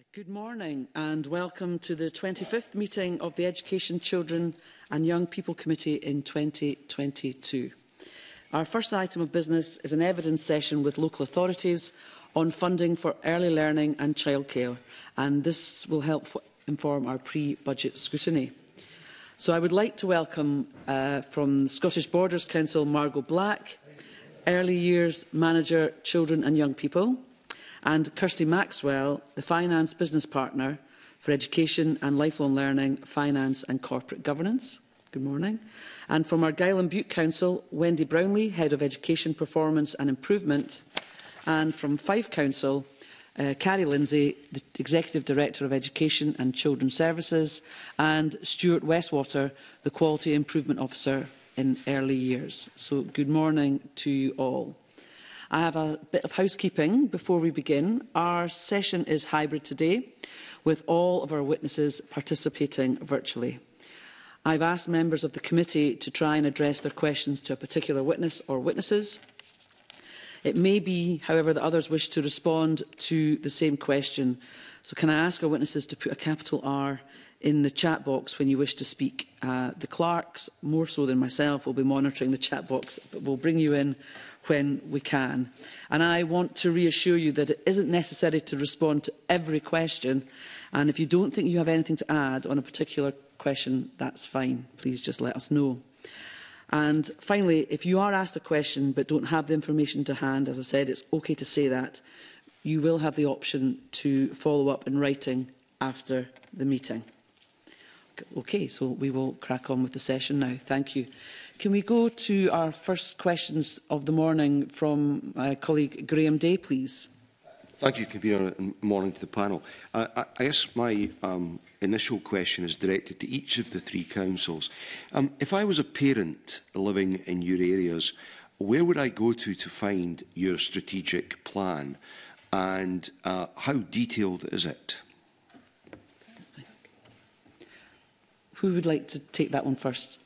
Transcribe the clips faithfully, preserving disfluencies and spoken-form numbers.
Good morning and welcome to the twenty-fifth meeting of the Education, Children and Young People Committee in twenty twenty-two. Our first item of business is an evidence session with local authorities on funding for early learning and childcare, and this will help inform our pre-budget scrutiny. So I would like to welcome uh, from the Scottish Borders Council Margot Black, Early Years Manager, Children and Young People, and Kirsty Maxwell, the Finance Business Partner for Education and Lifelong Learning, Finance and Corporate Governance. Good morning. And from Argyll and Bute Council, Wendy Brownlee, Head of Education Performance and Improvement. And from Fife Council, uh, Carrie Lindsay, the Executive Director of Education and Children's Services, and Stuart Westwater, the Quality Improvement Officer in Early Years. So good morning to you all. I have a bit of housekeeping before we begin. Our session is hybrid today, with all of our witnesses participating virtually. I've asked members of the committee to try and address their questions to a particular witness or witnesses. It may be, however, that others wish to respond to the same question. So can I ask our witnesses to put a capital R in the chat box when you wish to speak? Uh, the clerks, more so than myself, will be monitoring the chat box, but will bring you in when we can. And I want to reassure you that it isn't necessary to respond to every question, and if you don't think you have anything to add on a particular question, that's fine. Please just let us know. And finally, if you are asked a question but don't have the information to hand, as I said, it's okay to say that. You will have the option to follow up in writing after the meeting. Okay, so we will crack on with the session now. Thank you. Can we go to our first questions of the morning from my colleague Graham Day, please? Thank you, Convener, and morning to the panel. Uh, I, I guess my um, initial question is directed to each of the three councils. Um, if I was a parent living in your areas, where would I go to to find your strategic plan, and uh, how detailed is it? Who would like to take that one first?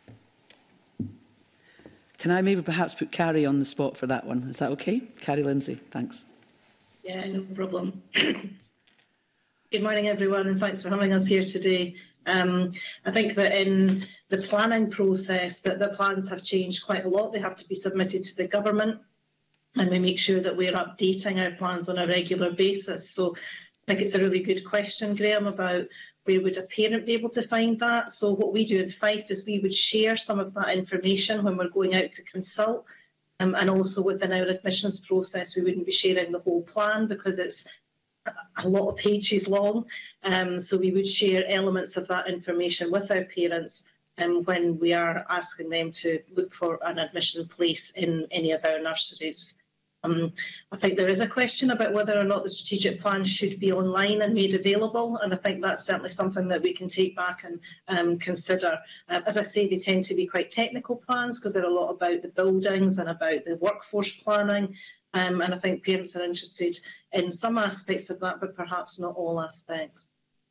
Can I maybe perhaps put Carrie on the spot for that one? Is that okay? Carrie Lindsay, thanks. Yeah, no problem. Good morning, everyone, and thanks for having us here today. Um, I think that in the planning process, that the plans have changed quite a lot. They have to be submitted to the government, and we make sure that we're updating our plans on a regular basis. So I think it's a really good question, Graham, about where would a parent be able to find that? So what we do in Fife is we would share some of that information when we're going out to consult, um, and also within our admissions process we wouldn't be sharing the whole plan because it's a lot of pages long. Um, so we would share elements of that information with our parents um, when we are asking them to look for an admission place in any of our nurseries. Um, I think there is a question about whether or not the strategic plan should be online and made available, and I think that's certainly something that we can take back and um, consider. Uh, as I say, they tend to be quite technical plans because they're a lot about the buildings and about the workforce planning, um, and I think parents are interested in some aspects of that, but perhaps not all aspects.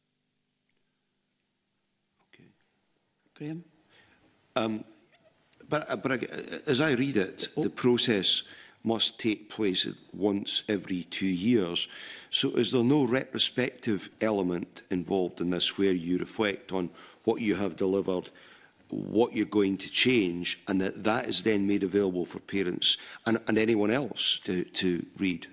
Okay. Graham? Um, but, but I, as I read it, oh. the process must take place once every two years. So is there no retrospective element involved in this where you reflect on what you have delivered, what you're going to change, and that that is then made available for parents and, and anyone else to, to read?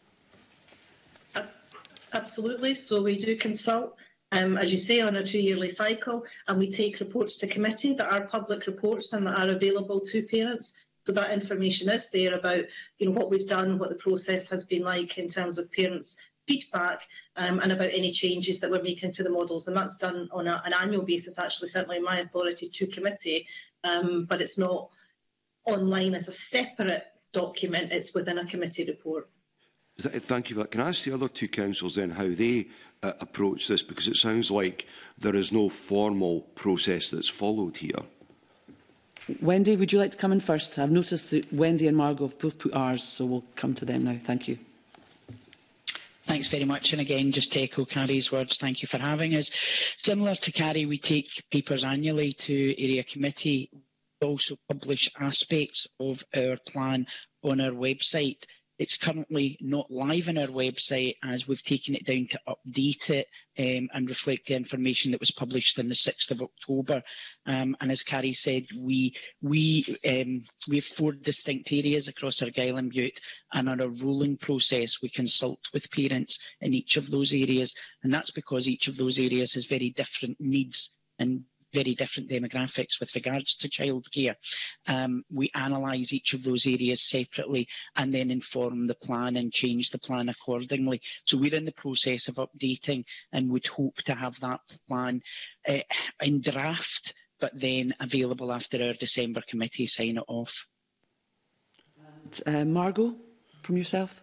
Absolutely. So we do consult, um, as you say, on a two-yearly cycle, and we take reports to committee that are public reports and that are available to parents. So that information is there about, you know, what we've done, what the process has been like in terms of parents' feedback, um, and about any changes that we're making to the models. And that's done on a, an annual basis, actually, certainly in my authority to committee, um, but it's not online as a separate document, it's within a committee report. Thank you for that. Can I ask the other two councils then how they uh, approach this? Because it sounds like there is no formal process that's followed here. Wendy, would you like to come in first? I've noticed that Wendy and Margot have both put ours, so we'll come to them now. Thank you. Thanks very much. And again, just to echo Carrie's words, thank you for having us. Similar to Carrie, we take papers annually to Area Committee. We also publish aspects of our plan on our website. It's currently not live on our website, as we've taken it down to update it um, and reflect the information that was published on the sixth of October. Um, and as Carrie said, we we um, we have four distinct areas across Argyll and Bute, and on a rolling process we consult with parents in each of those areas, and that's because each of those areas has very different needs and very different demographics with regards to childcare. Um, we analyse each of those areas separately and then inform the plan and change the plan accordingly. So we're in the process of updating and would hope to have that plan uh, in draft, but then available after our December committee sign it off. And, uh, Margot, from yourself?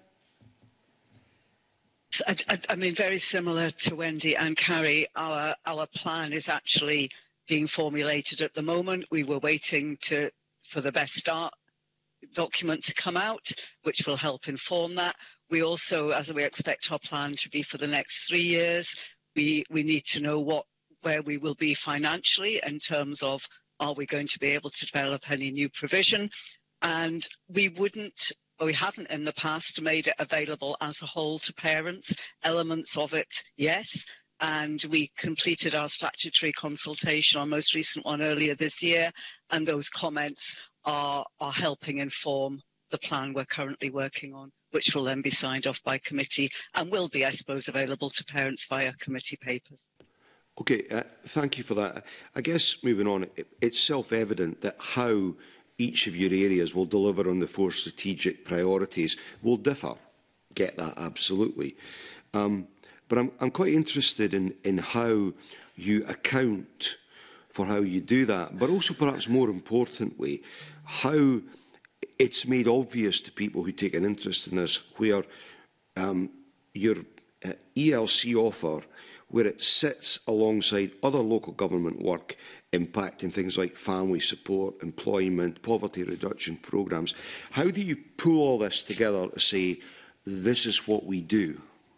I, I, I mean, very similar to Wendy and Carrie, our, our plan is actually being formulated at the moment. We were waiting to for the Best Start document to come out, which will help inform that. We also, as we expect our plan to be for the next three years, we, we need to know what where we will be financially in terms of, are we going to be able to develop any new provision? And we wouldn't, or we haven't in the past made it available as a whole to parents. Elements of it, yes. And we completed our statutory consultation, our most recent one earlier this year, and those comments are, are helping inform the plan we're currently working on, which will then be signed off by committee and will be, I suppose, available to parents via committee papers. Okay, uh, thank you for that. I guess moving on, it, it's self-evident that how each of your areas will deliver on the four strategic priorities will differ. Get that, absolutely. Um, But I'm, I'm quite interested in, in how you account for how you do that, but also perhaps more importantly, how it's made obvious to people who take an interest in this, where um, your uh, E L C offer, where it sits alongside other local government work impacting things like family support, employment, poverty reduction programmes. How do you pull all this together to say, this is what we do?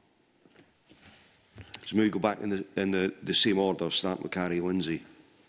So maybe go back in the, in the, the same order, start with Carrie Lindsay.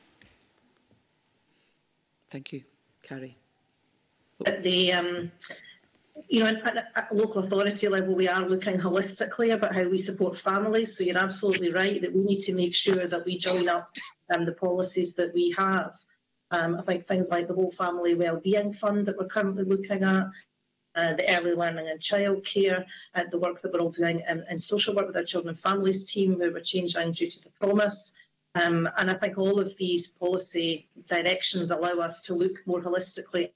Thank you. Carrie. The, um, you know, at a local authority level, we are looking holistically about how we support families. So you're absolutely right that we need to make sure that we join up um, the policies that we have. Um, I think things like the whole family wellbeing fund that we're currently looking at, Uh, the early learning and childcare, uh, the work that we're all doing in, in social work with our children and families team, where we're changing due to the promise. Um, and I think all of these policy directions allow us to look more holistically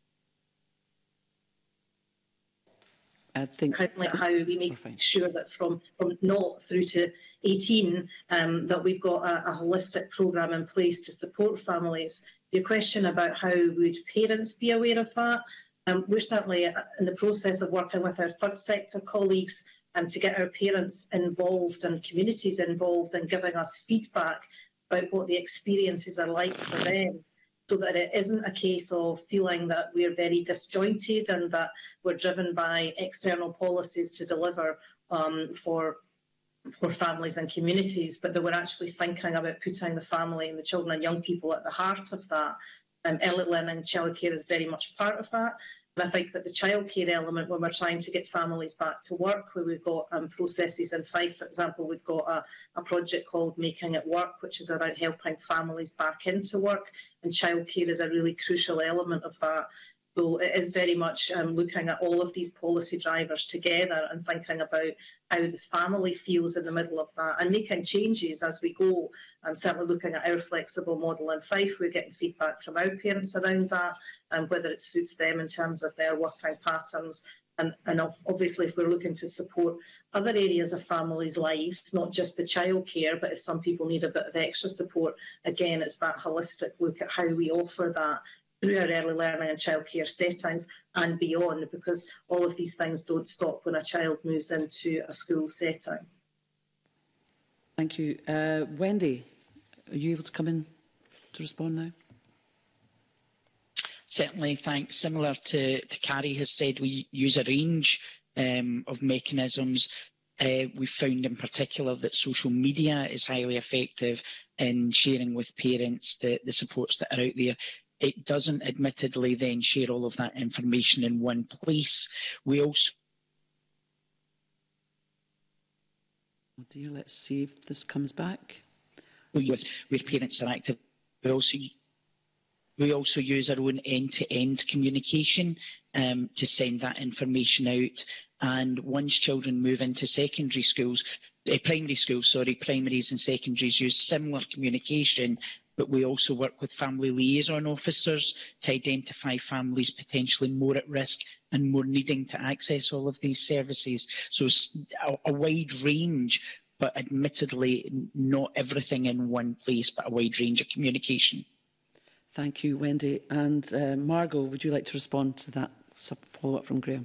I think how, like how we make sure that from, from naught through to eighteen, um, that we've got a, a holistic programme in place to support families. Your question about how would parents be aware of that? Um, we're certainly in the process of working with our third sector colleagues um, to get our parents involved and communities involved and giving us feedback about what the experiences are like for them, so that it isn't a case of feeling that we're very disjointed and that we're driven by external policies to deliver um, for, for families and communities, but that we're actually thinking about putting the family and the children and young people at the heart of that. Um, early learning and childcare is very much part of that. And I think that the childcare element, when we're trying to get families back to work, where we've got um, processes in Fife, for example, we've got a, a project called Making It Work, which is about helping families back into work, and childcare is a really crucial element of that. So it is very much um, looking at all of these policy drivers together and thinking about how the family feels in the middle of that and making changes as we go. I'm certainly looking at our flexible model in Fife. We're getting feedback from our parents around that and whether it suits them in terms of their working patterns. And, and obviously, if we're looking to support other areas of families' lives, not just the childcare, but if some people need a bit of extra support, again, it's that holistic look at how we offer that through our early learning and childcare settings and beyond, because all of these things don't stop when a child moves into a school setting. Thank you. Uh, Wendy, are you able to come in to respond now? Certainly, thanks. Similar to, to Carrie has said, we use a range um, of mechanisms. Uh, we've found in particular that social media is highly effective in sharing with parents the, the supports that are out there. It doesn't admittedly then share all of that information in one place. We also Oh dear, let's see if this comes back. With, with parents are active, we also we also use our own end-to-end communication um, to send that information out. And once children move into secondary schools, uh, primary schools, sorry, primaries and secondaries use similar communication, but we also work with family liaison officers to identify families potentially more at risk and more needing to access all of these services. So a, a wide range, but admittedly not everything in one place, but a wide range of communication. Thank you, Wendy. And uh, Margot, would you like to respond to that follow-up from Graham?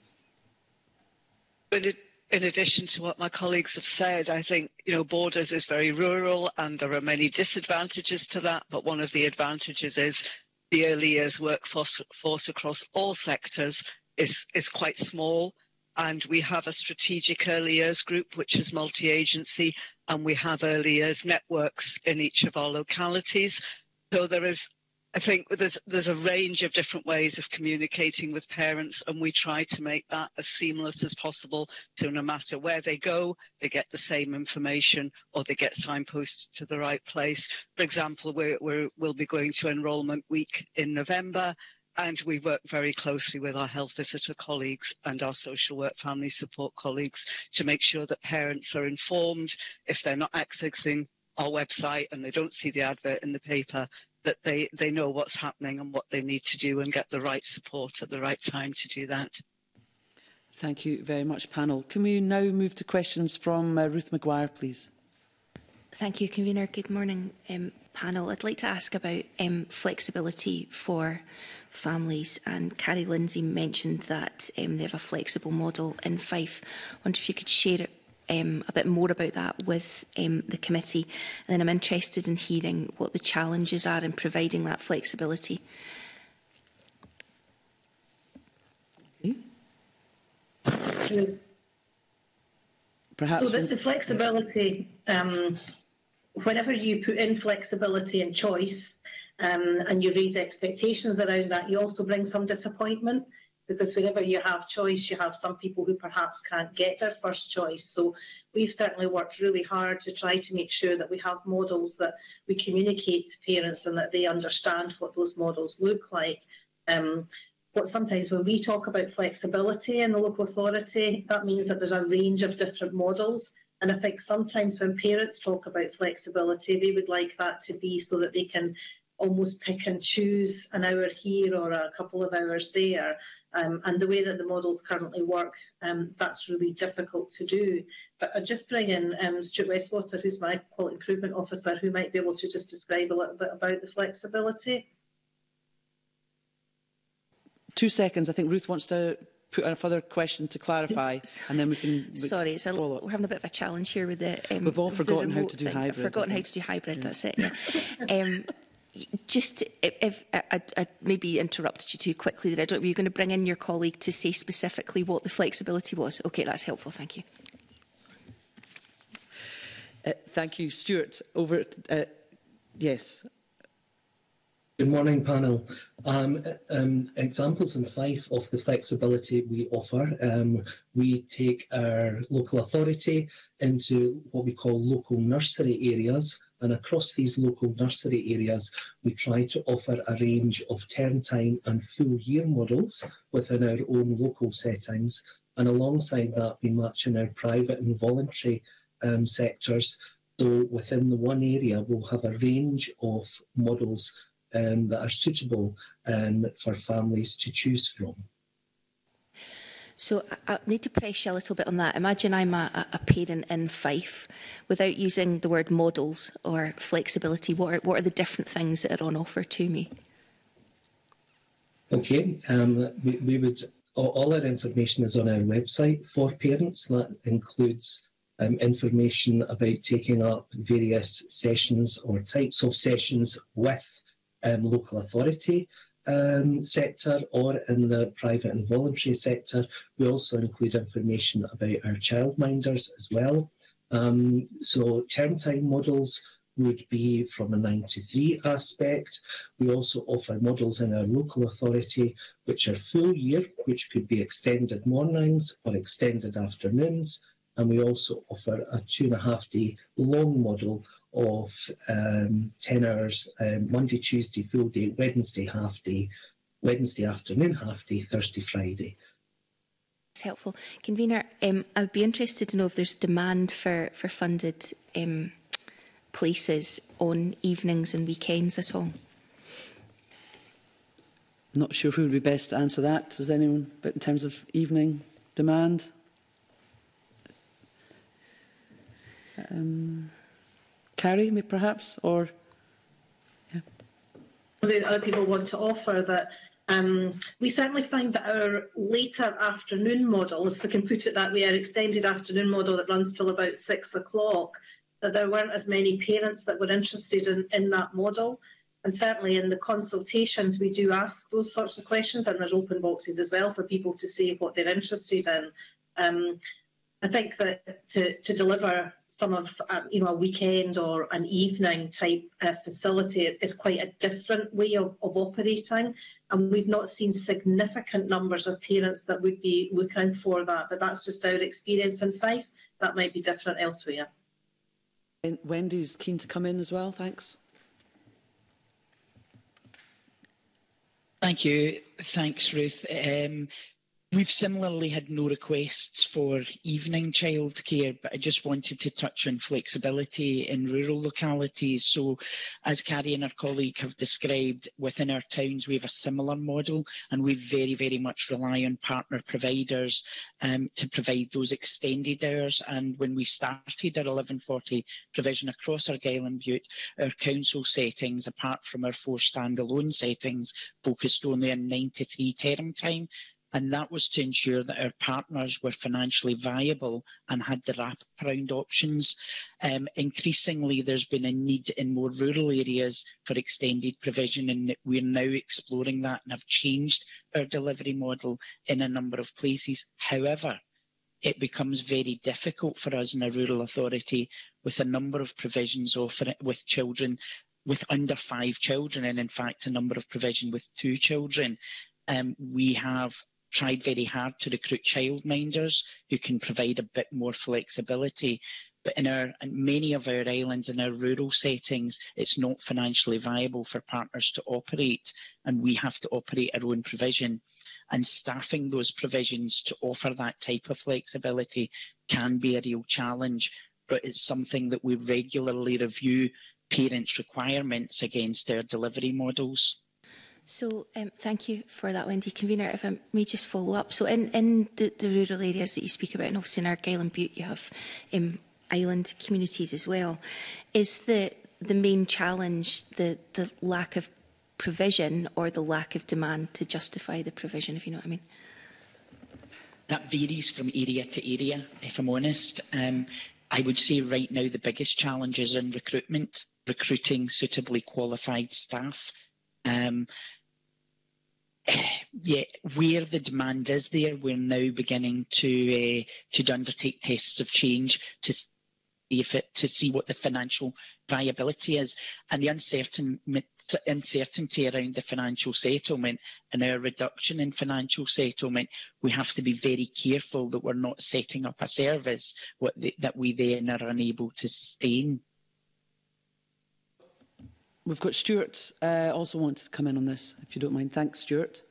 In, in addition to what my colleagues have said, I think, you know, Borders is very rural and there are many disadvantages to that, but one of the advantages is the early years workforce force across all sectors is, is quite small. And we have a strategic early years group, which is multi-agency, and we have early years networks in each of our localities. So there is, I think there's, there's a range of different ways of communicating with parents, and we try to make that as seamless as possible. So no matter where they go, they get the same information or they get signposted to the right place. For example, we're, we're, we'll be going to Enrolment Week in November, and we work very closely with our health visitor colleagues and our social work family support colleagues to make sure that parents are informed if they're not accessing our website and they don't see the advert in the paper, that they, they know what's happening and what they need to do and get the right support at the right time to do that. Thank you very much, panel. Can we now move to questions from uh, Ruth Maguire, please? Thank you, Convener. Good morning, um, panel. I'd like to ask about um, flexibility for families. And Carrie Lindsay mentioned that um, they have a flexible model in Fife. I wonder if you could share um, a bit more about that with um, the committee. And then I'm interested in hearing what the challenges are in providing that flexibility. So, Perhaps so the, the flexibility, um, whenever you put in flexibility and choice um, and you raise expectations around that, you also bring some disappointment, because whenever you have choice, you have some people who perhaps can't get their first choice. So we've certainly worked really hard to try to make sure that we have models that we communicate to parents and that they understand what those models look like. Um, But sometimes when we talk about flexibility in the local authority, that means that there's a range of different models. And I think sometimes when parents talk about flexibility, they would like that to be so that they can almost pick and choose an hour here or a couple of hours there. Um, and the way that the models currently work, um, that's really difficult to do. But I'll just bring in um, Stuart Westwater, who's my Quality Improvement Officer, who might be able to just describe a little bit about the flexibility. Two seconds. I think Ruth wants to put a further question to clarify, and then we can Sorry, it's a, we're having a bit of a challenge here with the. Um, We've all forgotten how to do thing. hybrid. I've forgotten how to do hybrid. Yeah. That's it. Yeah. um, just if, if I, I maybe interrupted you too quickly, that I don't. Were you going to bring in your colleague to say specifically what the flexibility was? Okay, that's helpful. Thank you. Uh, thank you, Stuart. Over. Uh, yes. Good morning, panel. Um, um, examples in Fife of the flexibility we offer. Um, we take our local authority into what we call local nursery areas, and across these local nursery areas, we try to offer a range of term time and full year models within our own local settings. And alongside that, we match in our private and voluntary um, sectors. So within the one area, we'll have a range of models Um, that are suitable um, for families to choose from. So I, I need to press you a little bit on that. Imagine I'm a, a parent in Fife. Without using the word models or flexibility, what are, what are the different things that are on offer to me? Okay, um, we, we would, all, all our information is on our website for parents. That includes um, information about taking up various sessions or types of sessions with Um, local authority um, sector or in the private and voluntary sector. We also include information about our childminders as well. Um, so term time models would be from a nine to three aspect. We also offer models in our local authority which are full year, which could be extended mornings or extended afternoons. and we also offer a two and a half day long model of um, ten hours, um, Monday, Tuesday, full day, Wednesday, half day, Wednesday afternoon, half day, Thursday, Friday. That's helpful. Convener, um, I would be interested to know if there's demand for, for funded um, places on evenings and weekends at all. Not sure who would be best to answer that. Does anyone, but in terms of evening demand? Um, Carrie, maybe perhaps, or yeah. Other people want to offer that. Um, we certainly find that our later afternoon model, if we can put it that way, our extended afternoon model that runs till about six o'clock, that there weren't as many parents that were interested in, in that model. And certainly in the consultations, we do ask those sorts of questions, and there's open boxes as well for people to say what they're interested in. Um, I think that to, to deliver some of uh, you know, a weekend or an evening type uh, facility is, is quite a different way of, of operating, and we've not seen significant numbers of parents that would be looking for that, but that's just our experience in Fife. That might be different elsewhere. And Wendy's keen to come in as well, thanks. Thank you. Thanks, Ruth. Um, We've similarly had no requests for evening childcare, but I just wanted to touch on flexibility in rural localities. So, as Carrie and her colleague have described, within our towns we have a similar model, and we very, very much rely on partner providers um, to provide those extended hours. And when we started our eleven forty provision across Argyll and Bute, our council settings, apart from our four standalone settings, focused only on nine to three term time. And that was to ensure that our partners were financially viable and had the wraparound options. Um, increasingly, there's been a need in more rural areas for extended provision, and we're now exploring that and have changed our delivery model in a number of places. However, it becomes very difficult for us in a rural authority with a number of provisions offering with children, with under five children, and in fact a number of provision with two children. Um, we have tried very hard to recruit childminders who can provide a bit more flexibility. But in our in many of our islands, in our rural settings, it's not financially viable for partners to operate, and we have to operate our own provision. And staffing those provisions to offer that type of flexibility can be a real challenge, but it's something that we regularly review parents' requirements against our delivery models. So um, thank you for that, Wendy. Convener, if I may just follow up. So in, in the, the rural areas that you speak about, and obviously in Argyll and Bute you have um, island communities as well, is the, the main challenge the, the lack of provision or the lack of demand to justify the provision, if you know what I mean? That varies from area to area, if I'm honest. Um, I would say right now the biggest challenge is in recruitment, recruiting suitably qualified staff. Um, yeah, where the demand is there, we're now beginning to uh, to undertake tests of change to see if it, to see what the financial viability is, and the uncertain, uncertainty around the financial settlement and our reduction in financial settlement. We have to be very careful that we're not setting up a service what the, that we then are unable to sustain. We've got Stuart uh, also wanted to come in on this, if you don't mind. Thanks, Stuart.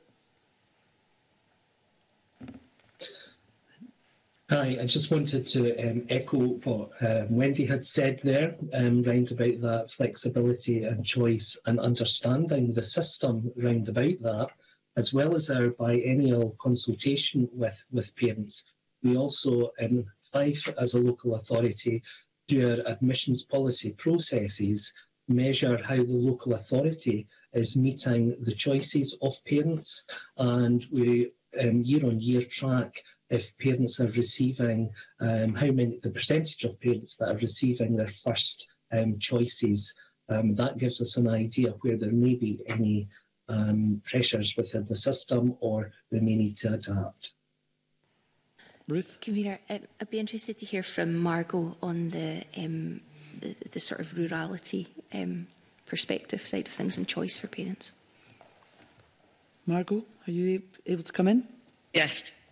Hi, I just wanted to um, echo what uh, Wendy had said there, um, round about that flexibility and choice and understanding the system round about that, as well as our biennial consultation with, with parents. We also, in Fife, as a local authority, do our admissions policy processes, measure how the local authority is meeting the choices of parents, and we um, year on year track if parents are receiving, um, how many, the percentage of parents that are receiving their first um, choices. Um, that gives us an idea where there may be any um, pressures within the system or we may need to adapt. Ruth? Convener, I'd be interested to hear from Margot on the um, The, the sort of rurality um, perspective side of things and choice for parents. Margot, are you able to come in? Yes.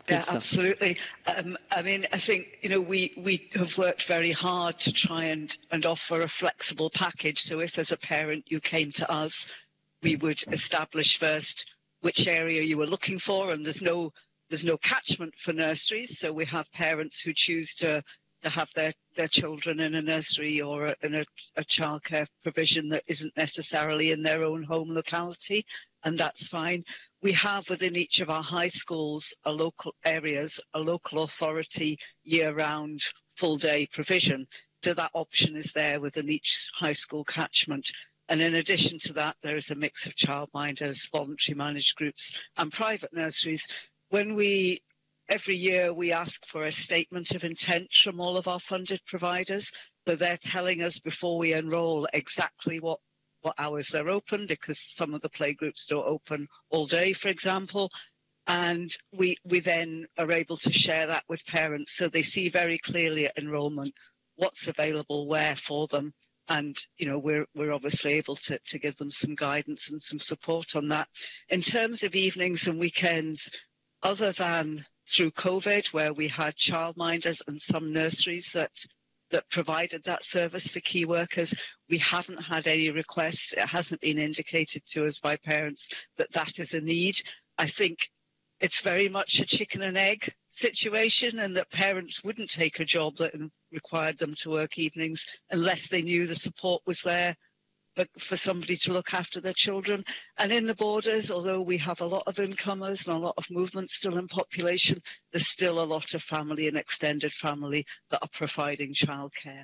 Good yeah, stuff. Absolutely. Um, I mean, I think, you know, we, we have worked very hard to try and, and offer a flexible package. So if as a parent you came to us, we would establish first which area you were looking for, and there's no there's no catchment for nurseries. So we have parents who choose to to have their, their children in a nursery or a, in a, a childcare provision that isn't necessarily in their own home locality, and that's fine. We have within each of our high schools, a local areas, a local authority year-round full-day provision. So that option is there within each high school catchment. And in addition to that, there is a mix of childminders, voluntary managed groups and private nurseries. When we, every year we ask for a statement of intent from all of our funded providers. So they're telling us before we enrol exactly what, what hours they're open, because some of the playgroups don't open all day, for example. And we, we then are able to share that with parents so they see very clearly at enrolment what's available where for them. And, you know, we're, we're obviously able to, to give them some guidance and some support on that. In terms of evenings and weekends, other than through COVID, where we had childminders and some nurseries that, that provided that service for key workers, we haven't had any requests. It hasn't been indicated to us by parents that that is a need. I think it's very much a chicken and egg situation, and that parents wouldn't take a job that required them to work evenings unless they knew the support was there for somebody to look after their children. And in the borders, although we have a lot of incomers and a lot of movement still in population, there's still a lot of family and extended family that are providing childcare.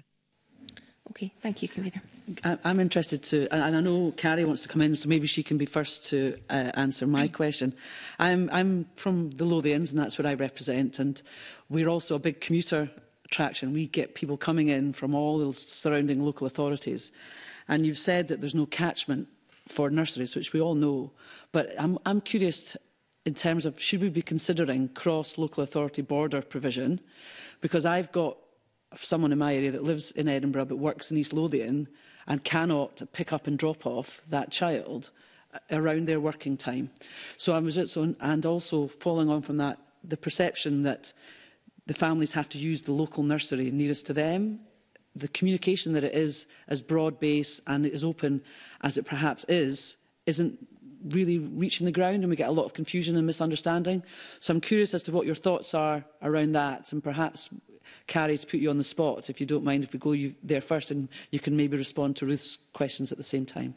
Okay, thank you, Convener. I'm interested to, and I know Carrie wants to come in, so maybe she can be first to uh, answer my question. I'm, I'm from the Lothians, and that's what I represent, and we're also a big commuter attraction. We get people coming in from all the surrounding local authorities. And you've said that there's no catchment for nurseries, which we all know. But I'm, I'm curious in terms of, should we be considering cross-local authority border provision? Because I've got someone in my area that lives in Edinburgh but works in East Lothian and cannot pick up and drop off that child around their working time. So I was at, so, and also following on from that, the perception that the families have to use the local nursery nearest to them, the communication that it is as broad-based and as open as it perhaps is, isn't really reaching the ground, and we get a lot of confusion and misunderstanding. So I'm curious as to what your thoughts are around that, and perhaps, Carrie, to put you on the spot, if you don't mind, if we go you there first, and you can maybe respond to Ruth's questions at the same time.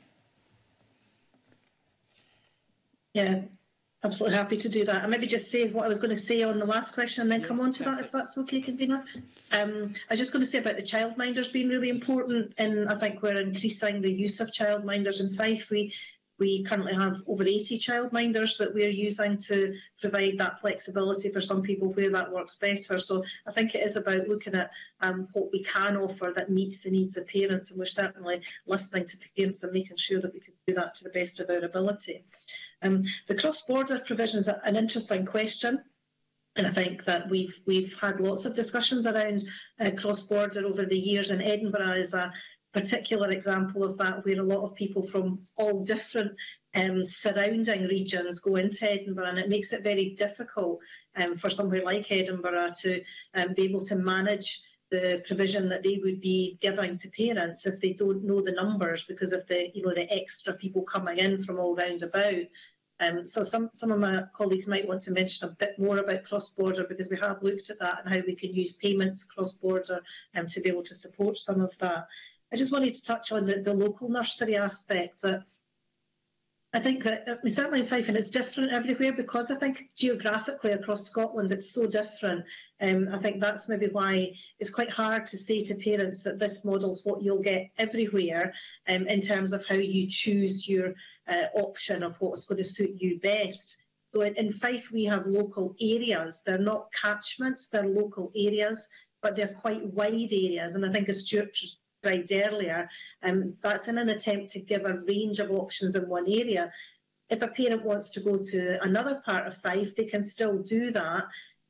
Yeah, absolutely happy to do that. And maybe just say what I was going to say on the last question and then yes, come on to perfect. that, if that's okay, Convener. Um, I was just going to say about the childminders being really important, and I think we're increasing the use of childminders in Fife. We We currently have over eighty childminders that we're using to provide that flexibility for some people where that works better. So I think it is about looking at um, what we can offer that meets the needs of parents, and we're certainly listening to parents and making sure that we can do that to the best of our ability. Um, the cross-border provision is an interesting question. And I think that we've we've had lots of discussions around uh, cross-border over the years, and Edinburgh is a particular example of that, where a lot of people from all different um, surrounding regions go into Edinburgh, and it makes it very difficult um, for somewhere like Edinburgh to um, be able to manage the provision that they would be giving to parents if they don't know the numbers because of the, you know, the extra people coming in from all round about. Um, so some, some of my colleagues might want to mention a bit more about cross-border, because we have looked at that and how we can use payments cross-border um, to be able to support some of that. I just wanted to touch on the, the local nursery aspect. That I think that I mean, certainly in Fife, and it's different everywhere, because I think geographically across Scotland it's so different. Um, I think that's maybe why it's quite hard to say to parents that this model is what you'll get everywhere, um, in terms of how you choose your uh, option of what's going to suit you best. So in, in Fife we have local areas. They're not catchments, they're local areas, but they're quite wide areas. And I think as Stuart just described earlier, um, that's in an attempt to give a range of options in one area. If a parent wants to go to another part of Fife, they can still do that.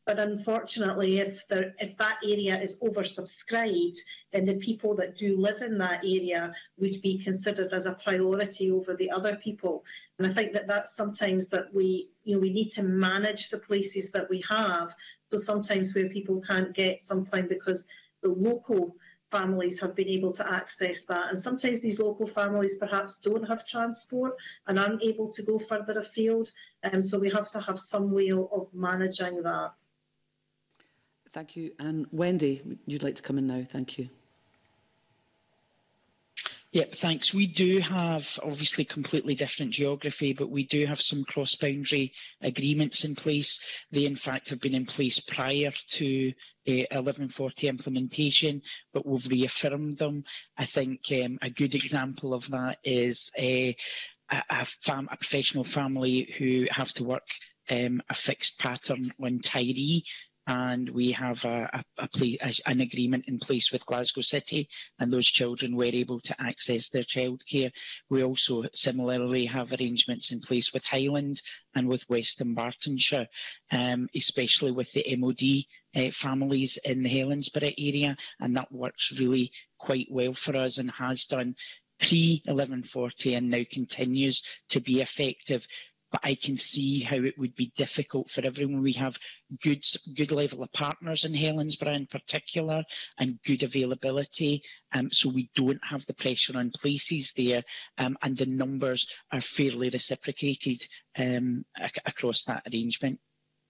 But unfortunately, if, there, if that area is oversubscribed, then the people that do live in that area would be considered as a priority over the other people. And I think that that's sometimes that we, you know, we need to manage the places that we have. So sometimes where people can't get something because the local families have been able to access that. And sometimes these local families perhaps don't have transport and aren't able to go further afield. Um, so we have to have some way of managing that. Thank you. And Wendy, you'd like to come in now. Thank you. Yep, thanks. We do have obviously completely different geography, but we do have some cross-boundary agreements in place. They in fact have been in place prior to uh, eleven forty implementation, but we've reaffirmed them. I think um, a good example of that is uh, a, a, fam a professional family who have to work um, a fixed pattern on Tiree. And we have a, a, a play, a, an agreement in place with Glasgow City, and those children were able to access their childcare. We also similarly have arrangements in place with Highland and with West Dunbartonshire, um, especially with the M O D uh, families in the Helensburgh area, and that works really quite well for us and has done pre eleven forty and now continues to be effective. But I can see how it would be difficult for everyone. We have good, good level of partners in Helensburgh in particular and good availability. Um, so we don't have the pressure on places there, um, and the numbers are fairly reciprocated um, ac across that arrangement.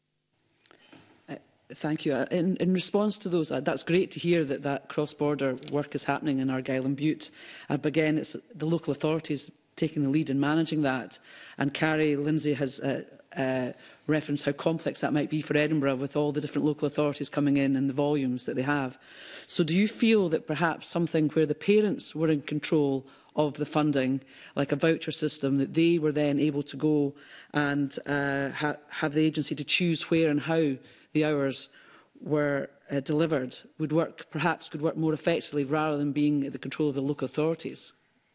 Uh, thank you. Uh, in, in response to those, uh, that's great to hear that that cross-border work is happening in Argyll and Bute. Uh, but again, it's the local authorities taking the lead in managing that. And Carrie Lindsay has uh, uh, referenced how complex that might be for Edinburgh with all the different local authorities coming in and the volumes that they have. So do you feel that perhaps something where the parents were in control of the funding, like a voucher system, that they were then able to go and uh, ha have the agency to choose where and how the hours were uh, delivered, would work, perhaps could work more effectively rather than being at the control of the local authorities?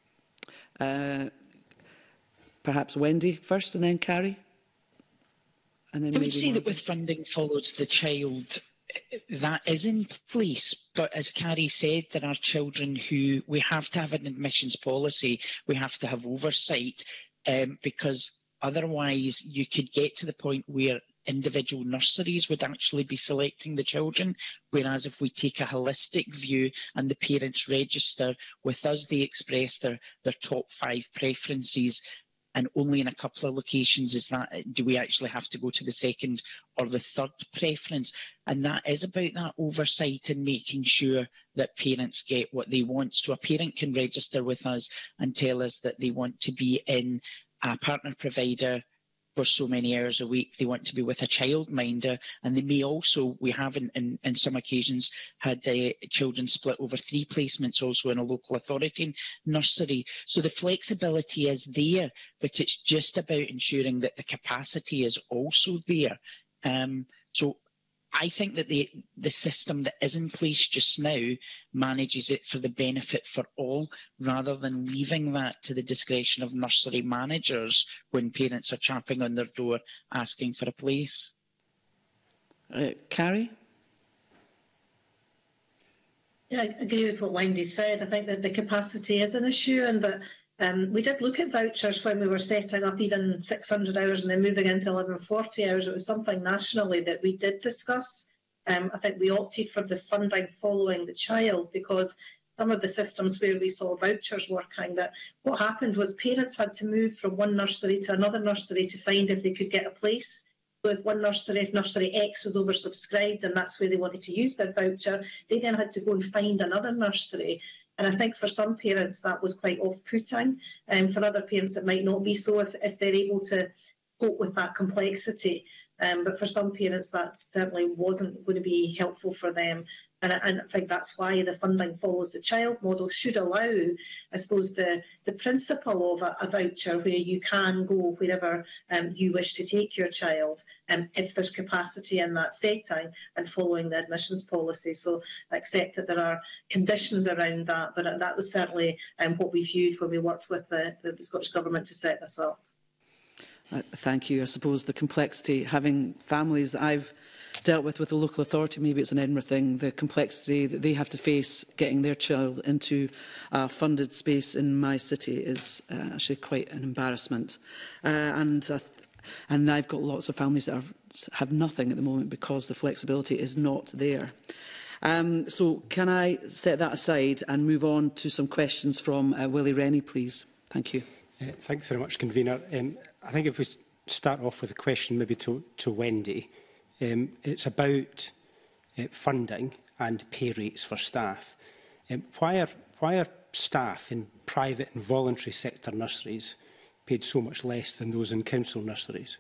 Uh, perhaps Wendy first and then Carrie? And then I would maybe say Wendy. that with funding follows the child, that is in place. But as Carrie said, there are children who we have to have an admissions policy, we have to have oversight, um, because otherwise you could get to the point where individual nurseries would actually be selecting the children, whereas if we take a holistic view and the parents register with us, they express their, their top five preferences, and only in a couple of locations is that do we actually have to go to the second or the third preference. And that is about that oversight and making sure that parents get what they want. So a parent can register with us and tell us that they want to be in a partner provider for so many hours a week, they want to be with a childminder, and they may also, we have in, in, in some occasions had uh, children split over three placements also in a local authority nursery. So the flexibility is there, but it's just about ensuring that the capacity is also there. Um, so I think that the, the system that is in place just now manages it for the benefit for all, rather than leaving that to the discretion of nursery managers when parents are champing on their door asking for a place. Uh, Carrie? Yeah, I agree with what Wendy said. I think that the capacity is an issue, and that Um, we did look at vouchers when we were setting up even six hundred hours and then moving into eleven forty hours. It was something nationally that we did discuss. Um, I think we opted for the funding following the child because some of the systems where we saw vouchers working, that what happened was parents had to move from one nursery to another nursery to find if they could get a place. So if one nursery, if nursery X was oversubscribed and that's where they wanted to use their voucher, they then had to go and find another nursery. And I think for some parents that was quite off-putting, and um, for other parents it might not be so if, if they're able to cope with that complexity. Um, but for some parents that certainly wasn't going to be helpful for them. And I, and I think that's why the funding follows the child model should allow, I suppose, the, the principle of a, a voucher where you can go wherever um, you wish to take your child, um, if there's capacity in that setting and following the admissions policy. So I accept that there are conditions around that, but that was certainly um, what we viewed when we worked with the, the, the Scottish Government to set this up. Uh, thank you. I suppose the complexity, having families that I've dealt with with the local authority. Maybe it's an Edinburgh thing, the complexity that they have to face getting their child into a funded space in my city is uh, actually quite an embarrassment. Uh, and, uh, and I've got lots of families that have, have nothing at the moment because the flexibility is not there. Um, so can I set that aside and move on to some questions from uh, Willie Rennie, please? Thank you. Uh, thanks very much, Convener. Um, I think if we start off with a question maybe to, to Wendy, um, it's about uh, funding and pay rates for staff. Um, why, are, why are staff in private and voluntary sector nurseries paid so much less than those in council nurseries?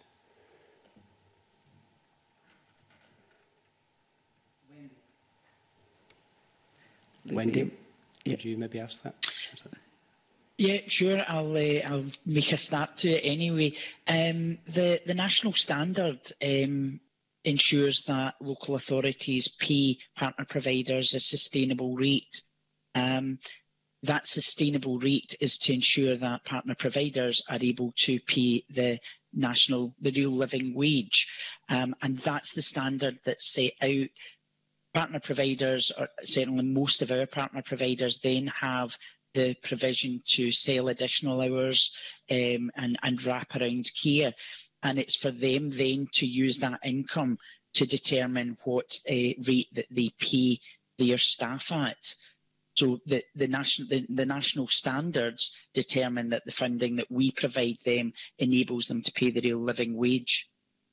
Wendy, yeah. could you maybe ask that? Yeah, sure. I'll uh, I'll make a start to it anyway. Um, the the national standard um, ensures that local authorities pay partner providers a sustainable rate. Um, that sustainable rate is to ensure that partner providers are able to pay the national the real living wage, um, and that's the standard that's set out. Partner providers, or certainly most of our partner providers, then have the provision to sell additional hours um, and, and wraparound care. And it's for them then to use that income to determine what uh, rate that they pay their staff at. So the, the, national, the, the national standards determine that the funding that we provide them enables them to pay the real living wage.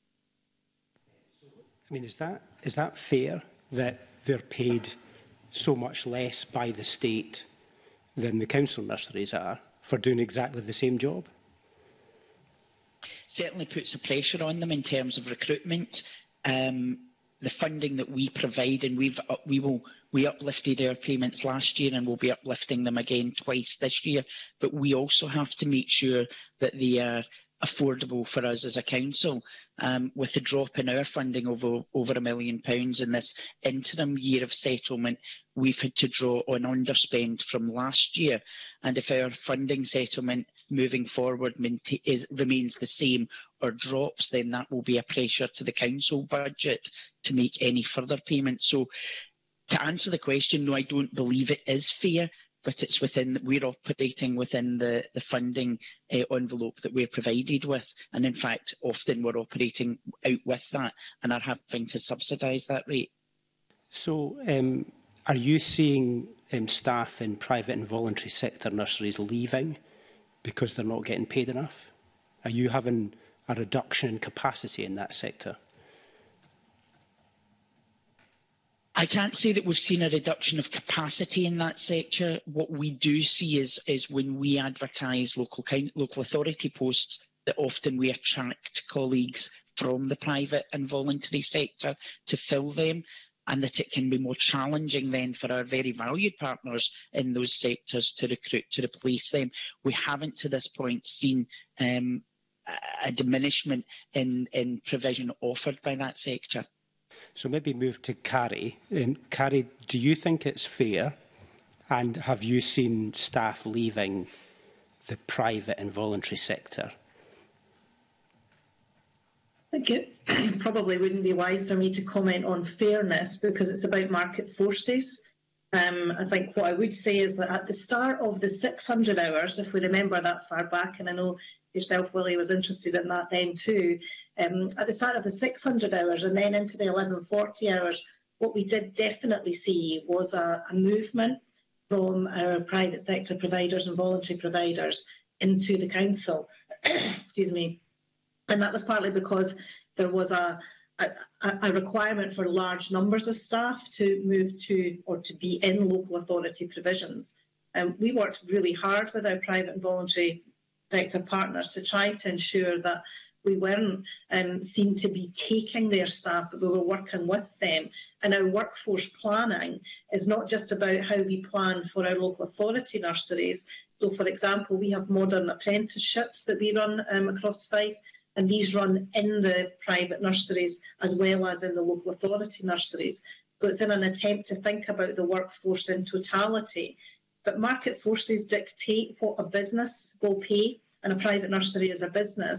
I mean, is that, is that fair? That they're paid so much less by the state than the council nurseries are for doing exactly the same job? Certainly puts a pressure on them in terms of recruitment. Um, the funding that we provide, and we've uh, we will we uplifted our payments last year, and we'll be uplifting them again twice this year. But we also have to make sure that they are affordable for us as a council. Um, with the drop in our funding over over a million pounds in this interim year of settlement, we've had to draw on underspend from last year. And if our funding settlement moving forward is, remains the same or drops, then that will be a pressure to the council budget to make any further payments. So to answer the question, no, I don't believe it is fair, but it's within, we're operating within the, the funding uh, envelope that we're provided with. And in fact, often we're operating out with that and are having to subsidise that rate. So um, are you seeing um, staff in private and voluntary sector nurseries leaving because they're not getting paid enough? Are you having a reduction in capacity in that sector? I can't say that we've seen a reduction of capacity in that sector. What we do see is, is when we advertise local, local authority posts, that often we attract colleagues from the private and voluntary sector to fill them, and that it can be more challenging then for our very valued partners in those sectors to recruit, to replace them. We haven't to this point seen um, a diminishment in, in provision offered by that sector. So maybe move to Carrie. Um, Carrie, do you think it's fair, and have you seen staff leaving the private and voluntary sector? I think it probably wouldn't be wise for me to comment on fairness because it's about market forces. Um, I think what I would say is that at the start of the six hundred hours, if we remember that far back, and I know yourself, Willie, was interested in that then too, um, at the start of the six hundred hours and then into the eleven forty hours, what we did definitely see was a, a movement from our private sector providers and voluntary providers into the council. Excuse me. And that was partly because there was a, a, a requirement for large numbers of staff to move to or to be in local authority provisions. And um, we worked really hard with our private and voluntary sector partners to try to ensure that we weren't um, seen to be taking their staff, but we were working with them. And our workforce planning is not just about how we plan for our local authority nurseries. So, for example, we have modern apprenticeships that we run um, across Fife, and these run in the private nurseries as well as in the local authority nurseries. So it's in an attempt to think about the workforce in totality. But market forces dictate what a business will pay, and a private nursery is a business.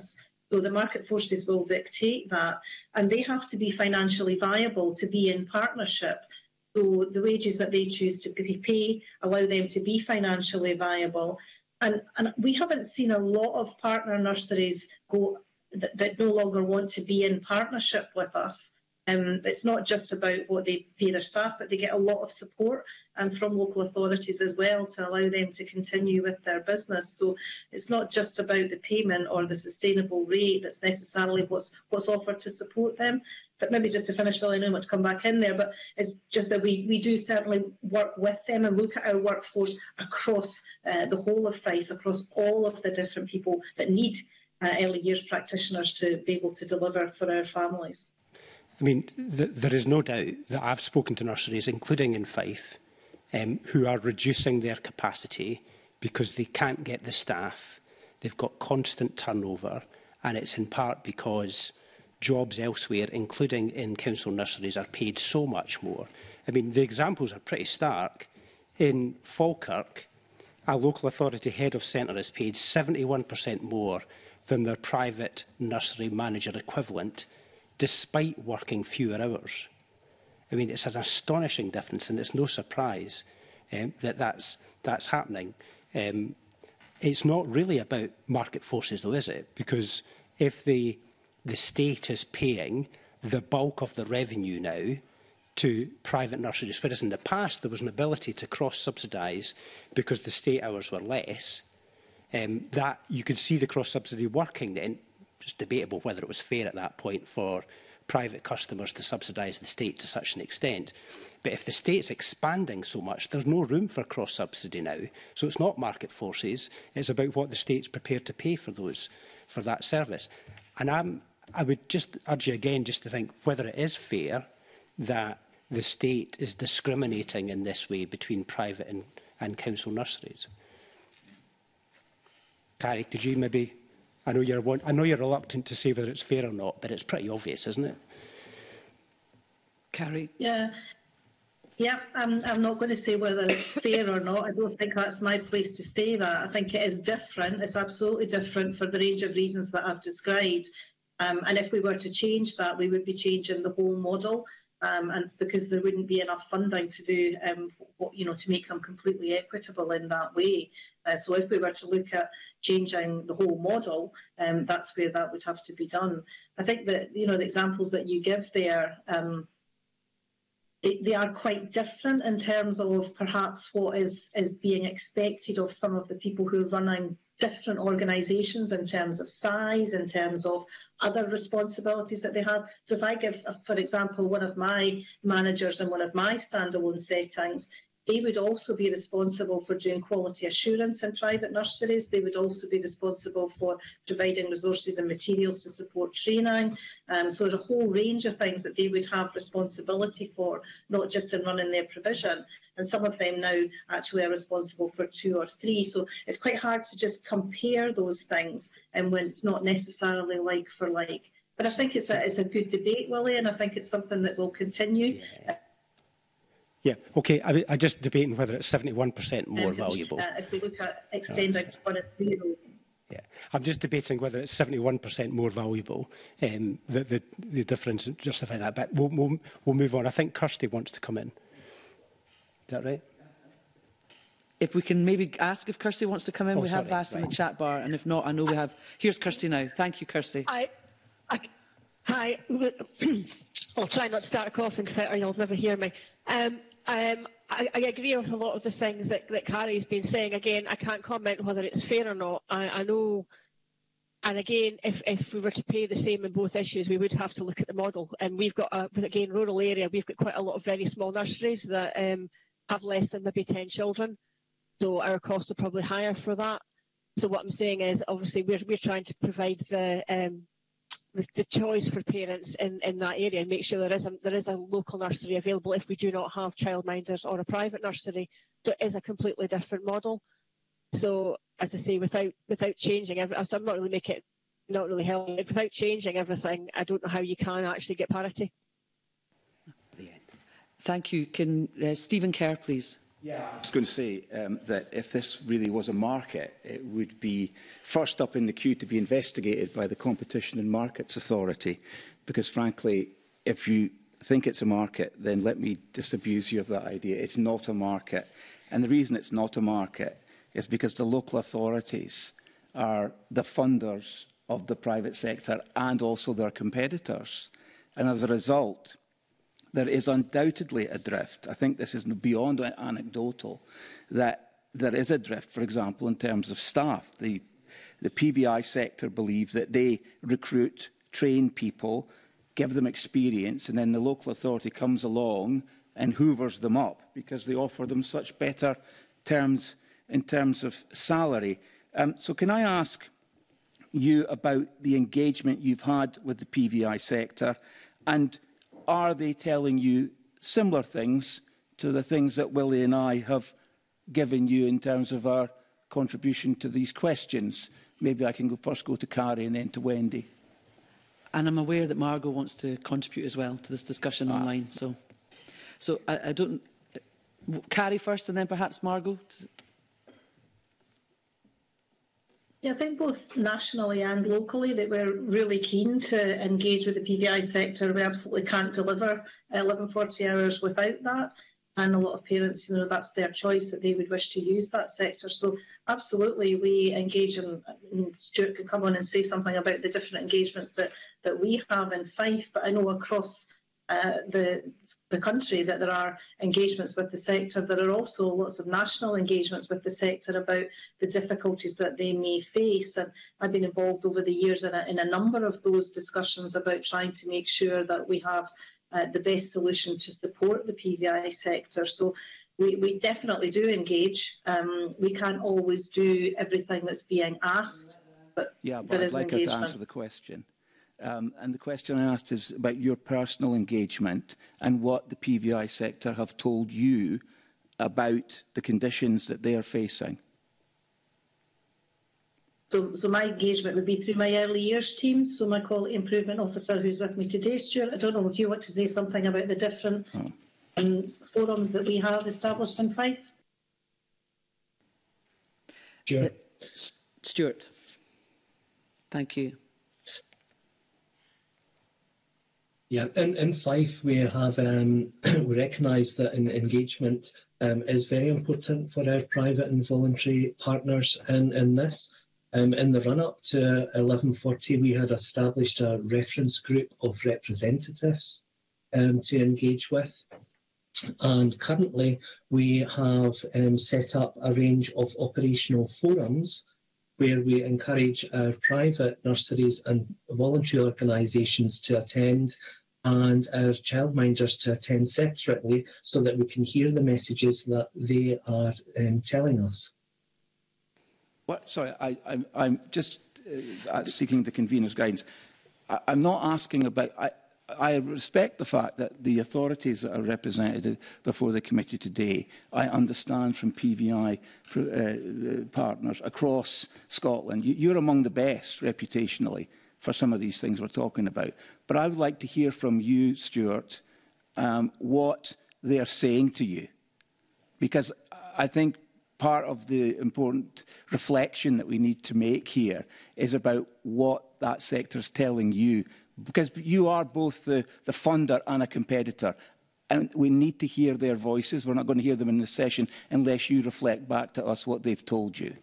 So the market forces will dictate that, and they have to be financially viable to be in partnership. So the wages that they choose to pay allow them to be financially viable. And, and we haven't seen a lot of partner nurseries go that, that no longer want to be in partnership with us. Um, it's not just about what they pay their staff, but they get a lot of support and from local authorities as well to allow them to continue with their business. So it's not just about the payment or the sustainable rate that's necessarily what's what's offered to support them. But maybe just to finish, Billy, I know I want to come back in there, but it's just that we, we do certainly work with them and look at our workforce across uh, the whole of Fife, across all of the different people that need uh, early years practitioners to be able to deliver for our families. I mean, th there is no doubt that I've spoken to nurseries, including in Fife, um, who are reducing their capacity because they can't get the staff. They've got constant turnover, and it's in part because jobs elsewhere, including in council nurseries, are paid so much more. I mean, the examples are pretty stark. In Falkirk, a local authority head of centre is paid seventy-one percent more than their private nursery manager equivalent, despite working fewer hours. I mean, it's an astonishing difference, and it's no surprise um, that that's, that's happening. Um, it's not really about market forces, though, is it? Because if the, the state is paying the bulk of the revenue now to private nurseries, whereas in the past there was an ability to cross-subsidise because the state hours were less, um, that you could see the cross-subsidy working then. It's debatable whether it was fair at that point for private customers to subsidise the state to such an extent. But if the state's expanding so much, there's no room for cross-subsidy now. So it's not market forces, it's about what the state's prepared to pay for those, for that service. And I'm, I would just urge you again just to think whether it is fair that the state is discriminating in this way between private and, and council nurseries. Carrie, could you maybe... I know, you're one, I know you're reluctant to say whether it's fair or not, but it's pretty obvious, isn't it? Carrie? Yeah. Yeah, I'm, I'm not going to say whether it's fair or not. I don't think that's my place to say that. I think it is different. It's absolutely different for the range of reasons that I've described. Um, and if we were to change that, we would be changing the whole model. Um, and because there wouldn't be enough funding to do, um, what, you know, to make them completely equitable in that way. Uh, so if we were to look at changing the whole model, um, that's where that would have to be done. I think that, you know, the examples that you give there, um, they, they are quite different in terms of perhaps what is, is being expected of some of the people who are running different organisations in terms of size, in terms of other responsibilities that they have. So if I give, for example, one of my managers in one of my standalone settings, they would also be responsible for doing quality assurance in private nurseries. They would also be responsible for providing resources and materials to support training. Um, so there's a whole range of things that they would have responsibility for, not just in running their provision. And some of them now actually are responsible for two or three. So it's quite hard to just compare those things and when it's not necessarily like for like. But I think it's a, it's a good debate, Willie, and I think it's something that will continue. Yeah. Yeah, OK. I, I'm just debating whether it's seventy-one percent more um, valuable. Uh, if we look at extending to one and three year olds. Yeah, I'm just debating whether it's seventy-one percent more valuable. Um, the, the, the difference justify that. But we'll, we'll, we'll move on. I think Kirsty wants to come in. Is that right? If we can maybe ask if Kirsty wants to come in. Oh, we sorry, have asked right. in the chat bar, and if not, I know we have. Here's Kirsty now. Thank you, Kirsty. I, I, hi. I'll try not to start coughing, or you'll never hear me. Um, um, I, I agree with a lot of the things that, that Carrie's been saying. Again, I can't comment whether it's fair or not. I, I know, and again, if, if we were to pay the same in both issues, we would have to look at the model. And we've got, a, with again, rural area, we've got quite a lot of very small nurseries that um, have less than maybe ten children. So our costs are probably higher for that. So what I'm saying is, obviously, we're, we're trying to provide the, um, the, the choice for parents in, in that area and make sure there is, a, there is a local nursery available if we do not have childminders or a private nursery. So it is a completely different model. So, as I say, without without changing, every, so I'm not really making it, not really helping. Without changing everything, I don't know how you can actually get parity. Thank you. Can uh, Stephen Kerr, please? Yeah, I was going to say um, that if this really was a market, it would be first up in the queue to be investigated by the Competition and Markets Authority, because frankly, if you think it's a market, then let me disabuse you of that idea. It's not a market. And the reason it's not a market is because the local authorities are the funders of the private sector and also their competitors. And as a result, there is undoubtedly a drift. I think this is beyond anecdotal, that there is a drift, for example, in terms of staff. The, the P V I sector believe that they recruit, train people, give them experience, and then the local authority comes along and hoovers them up because they offer them such better terms in terms of salary. Um, so can I ask you about the engagement you've had with the P V I sector, and are they telling you similar things to the things that Willie and I have given you in terms of our contribution to these questions? Maybe I can go, first go to Carrie and then to Wendy. And I'm aware that Margot wants to contribute as well to this discussion ah. online. So, so I, I don't... Carrie first and then perhaps Margot? Yeah, I think both nationally and locally that we're really keen to engage with the P V I sector. We absolutely can't deliver eleven forty hours without that. And a lot of parents, you know, that's their choice that they would wish to use that sector. So absolutely, we engage, and, and Stuart can come on and say something about the different engagements that, that we have in Fife, but I know across uh, the, the country that there are engagements with the sector. There are also lots of national engagements with the sector about the difficulties that they may face. And I've been involved over the years in a, in a number of those discussions about trying to make sure that we have Uh, the best solution to support the P V I sector. So we, we definitely do engage. Um, we can't always do everything that's being asked, but yeah, but there I'd is like engagement. her to answer the question. Um, and the question I asked is about your personal engagement and what the P V I sector have told you about the conditions that they are facing. So, so my engagement would be through my early years team, so my quality improvement officer who's with me today, Stuart. I don't know if you want to say something about the different oh. um, forums that we have established in Fife. Sure. Uh, Stuart, thank you. Yeah, in, in Fife we have um, we recognise that an engagement um, is very important for our private and voluntary partners in, in this. Um, in the run-up to eleven forty, we had established a reference group of representatives um, to engage with. And currently, we have um, set up a range of operational forums where we encourage our private nurseries and voluntary organisations to attend, and our childminders to attend separately, so that we can hear the messages that they are um, telling us. What, sorry, I, I'm, I'm just uh, seeking the convener's guidance. I, I'm not asking about... I, I respect the fact that the authorities that are represented before the committee today, I understand from P V I uh, partners across Scotland, you, you're among the best reputationally for some of these things we're talking about. But I would like to hear from you, Stuart, um, what they are saying to you. Because I think part of the important reflection that we need to make here is about what that sector is telling you, because you are both the, the funder and a competitor, and we need to hear their voices. We're not going to hear them in this session unless you reflect back to us what they've told you.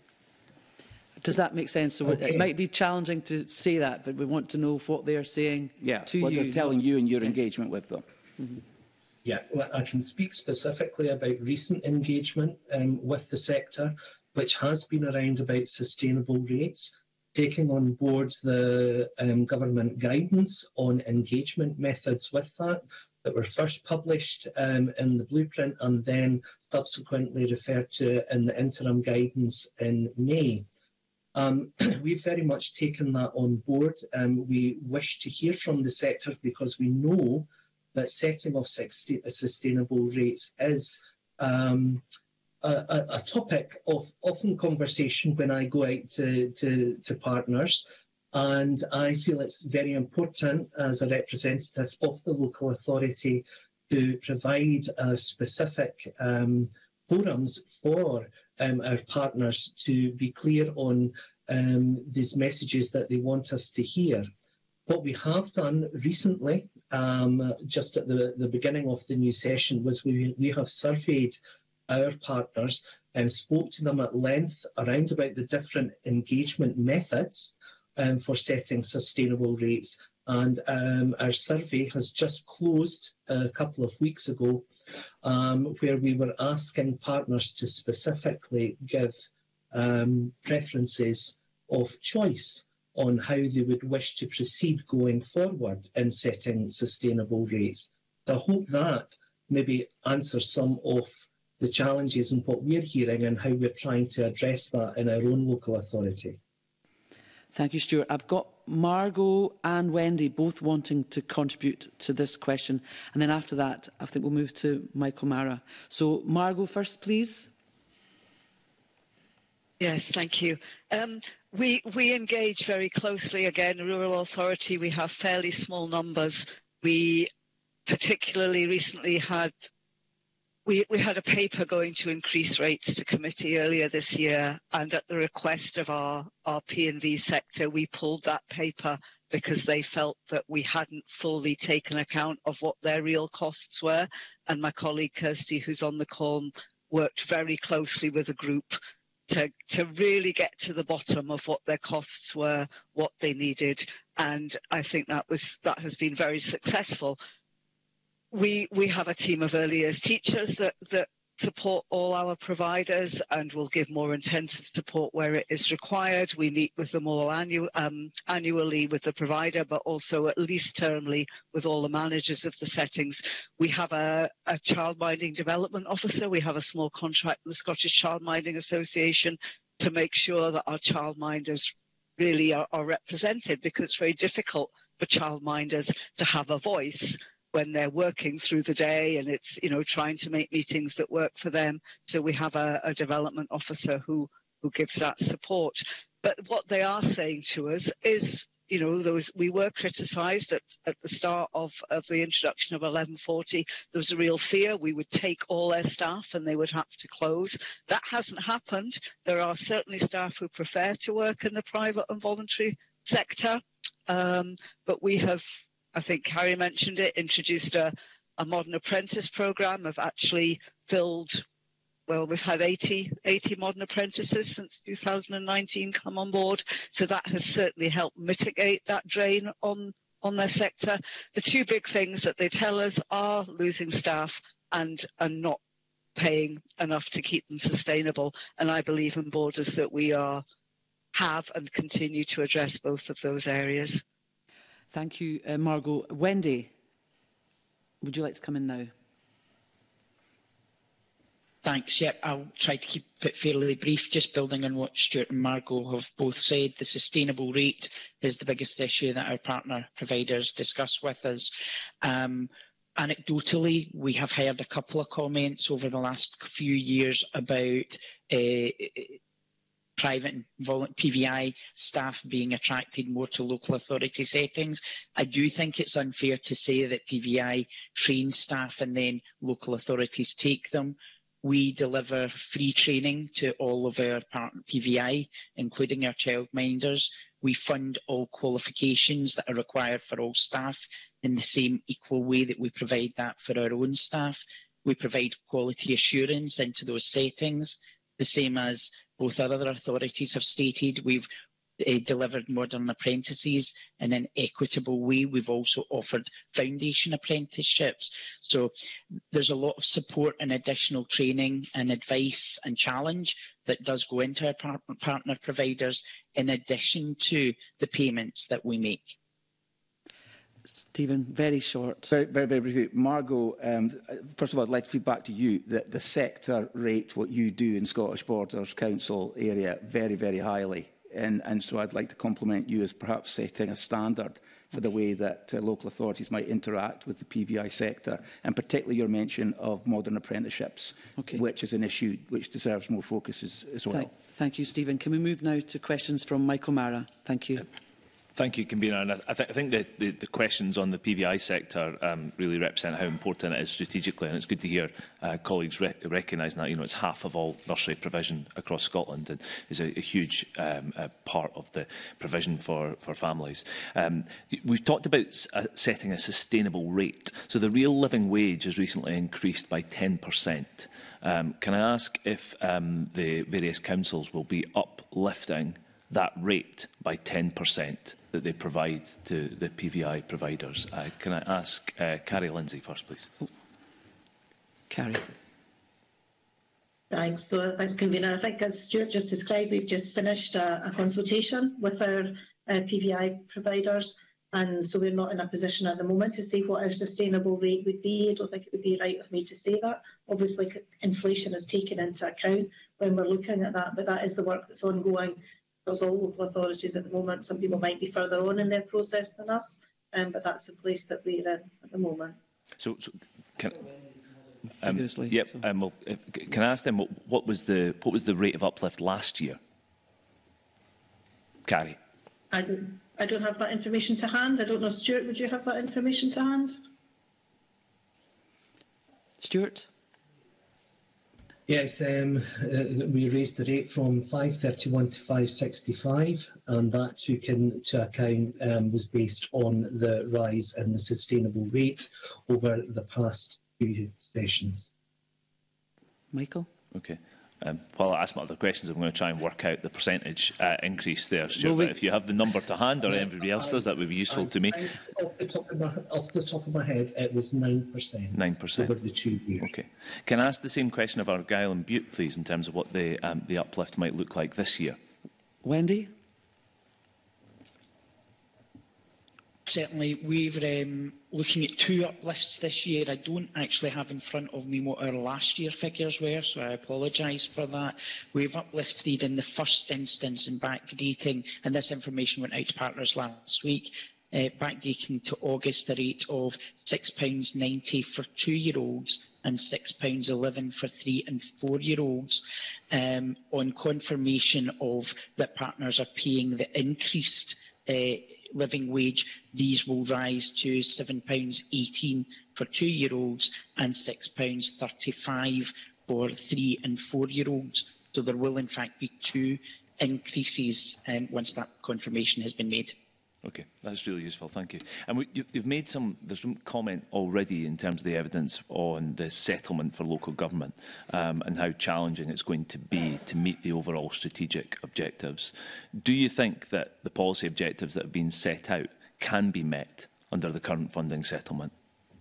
Does that make sense? So okay. It might be challenging to say that, but we want to know what they are saying yeah, to what you. What they're telling you in your engagement with them. Mm-hmm. Yeah, well, I can speak specifically about recent engagement um, with the sector, which has been around about sustainable rates, taking on board the um, government guidance on engagement methods with that, that were first published um, in the blueprint and then subsequently referred to in the interim guidance in May. Um, we've very much taken that on board. Um, we wish to hear from the sector because we know that setting of sustainable rates is um, a, a, a topic of often conversation when I go out to, to, to partners. And I feel it's very important as a representative of the local authority to provide a specific um, forums for um, our partners to be clear on um, these messages that they want us to hear. What we have done recently, um, just at the, the beginning of the new session, was we, we have surveyed our partners and spoke to them at length around about the different engagement methods um, for setting sustainable rates. And um, our survey has just closed a couple of weeks ago, um, where we were asking partners to specifically give um, preferences of choice on how they would wish to proceed going forward in setting sustainable rates. So I hope that maybe answers some of the challenges and what we're hearing and how we're trying to address that in our own local authority. Thank you, Stuart. I've got Margot and Wendy both wanting to contribute to this question. And then after that, I think we'll move to Michael Mara. So, Margot first, please. Yes, thank you. Um, we, we engage very closely. Again, rural authority, we have fairly small numbers. We particularly recently had We, we had a paper going to increase rates to committee earlier this year, and at the request of our, our P and V sector, we pulled that paper because they felt that we hadn't fully taken account of what their real costs were. And my colleague Kirsty, who's on the call, worked very closely with a group to, to really get to the bottom of what their costs were, what they needed. And I think that was that has been very successful. We, we have a team of early years teachers that, that support all our providers and will give more intensive support where it is required. We meet with them all annu um, annually with the provider, but also at least termly with all the managers of the settings. We have a, a childminding development officer. We have a small contract with the Scottish Childminding Association to make sure that our childminders really are, are represented, because it's very difficult for childminders to have a voice when they're working through the day, and it's, you know, trying to make meetings that work for them. So we have a, a development officer who, who gives that support. But what they are saying to us is, you know, there was, we were criticised at, at the start of, of the introduction of eleven forty. There was a real fear we would take all their staff and they would have to close. That hasn't happened. There are certainly staff who prefer to work in the private and voluntary sector, um, but we have, I think Carrie mentioned it, introduced a, a modern apprentice programme. Have actually filled, well, we've had eighty, eighty modern apprentices since two thousand nineteen come on board. So that has certainly helped mitigate that drain on, on their sector. The two big things that they tell us are losing staff and, and not paying enough to keep them sustainable. And I believe in Borders that we are, have and continue to address both of those areas. Thank you, uh, Margot. Wendy, would you like to come in now? Thanks. Yep, I'll try to keep it fairly brief. Just building on what Stuart and Margot have both said, the sustainable rate is the biggest issue that our partner providers discuss with us. Um, anecdotally, we have heard a couple of comments over the last few years about uh, private and P V I staff being attracted more to local authority settings. I do think it's unfair to say that P V I trains staff and then local authorities take them. We deliver free training to all of our partner P V I, including our childminders. We fund all qualifications that are required for all staff in the same equal way that we provide that for our own staff. We provide quality assurance into those settings, the same as both our other authorities have stated. We've uh, delivered modern apprentices in an equitable way. We've also offered foundation apprenticeships. So there's a lot of support and additional training and advice and challenge that does go into our par partner providers in addition to the payments that we make. Stephen, very short. Very, very, very briefly. Margot, um, first of all, I'd like to feed back to you that the sector rate what you do in Scottish Borders Council area very, very highly. And, and so I'd like to compliment you as perhaps setting a standard for the way that uh, local authorities might interact with the P V I sector, and particularly your mention of modern apprenticeships, okay, which is an issue which deserves more focus as, as well. Thank, thank you, Stephen. Can we move now to questions from Michael Mara? Thank you. Thank you, Convener. And I, th I think the, the, the questions on the P V I sector um, really represent how important it is strategically, and it's good to hear uh, colleagues re recognising that. You know, it's half of all nursery provision across Scotland, and is a, a huge um, a part of the provision for for families. Um, we've talked about uh, setting a sustainable rate. So the real living wage has recently increased by ten percent. Um, can I ask if um, the various councils will be uplifting that rate by ten percent that they provide to the P V I providers? Uh, can I ask uh, Carrie Lindsay first, please? Oh. Carrie. Thanks. So, thanks, Convener. I think, as Stuart just described, we've just finished a, a consultation with our uh, P V I providers, and so we're not in a position at the moment to say what our sustainable rate would be. I don't think it would be right of me to say that. Obviously, inflation is taken into account when we're looking at that, but that is the work that's ongoing across all local authorities at the moment. Some people might be further on in their process than us, um, but that's the place that we're in at the moment. So, so can, um, yep. Um, well, can I ask them what, what was the what was the rate of uplift last year? Carrie. I don't, I don't have that information to hand. I don't know, Stuart, would you have that information to hand? Stuart? Yes, um, uh, we raised the rate from five thirty-one to five sixty-five, and that took into account um, was based on the rise in the sustainable rate over the past few sessions. Michael? Okay. Um, while I ask my other questions, I'm going to try and work out the percentage uh, increase there, Stuart. Well, we... But if you have the number to hand, or anybody else does, that would be useful I to me. Off the, top of my, off the top of my head, it was nine percent. nine percent. Over the two years. Okay. Can I ask the same question of Argyll and Bute, please, in terms of what the, um, the uplift might look like this year? Wendy? Certainly, we're um, looking at two uplifts this year. I don't actually have in front of me what our last year figures were, so I apologise for that. We've uplifted in the first instance in backdating, and this information went out to partners last week, uh, backdating to August, a rate of six pounds ninety for two-year-olds and six pounds eleven for three and four-year-olds, um, on confirmation of that partners are paying the increased uh, living wage. These will rise to seven pounds eighteen for two-year-olds and six pounds thirty-five for three and four-year-olds. So there will in fact be two increases um, once that confirmation has been made. Okay, that's really useful, thank you. And we, you, you've made some, there's some comment already in terms of the evidence on the settlement for local government um, and how challenging it's going to be to meet the overall strategic objectives. Do you think that the policy objectives that have been set out can be met under the current funding settlement?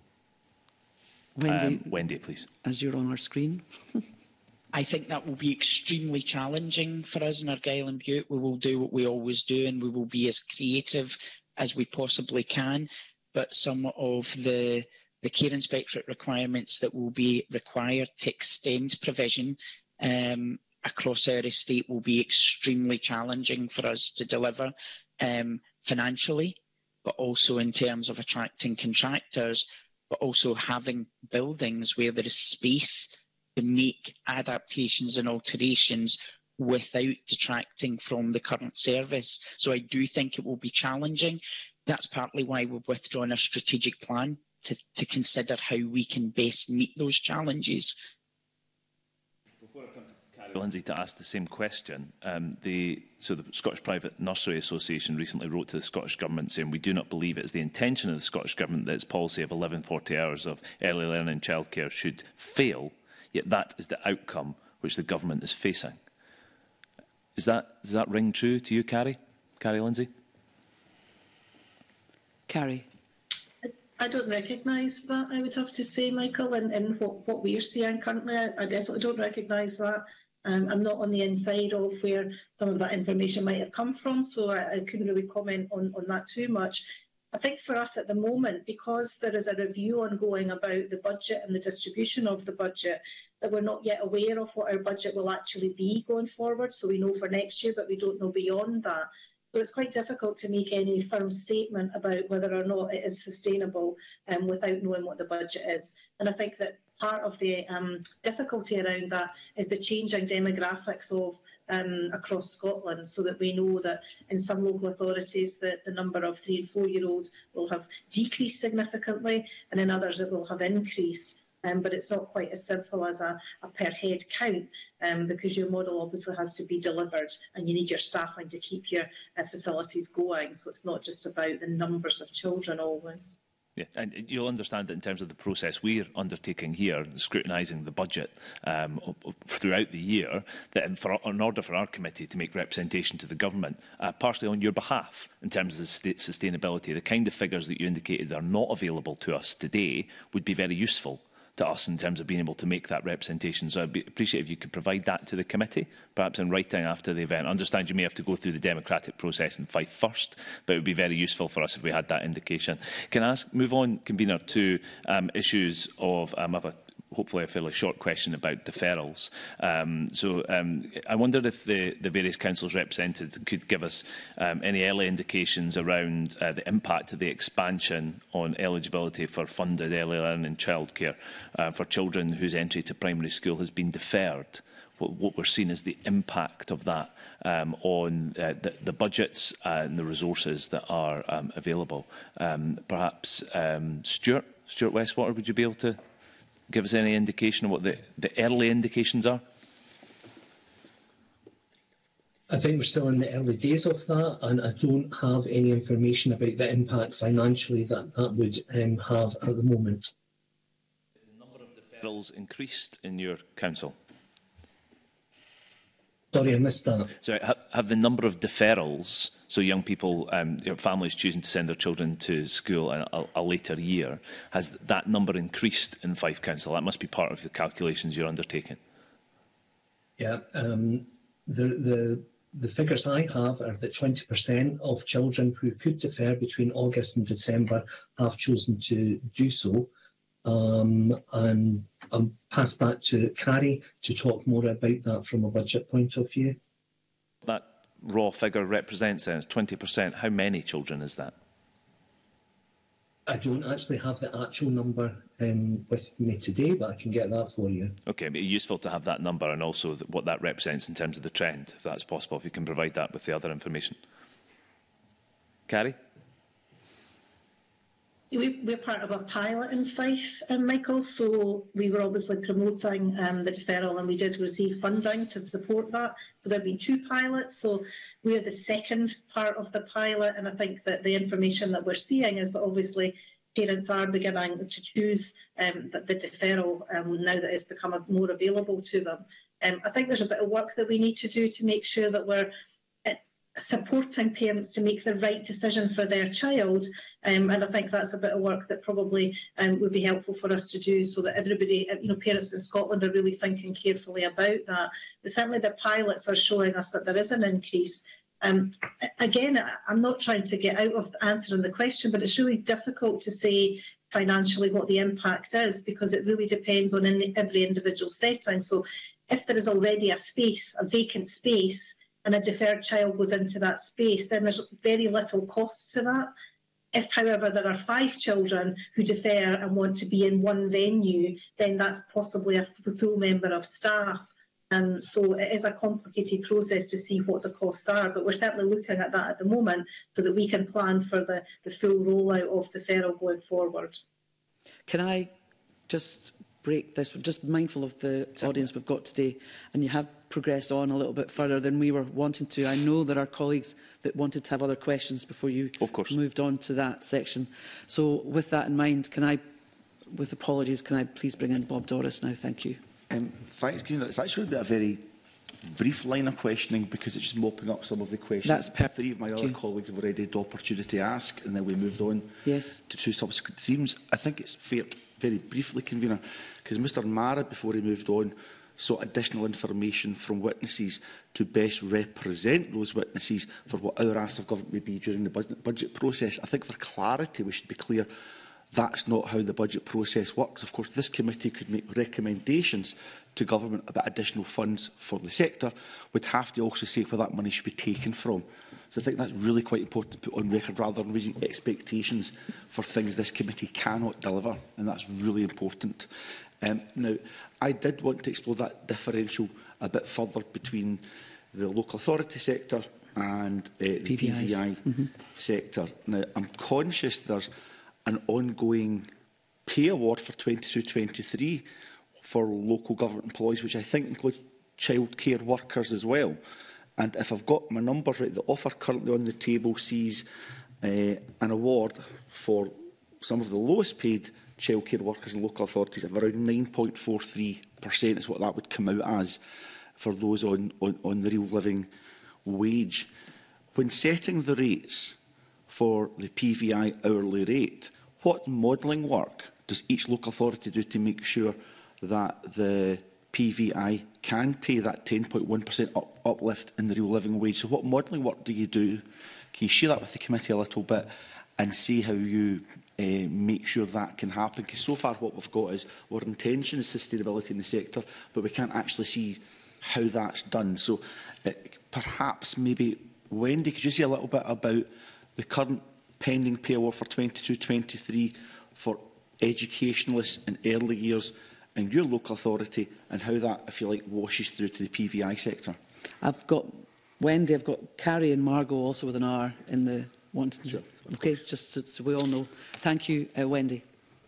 Wendy, um, Wendy, please. As you're on our screen. I think that will be extremely challenging for us in Argyll and Bute. We will do what we always do, and we will be as creative as we possibly can. But some of the, the care inspectorate requirements that will be required to extend provision um, across our estate will be extremely challenging for us to deliver um, financially, but also in terms of attracting contractors, but also having buildings where there is space to make adaptations and alterations without detracting from the current service. So I do think it will be challenging. That's partly why we've withdrawn our strategic plan to, to consider how we can best meet those challenges. Before I come to Carrie Lindsay to ask the same question, um, the, so the Scottish Private Nursery Association recently wrote to the Scottish Government saying, we do not believe it is the intention of the Scottish Government that its policy of eleven forty hours of early learning and childcare should fail. Yet that is the outcome which the government is facing. Is that, does that ring true to you, Carrie? Carrie Lindsay? Carrie? I don't recognise that, I would have to say, Michael, and, and what, what we're seeing currently. I, I definitely don't recognise that. Um, I'm not on the inside of where some of that information might have come from, so I, I couldn't really comment on, on that too much. I think for us at the moment, because there is a review ongoing about the budget and the distribution of the budget, that we're not yet aware of what our budget will actually be going forward. So we know for next year, but we don't know beyond that. So it's quite difficult to make any firm statement about whether or not it is sustainable um, without knowing what the budget is. And I think that part of the um, difficulty around that is the changing demographics of um, across Scotland, so that we know that in some local authorities that the number of three and four year olds will have decreased significantly, and in others it will have increased. Um, but it's not quite as simple as a, a per head count, um, because your model obviously has to be delivered and you need your staffing to keep your uh, facilities going. So it's not just about the numbers of children always. Yeah, and you'll understand that in terms of the process we're undertaking here, scrutinising the budget um, throughout the year, that in, for, in order for our committee to make representation to the government, uh, partially on your behalf, in terms of the state sustainability, the kind of figures that you indicated are not available to us today would be very useful to us in terms of being able to make that representation. So I'd be, appreciate if you could provide that to the committee, perhaps in writing after the event. I understand you may have to go through the democratic process in Fife first, but it would be very useful for us if we had that indication. Can I ask, move on, convener, to um, issues of, um, I have a hopefully a fairly short question about deferrals. Um, so um, I wondered if the, the various councils represented could give us um, any early indications around uh, the impact of the expansion on eligibility for funded early learning and childcare uh, for children whose entry to primary school has been deferred. What, what we're seeing is the impact of that um, on uh, the, the budgets and the resources that are um, available. Um, perhaps um, Stuart, Stuart Westwater, would you be able to give us any indication of what the, the early indications are? I think we're still in the early days of that, and I don't have any information about the impact financially that that would um, have at the moment. The number of deferrals increased in your council? Sorry, I missed that. So ha have the number of deferrals, so young people, um, you know, families choosing to send their children to school in a, a later year, has that number increased in Fife Council? That must be part of the calculations you're undertaking. Yeah, um, the, the, the figures I have are that twenty percent of children who could defer between August and December have chosen to do so. Um, and I'll pass back to Carrie to talk more about that from a budget point of view. That raw figure represents then twenty percent. How many children is that? I don't actually have the actual number um, with me today, but I can get that for you. Okay, it'd be useful to have that number and also th what that represents in terms of the trend, if that's possible, if you can provide that with the other information. Carrie? We, we're part of a pilot in Fife, um, Michael, so we were obviously promoting um, the deferral, and we did receive funding to support that. So there have been two pilots, so we're the second part of the pilot, and I think that the information that we're seeing is that obviously parents are beginning to choose um, the, the deferral um, now that it's become more available to them. Um, I think there's a bit of work that we need to do to make sure that we're supporting parents to make the right decision for their child, um, and I think that's a bit of work that probably um, would be helpful for us to do, so that everybody, you know, parents in Scotland are really thinking carefully about that. But certainly the pilots are showing us that there is an increase. Um, again, I'm not trying to get out of answering the question, but it's really difficult to say financially what the impact is, because it really depends on in every individual setting. So if there is already a space, a vacant space, and a deferred child goes into that space, then there's very little cost to that. If, however, there are five children who defer and want to be in one venue, then that's possibly a full member of staff. Um, so it is a complicated process to see what the costs are, but we're certainly looking at that at the moment so that we can plan for the, the full rollout of deferral going forward. Can I just break this? We're just mindful of the audience we've got today, and you have progressed on a little bit further than we were wanting to. I know there are colleagues that wanted to have other questions before you of course. moved on to that section. So with that in mind, can I, with apologies, can I please bring in Bob Doris now? Thank you. Um, thanks, Convener. It's actually a very brief line of questioning because it's just mopping up some of the questions. That's perfect. Three of my other colleagues have already had the opportunity to ask, and then we moved on yes. to two subsequent themes. I think it's fair, very briefly, Convener, because Mr Mara, before he moved on, sought additional information from witnesses to best represent those witnesses for what our ask of government may be during the budget, budget process. I think for clarity we should be clear that's not how the budget process works. Of course, this committee could make recommendations to government about additional funds for the sector, would have to also say where that money should be taken from. So I think that's really quite important to put on record rather than raising expectations for things this committee cannot deliver, and that's really important. Um, now, I did want to explore that differential a bit further between the local authority sector and uh, the P V I mm-hmm. sector. Now, I'm conscious there's an ongoing pay award for twenty-two twenty-three for local government employees, which I think includes childcare workers as well. And if I've got my numbers right, the offer currently on the table sees uh, an award for some of the lowest paid childcare workers in local authorities of around nine point four three percent is what that would come out as for those on, on, on the real living wage. When setting the rates for the P V I hourly rate, what modelling work does each local authority do to make sure that the P V I can pay that ten point one percent up, uplift in the real living wage? So what modelling work do you do? Can you share that with the committee a little bit and see how you uh, make sure that can happen? Because so far what we've got is our intention is sustainability in the sector, but we can't actually see how that's done. So uh, perhaps maybe, Wendy, could you say a little bit about the current pending pay award for twenty-two twenty-three for educationalists in early years in your local authority and how that, if you like, washes through to the P V I sector? I've got Wendy, I've got Carrie and Margot also with an R in the one. Sure, okay, just so, so we all know. Thank you, uh, Wendy.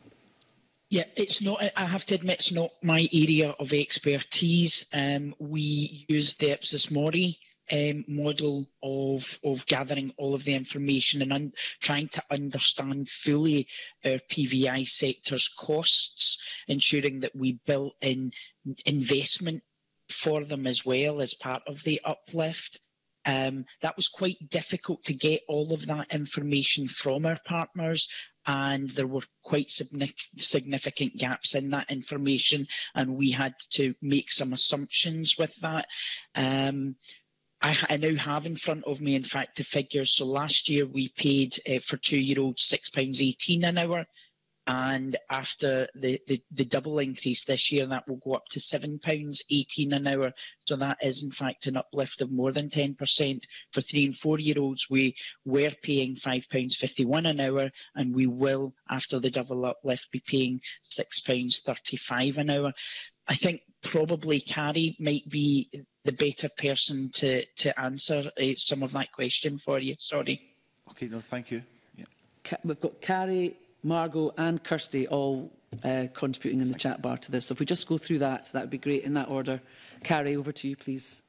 Yeah, it's not. I have to admit, it's not my area of expertise. Um, we use the Ipsos Mori um, model of of gathering all of the information and un trying to understand fully our P V I sector's costs, ensuring that we built in investment for them as well as part of the uplift. Um, that was quite difficult to get all of that information from our partners, and there were quite significant gaps in that information, and we had to make some assumptions with that. Um, I, I now have in front of me, in fact, the figures. So last year we paid uh, for two-year-olds six pounds eighteen an hour, and after the, the, the double increase this year, that will go up to seven pounds eighteen an hour. So that is, in fact, an uplift of more than ten percent. For three and four-year-olds, we were paying five pounds fifty-one an hour, and we will, after the double uplift, be paying six pounds thirty-five an hour. I think probably Carrie might be the better person to, to answer uh, some of that question for you. Sorry. Okay, no, thank you. Yeah. We've got Carrie, Margot and Kirsty all uh, contributing in the chat bar to this. So if we just go through that, that would be great in that order. Carrie, over to you, please.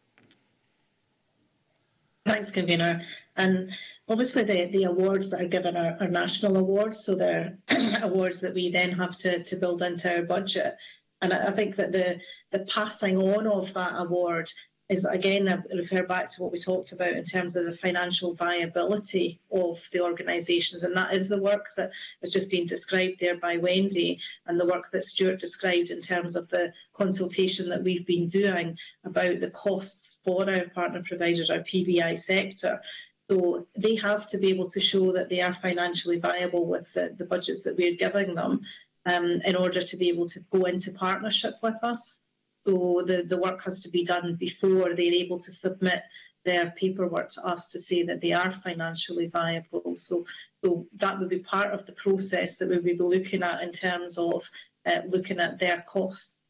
Thanks, Convener. And obviously the, the awards that are given are, are national awards, so they're awards that we then have to, to build into our budget. And I think that the, the passing on of that award is, again, I refer back to what we talked about in terms of the financial viability of the organisations. And that is the work that has just been described there by Wendy, and the work that Stuart described in terms of the consultation that we've been doing about the costs for our partner providers, our P V I sector. So they have to be able to show that they are financially viable with the, the budgets that we're giving them, um, in order to be able to go into partnership with us. So the, the work has to be done before they're able to submit their paperwork to us to say that they are financially viable. So, so that would be part of the process that we would be looking at in terms of uh, looking at their costs.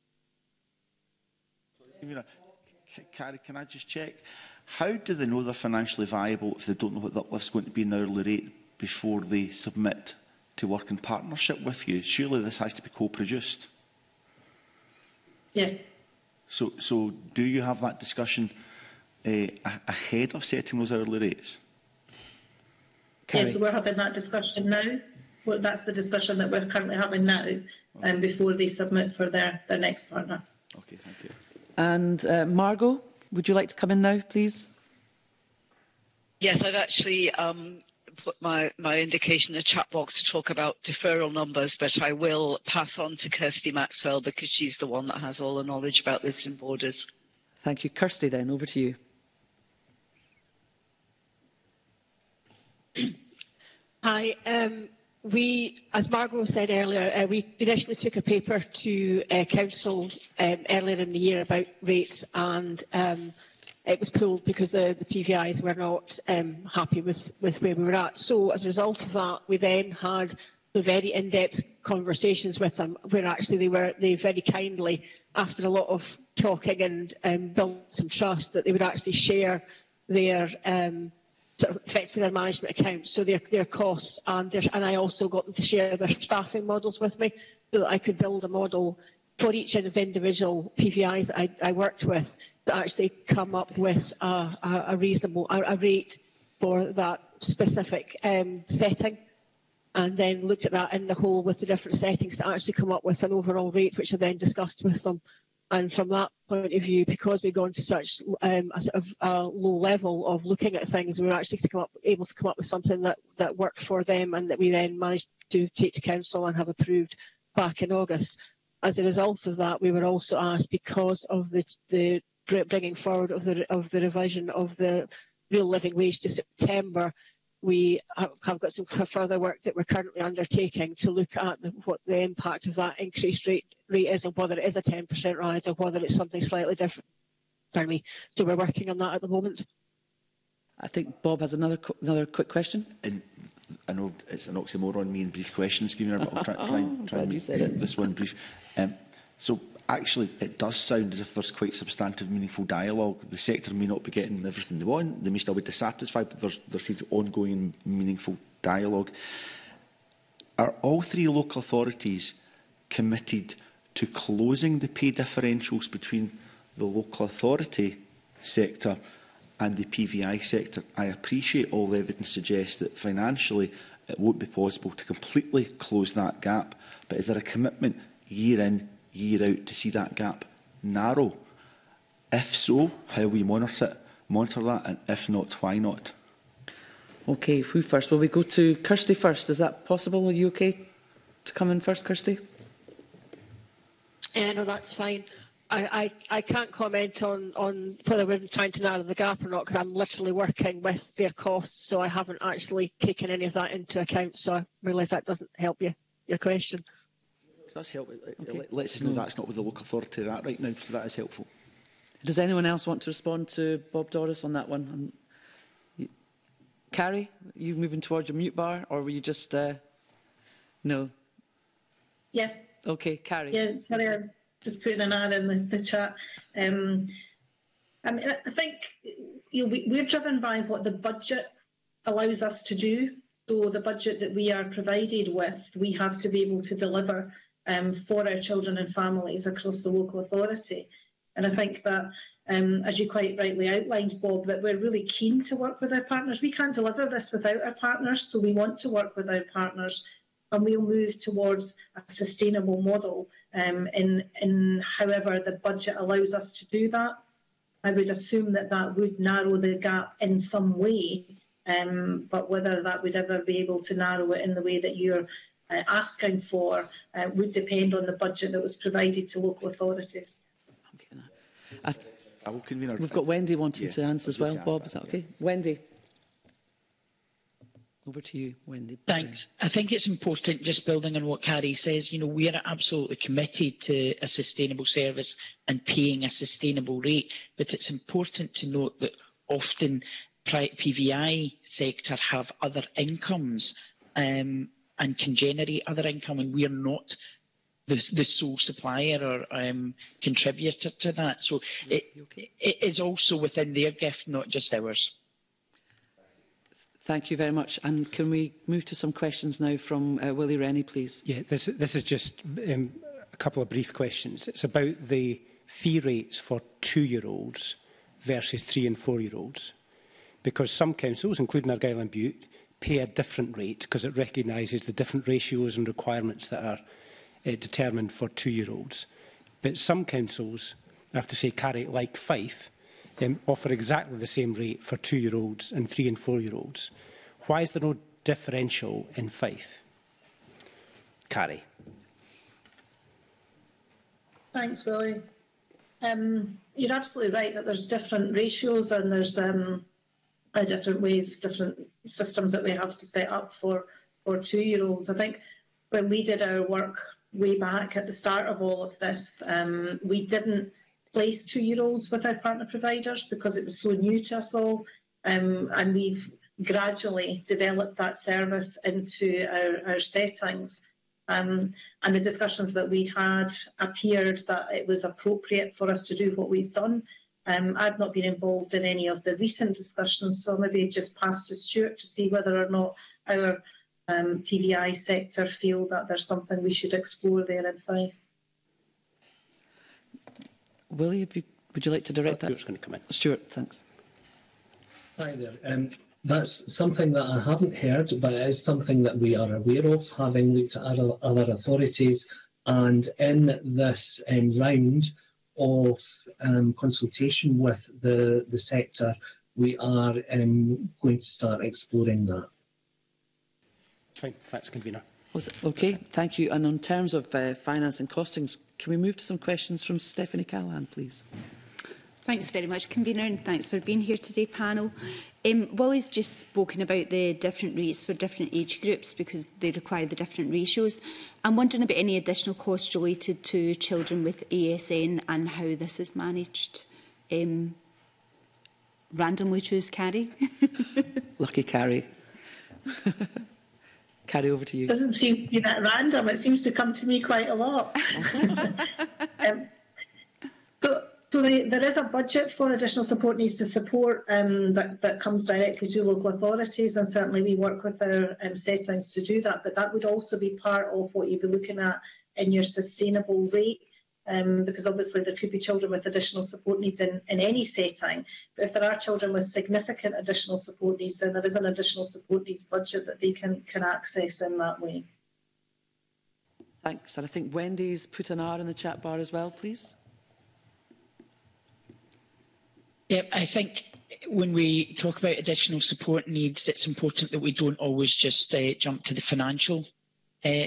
Carrie, can I just check? How do they know they're financially viable if they don't know what the uplift's going to be in the hourly rate before they submit to work in partnership with you? Surely this has to be co-produced. Yeah. So, so do you have that discussion uh, ahead of setting those hourly rates? Yes, yeah, so we're having that discussion now. Well, that's the discussion that we're currently having now, okay. um, before they submit for their, their next partner. Okay, thank you. And uh, Margot, would you like to come in now, please? Yes, I'd actually um, put my, my indication in the chat box to talk about deferral numbers, but I will pass on to Kirsty Maxwell because she's the one that has all the knowledge about this in Borders. Thank you. Kirsty, then, over to you. Hi. Um, we, as Margot said earlier, uh, we initially took a paper to uh, Council um, earlier in the year about rates, and um, it was pulled because the, the P V Is were not um, happy with, with where we were at. So as a result of that, we then had So very in-depth conversations with them, where actually they were they very kindly, after a lot of talking and um, building some trust, that they would actually share their um, sort of effectively their management accounts, so their their costs, and their, and I also got them to share their staffing models with me, so that I could build a model for each of the individual P V Is that I, I worked with to actually come up with a, a, a reasonable a, a rate for that specific um, setting. And then looked at that in the whole with the different settings to actually come up with an overall rate, which I then discussed with them. And from that point of view, because we'd gone to such um, a sort of a low level of looking at things, we were actually to come up, able to come up with something that, that worked for them, and that we then managed to take to council and have approved back in August. As a result of that, we were also asked, because of the, the bringing forward of the, of the revision of the real living wage to September, we have got some further work that we're currently undertaking to look at the, what the impact of that increased rate, rate is, and whether it is a ten percent rise or whether it's something slightly different. Pardon me. So we're working on that at the moment. I think Bob has another another quick question. And I know it's an oxymoron, me and brief questions, but I'll try, try, and, try and make it. this one brief. Um, so actually, it does sound as if there's quite substantive, meaningful dialogue. The sector may not be getting everything they want. They may still be dissatisfied, but there's, there seems ongoing, meaningful dialogue. Are all three local authorities committed to closing the pay differentials between the local authority sector and the P V I sector? I appreciate all the evidence suggests that financially it won't be possible to completely close that gap, but is there a commitment year in, year out to see that gap narrow? If so, how we monitor it, monitor that, and if not, why not? Okay, who first? Will we go to Kirsty first? Is that possible? Are you okay to come in first, Kirsty? Yeah, no, that's fine. I, I, I can't comment on, on whether we're trying to narrow the gap or not, because I'm literally working with their costs, so I haven't actually taken any of that into account, so I realise that doesn't help you, your question. Does help. Okay. Let, let's us know that's not with the local authority they're at right now, so that is helpful. Does anyone else want to respond to Bob Doris on that one? Um, you, Carrie, are you moving towards your mute bar, or were you just... Uh, no? Yeah. Okay, Carrie. Yeah, sorry, I was just putting an ad in the, the chat. Um, I mean, I think you know, we, we're driven by what the budget allows us to do. So the budget that we are provided with, we have to be able to deliver um, for our children and families across the local authority. And I think that, um, as you quite rightly outlined, Bob, that we're really keen to work with our partners. We can't deliver this without our partners, so we want to work with our partners, and we'll move towards a sustainable model um, in, in however the budget allows us to do that. I would assume that that would narrow the gap in some way, um, but whether that would ever be able to narrow it in the way that you're uh, asking for uh, would depend on the budget that was provided to local authorities. I I will convene our... We've got Wendy wanting yeah, to answer as well. Bob, that, is that yeah. okay? Wendy. Over to you, Wendy. Thanks. I think it's important, just building on what Carrie says, you know, we are absolutely committed to a sustainable service and paying a sustainable rate, but it's important to note that often P V I sector have other incomes um, and can generate other income, and we are not the, the sole supplier or um, contributor to that. So it, it is also within their gift, not just ours. Thank you very much. And can we move to some questions now from uh, Willie Rennie, please? Yeah, this, this is just um, a couple of brief questions. It's about the fee rates for two-year-olds versus three- and four-year-olds. Because some councils, including Argyll and Bute, pay a different rate because it recognises the different ratios and requirements that are uh, determined for two-year-olds. But some councils, I have to say, Carrie, like Fife, Um, offer exactly the same rate for two-year-olds and three- and four-year-olds. Why is there no differential in Fife? Carrie. Thanks, Willie. Um, you're absolutely right that there's different ratios and there's um, uh, different ways, different systems that we have to set up for, for two-year-olds. I think when we did our work way back at the start of all of this, um, we didn't place two-year-olds with our partner providers because it was so new to us all, um, and we've gradually develop that service into our, our settings. Um, and the discussions that we'd had appeared that it was appropriate for us to do what we've done. Um, I've not been involved in any of the recent discussions, so maybe just pass to Stuart to see whether or not our um, P V I sector feel that there's something we should explore there in Fife. Willie, if you, would you like to direct that? Stuart's going to come in. Stuart, thanks. Hi there. Um, that's something that I haven't heard, but it is something that we are aware of, having looked at other, other authorities. And in this um, round of um, consultation with the, the sector, we are um, going to start exploring that. Fine. Thanks, Convener. Okay, thank you. And in terms of uh, finance and costings, can we move to some questions from Stephanie Callahan, please? Thanks very much, Convener, and thanks for being here today, panel. Um, Willie's just spoken about the different rates for different age groups because they require the different ratios. I'm wondering about any additional costs related to children with A S N and how this is managed. Um, randomly choose Carrie. Lucky Carrie. Carrie, over to you. It doesn't seem to be that random. It seems to come to me quite a lot. um, so, so the, there is a budget for additional support needs to support um, that, that comes directly to local authorities, and certainly we work with our um, settings to do that. But that would also be part of what you'd be looking at in your sustainable rate. Um, because obviously there could be children with additional support needs in, in any setting, but if there are children with significant additional support needs, then there is an additional support needs budget that they can, can access in that way. Thanks. And I think Wendy's put an R in the chat bar as well, please. Yeah, I think when we talk about additional support needs, it's important that we don't always just uh, jump to the financial uh,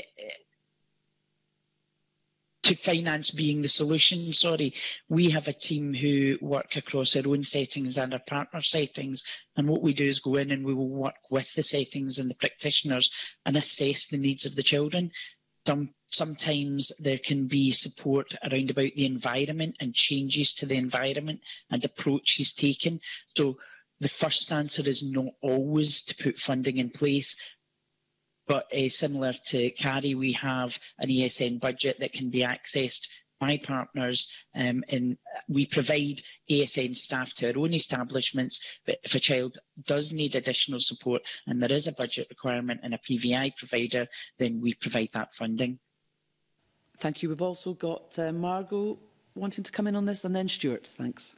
to finance being the solution, sorry. We have a team who work across our own settings and our partner settings, and what we do is go in and we will work with the settings and the practitioners and assess the needs of the children. Some, sometimes there can be support around about the environment and changes to the environment and approaches taken. So the first answer is not always to put funding in place. But uh, similar to Carrie, we have an E S N budget that can be accessed by partners, um, and we provide E S N staff to our own establishments. But if a child does need additional support and there is a budget requirement and a P V I provider, then we provide that funding. Thank you. We've also got uh, Margot wanting to come in on this, and then Stuart. Thanks.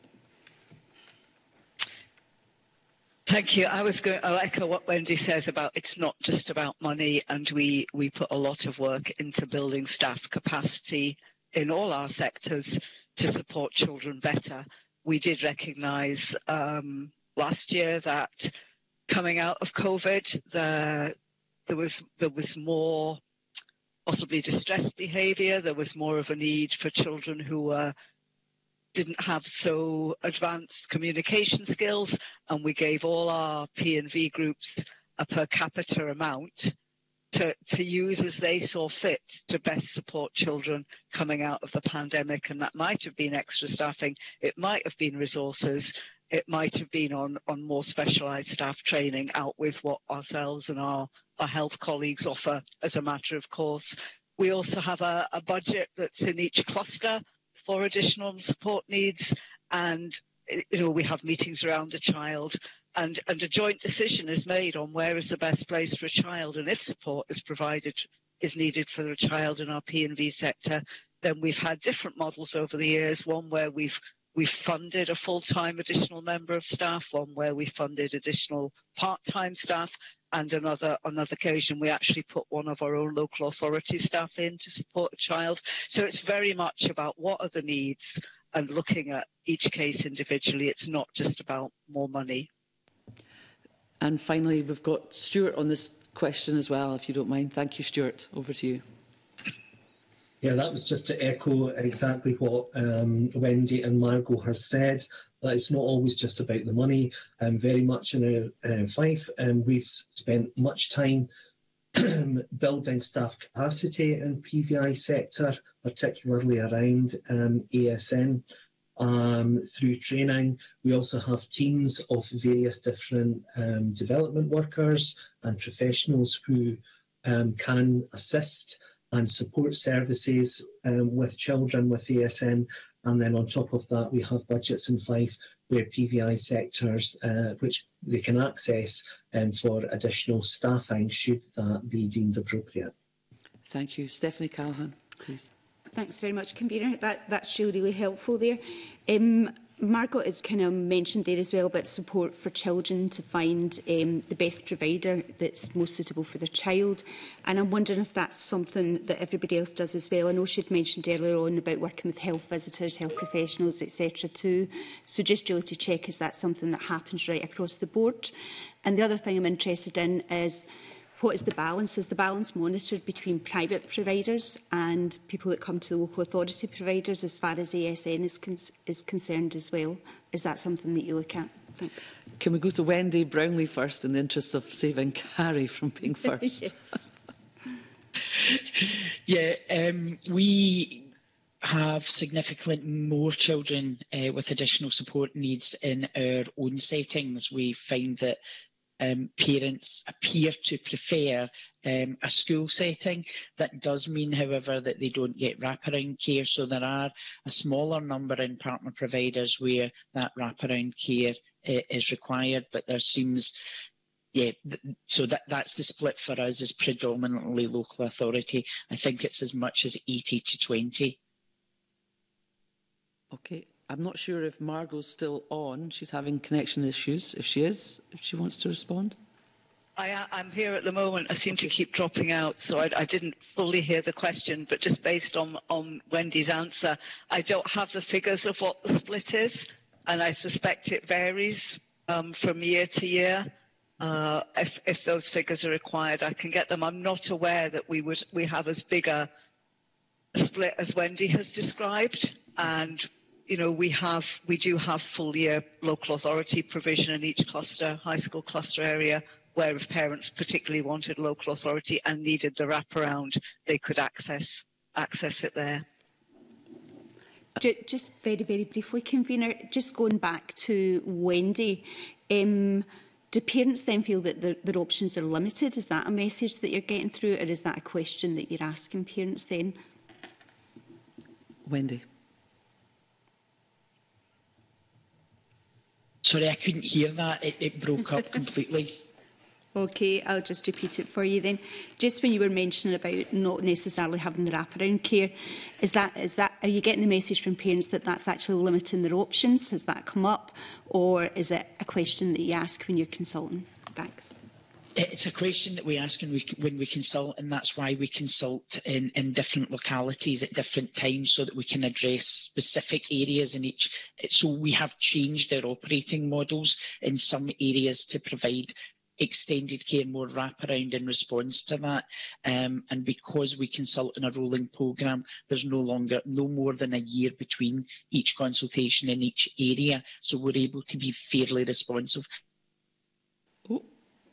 Thank you. I was going to echo what Wendy says about it's not just about money, and we, we put a lot of work into building staff capacity in all our sectors to support children better. We did recognise um, last year that coming out of COVID, the, there was there was more possibly distressed behaviour. There was more of a need for children who were didn't have so advanced communication skills, and we gave all our P and V groups a per capita amount to, to use as they saw fit to best support children coming out of the pandemic. And that might have been extra staffing, it might have been resources, it might have been on, on more specialised staff training out with what ourselves and our, our health colleagues offer as a matter of course. We also have a, a budget that's in each cluster for additional support needs, and you know we have meetings around a child, and and a joint decision is made on where is the best place for a child, and if support is provided is needed for the child in our P and V sector, then we've had different models over the years. One where we've we've funded a full-time additional member of staff, one where we funded additional part-time staff, and another another occasion we actually put one of our own local authority staff in to support a child. So it's very much about what are the needs and looking at each case individually. It's not just about more money. And finally, we've got Stuart on this question as well, if you don't mind. Thank you, Stuart. Over to you. Yeah, that was just to echo exactly what um, Wendy and Margot has said. That it's not always just about the money. Um, very much in our uh, Fife, um, we've spent much time building staff capacity in P V I sector, particularly around um, A S N. um, through training. We also have teams of various different um, development workers and professionals who um, can assist and support services um, with children with A S N. And then on top of that, we have budgets in Fife where P V I sectors, uh, which they can access um, for additional staffing should that be deemed appropriate. Thank you. Stephanie Callaghan, please. Thanks very much, Convener. That, that's really, really helpful there. Um, Margot has kind of mentioned there as well about support for children to find um, the best provider that's most suitable for their child. And I'm wondering if that's something that everybody else does as well. I know she'd mentioned earlier on about working with health visitors, health professionals, et cetera too. So just really to check, is that something that happens right across the board? And the other thing I'm interested in is, what is the balance? Is the balance monitored between private providers and people that come to the local authority providers as far as A S N is, con is concerned as well? Is that something that you look at? Thanks. Can we go to Wendy Brownlee first in the interest of saving Carrie from being first? Yes. Yeah, um, we have significantly more children uh, with additional support needs in our own settings. We find that Um, parents appear to prefer um, a school setting. That does mean, however, that they don't get wraparound care. So there are a smaller number in partner providers where that wraparound care uh, is required, but there seems, yeah, th so that, that's the split for us is predominantly local authority. I think it's as much as eighty to twenty. Okay. I'm not sure if Margot's still on. She's having connection issues. If she is, if she wants to respond. I, I'm here at the moment. I seem to keep dropping out, so I, I didn't fully hear the question. But just based on, on Wendy's answer, I don't have the figures of what the split is, and I suspect it varies um, from year to year. Uh, if, if those figures are required, I can get them. I'm not aware that we would we have as big a split as Wendy has described, and you know, we have, we do have full year local authority provision in each cluster, high school cluster area, where if parents particularly wanted local authority and needed the wraparound, they could access access it there. Just very, very briefly, Convener, just going back to Wendy, um, do parents then feel that their, their options are limited? Is that a message that you're getting through, or is that a question that you're asking parents then? Wendy. Sorry, I couldn't hear that. It, it broke up completely. Okay, I'll just repeat it for you then. Just when you were mentioning about not necessarily having the wraparound care, is that, is that, are you getting the message from parents that that's actually limiting their options? Has that come up? Or is it a question that you ask when you're consulting? Thanks. It's a question that we ask when we, when we consult, and that's why we consult in, in different localities at different times so that we can address specific areas in each. So we have changed our operating models in some areas to provide extended care, more wraparound in response to that. Um, and because we consult in a rolling programme, there's no longer, no more than a year between each consultation in each area. So we're able to be fairly responsive. Oh.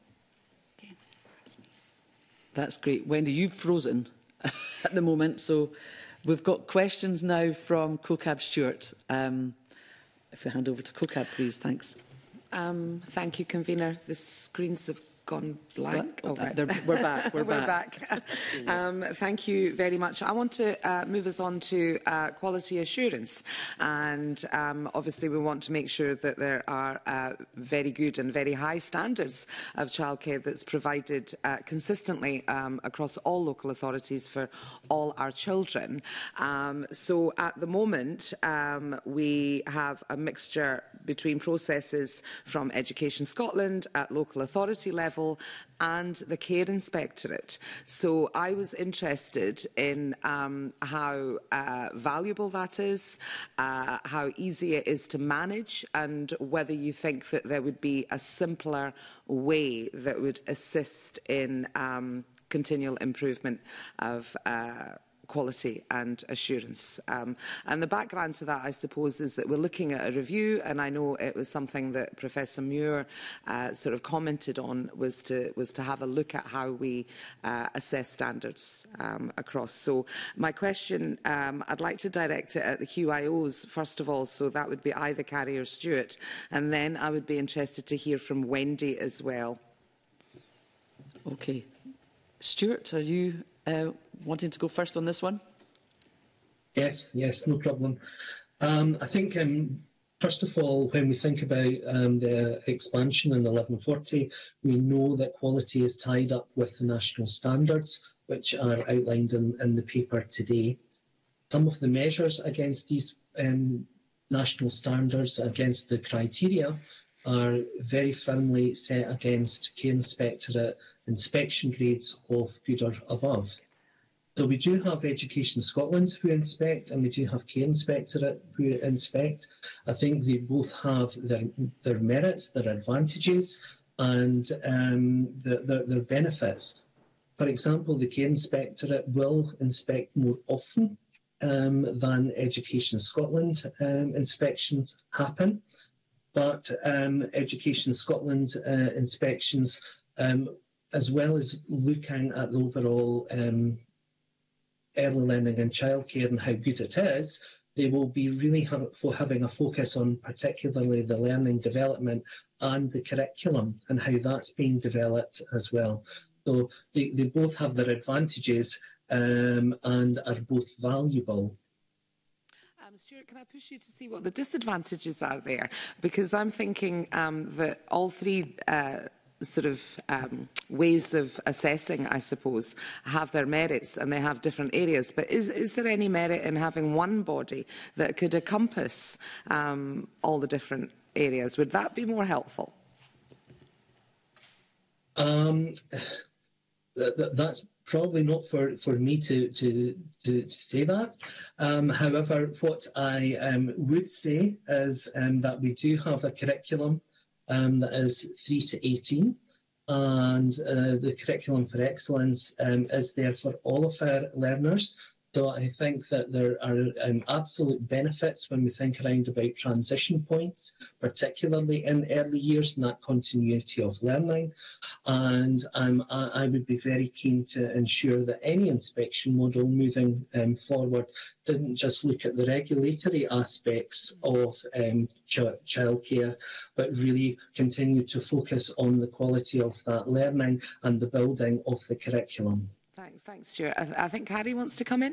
That's great. Wendy, you've frozen at the moment, so we've got questions now from CoCab Stewart. Um, if we hand over to CoCab, please. Thanks. Um, thank you, Convener. The screens have gone blank. Well, oh, right. we're back. We're, we're back. back. um, thank you very much. I want to uh, move us on to uh, quality assurance. And um, obviously we want to make sure that there are uh, very good and very high standards of childcare that's provided uh, consistently um, across all local authorities for all our children. Um, so at the moment, um, we have a mixture between processes from Education Scotland at local authority level and the Care Inspectorate. So I was interested in um, how uh, valuable that is, uh, how easy it is to manage, and whether you think that there would be a simpler way that would assist in um, continual improvement of uh, quality and assurance. Um, and the background to that, I suppose, is that we're looking at a review, and I know it was something that Professor Muir uh, sort of commented on, was to, was to have a look at how we uh, assess standards um, across. So my question, um, I'd like to direct it at the Q I Os, first of all, so that would be either Carrie or Stuart, and then I would be interested to hear from Wendy as well. Okay. Stuart, are you uh, wanting to go first on this one? Yes, yes, no problem. Um, I think, um, first of all, when we think about um, the expansion in eleven forty, we know that quality is tied up with the national standards, which are outlined in, in the paper today. Some of the measures against these um, national standards, against the criteria, are very firmly set against Care Inspectorate inspection grades of good or above. So we do have Education Scotland who inspect, and we do have Care Inspectorate who inspect. I think they both have their, their merits, their advantages, and um, the, the, their benefits. For example, the Care Inspectorate will inspect more often um, than Education Scotland um, inspections happen. But um, Education Scotland uh, inspections, um, as well as looking at the overall um, early learning and childcare and how good it is, they will be really ha for having a focus on particularly the learning development and the curriculum and how that's being developed as well. So they, they both have their advantages um, and are both valuable. Um, Stuart, can I push you to see what the disadvantages are there? Because I'm thinking um, that all three uh, sort of um, ways of assessing, I suppose, have their merits and they have different areas. But is, is there any merit in having one body that could encompass um, all the different areas? Would that be more helpful? Um, th th that's probably not for, for me to, to, to, to say that. Um, however, what I um, would say is um, that we do have a curriculum um, that is three to eighteen, and uh, the curriculum for excellence um, is there for all of our learners. So I think that there are um, absolute benefits when we think around about transition points, particularly in early years, and that continuity of learning. And um, I, I would be very keen to ensure that any inspection model moving um, forward didn't just look at the regulatory aspects of um, ch childcare, but really continue to focus on the quality of that learning and the building of the curriculum. Thanks, thanks, Stuart. I, I think Carrie wants to come in.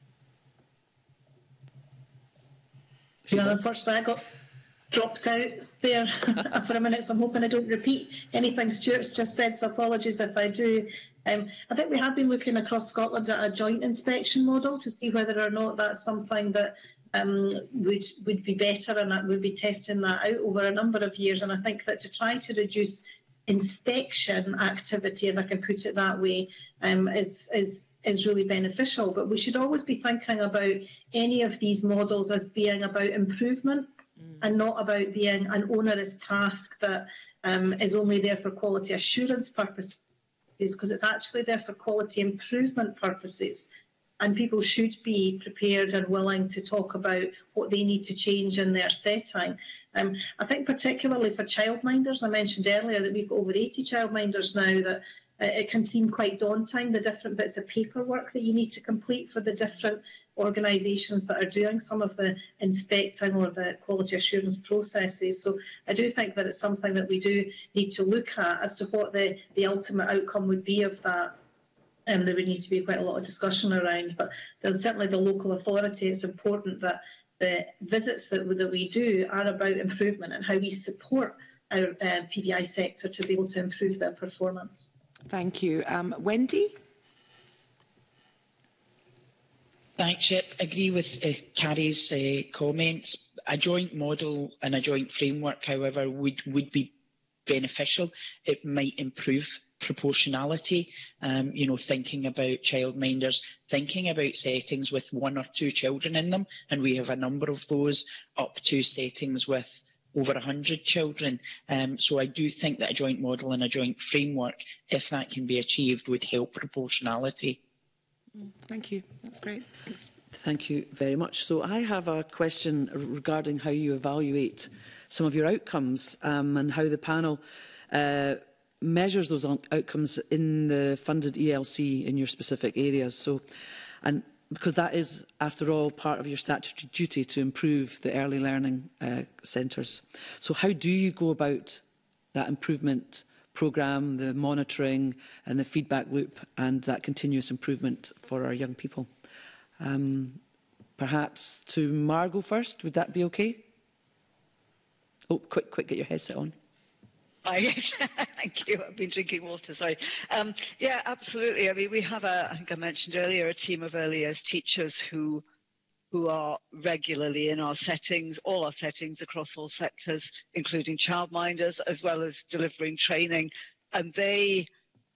Yeah, unfortunately, I got dropped out there for a minute, so I'm hoping I don't repeat anything Stuart's just said, so apologies if I do. Um, I think we have been looking across Scotland at a joint inspection model to see whether or not that's something that um, would, would be better, and that we'll be testing that out over a number of years. And I think that to try to reduce inspection activity, if I can put it that way, um, is, is, is really beneficial. But we should always be thinking about any of these models as being about improvement mm. and not about being an onerous task that um, is only there for quality assurance purposes, because it's actually there for quality improvement purposes. And people should be prepared and willing to talk about what they need to change in their setting. Um, I think particularly for childminders, I mentioned earlier that we've got over eighty childminders now, that uh, it can seem quite daunting, the different bits of paperwork that you need to complete for the different organisations that are doing some of the inspecting or the quality assurance processes. So I do think that it's something that we do need to look at as to what the, the ultimate outcome would be of that. Um, there would need to be quite a lot of discussion around, but there's certainly the local authority. It's important that the visits that, that we do are about improvement and how we support our uh, P V I sector to be able to improve their performance. Thank you. Um, Wendy? Thanks, Chip. I agree with uh, Carrie's uh, comments. A joint model and a joint framework, however, would, would be beneficial. It might improve proportionality, um, you know, thinking about childminders, thinking about settings with one or two children in them, and we have a number of those, up to settings with over one hundred children. Um, so I do think that a joint model and a joint framework, if that can be achieved, would help proportionality. Thank you. That's great. Thanks. Thank you very much. So I have a question regarding how you evaluate some of your outcomes um, and how the panel uh, measures those outcomes in the funded E L C in your specific areas. So, and because that is, after all, part of your statutory duty to improve the early learning uh, centres. So how do you go about that improvement programme, the monitoring and the feedback loop and that continuous improvement for our young people? Um, perhaps to Margot first, would that be okay? Oh, quick, quick, get your headset on. Oh, yes, thank you. I've been drinking water, sorry. Um, yeah, absolutely. I mean, we have, a, I think I mentioned earlier, a team of early years teachers who, who are regularly in our settings, all our settings across all sectors, including childminders, as well as delivering training. And they,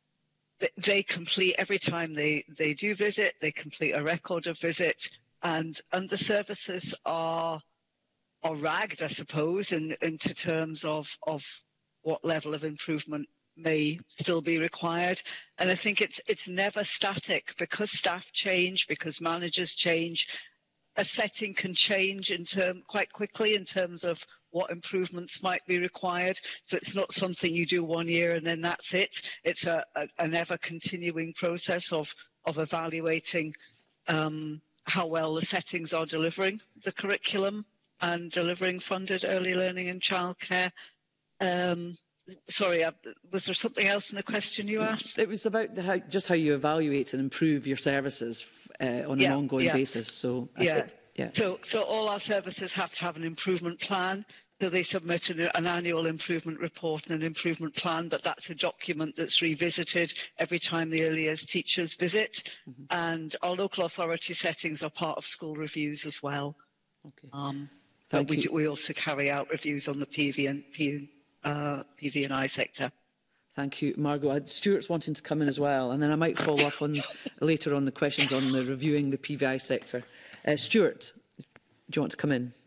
they complete, every time they, they do visit, they complete a record of visit. And, and the services are, are ragged, I suppose, in, into terms of, of what level of improvement may still be required. And I think it's it's never static, because staff change, because managers change. A setting can change in term quite quickly in terms of what improvements might be required. So it's not something you do one year and then that's it. It's a, a, an ever continuing process of of evaluating um, how well the settings are delivering the curriculum and delivering funded early learning and childcare. Um, sorry, uh, was there something else in the question you asked? It was about the, how, just how you evaluate and improve your services uh, on yeah, an ongoing yeah. basis. So, I yeah. think, yeah. So, so all our services have to have an improvement plan. So they submit an, an annual improvement report and an improvement plan, but that's a document that's revisited every time the early years teachers visit. Mm-hmm. And our local authority settings are part of school reviews as well. Okay. Um, Thank but we, you. do, we also carry out reviews on the P V and P, uh, P V and I sector. Thank you, Margot. Stuart's wanting to come in as well, and then I might follow up on later on the questions on the reviewing the P V I sector. Uh, Stuart, do you want to come in?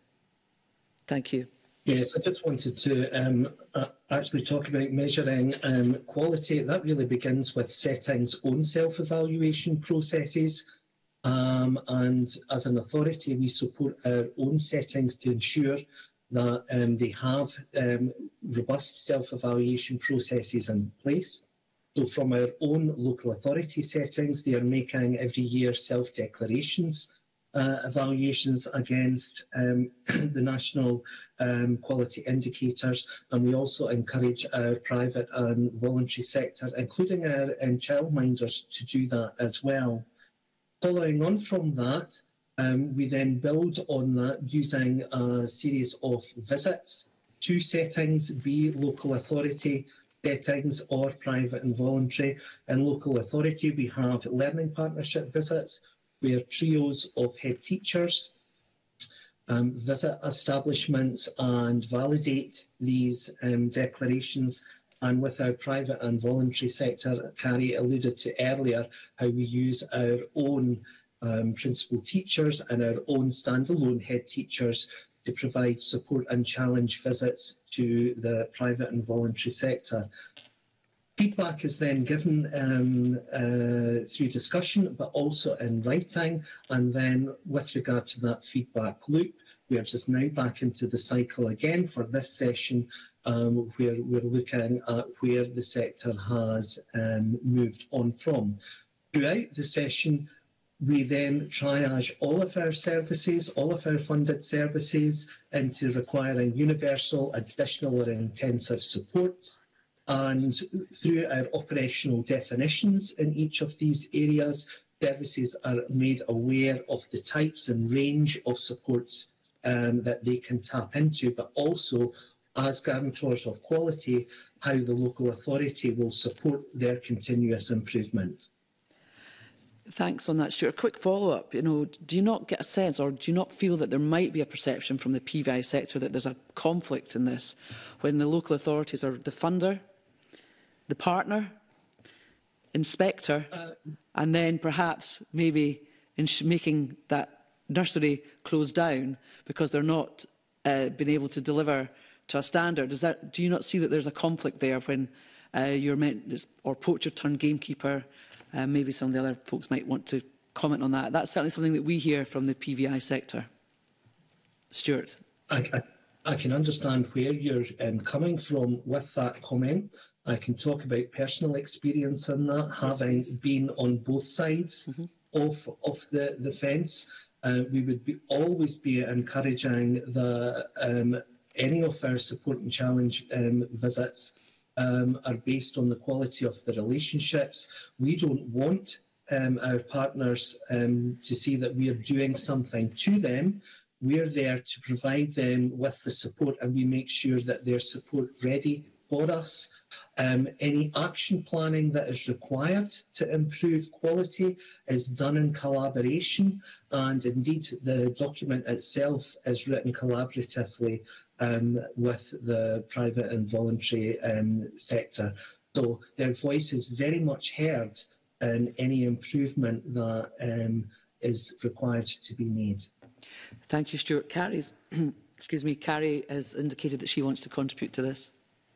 Thank you. Yes, I just wanted to um, uh, actually talk about measuring um, quality. That really begins with settings' own self-evaluation processes. Um, and as an authority, we support our own settings to ensure that um, they have um, robust self-evaluation processes in place. So from our own local authority settings, they are making every year self-declarations, uh, evaluations against um, the national um, quality indicators. And we also encourage our private and voluntary sector, including our um, childminders, to do that as well. Following on from that, um, we then build on that using a series of visits to settings, be local authority settings or private and voluntary. In local authority, we have learning partnership visits where trios of head teachers um, visit establishments and validate these um, declarations. And with our private and voluntary sector, Carrie alluded to earlier how we use our own um, principal teachers and our own standalone head teachers to provide support and challenge visits to the private and voluntary sector. Feedback is then given um, uh, through discussion, but also in writing. And then with regard to that feedback loop, we are just now back into the cycle again for this session, Um, where we're looking at where the sector has um, moved on from. Throughout the session, we then triage all of our services, all of our funded services into requiring universal, additional or intensive supports. And through our operational definitions in each of these areas, services are made aware of the types and range of supports um, that they can tap into, but also as guarantors of quality, how the local authority will support their continuous improvement. Thanks on that, Stuart. A quick follow-up. You know, do you not get a sense, or do you not feel that there might be a perception from the P V I sector that there's a conflict in this, when the local authorities are the funder, the partner, inspector, uh, and then perhaps maybe in sh making that nursery close down because they're not uh, been able to deliver to a standard? Is that, do you not see that there's a conflict there when uh, you're meant, or poacher turned gamekeeper? Uh, maybe some of the other folks might want to comment on that? That's certainly something that we hear from the P V I sector. Stuart. I, I, I can understand where you're um, coming from with that comment. I can talk about personal experience in that, yes, having please. been on both sides mm-hmm. of, of the, the fence. Uh, we would be, always be encouraging the, um, any of our support and challenge um, visits um, are based on the quality of the relationships. We don't want um, our partners um, to see that we are doing something to them. We're there to provide them with the support, and we make sure that they're support ready for us. Um, any action planning that is required to improve quality is done in collaboration, and indeed the document itself is written collaboratively um, with the private and voluntary um, sector. So their voice is very much heard in any improvement that um, is required to be made. Thank you, Stuart. Carrie's, excuse me, Carrie has indicated that she wants to contribute to this.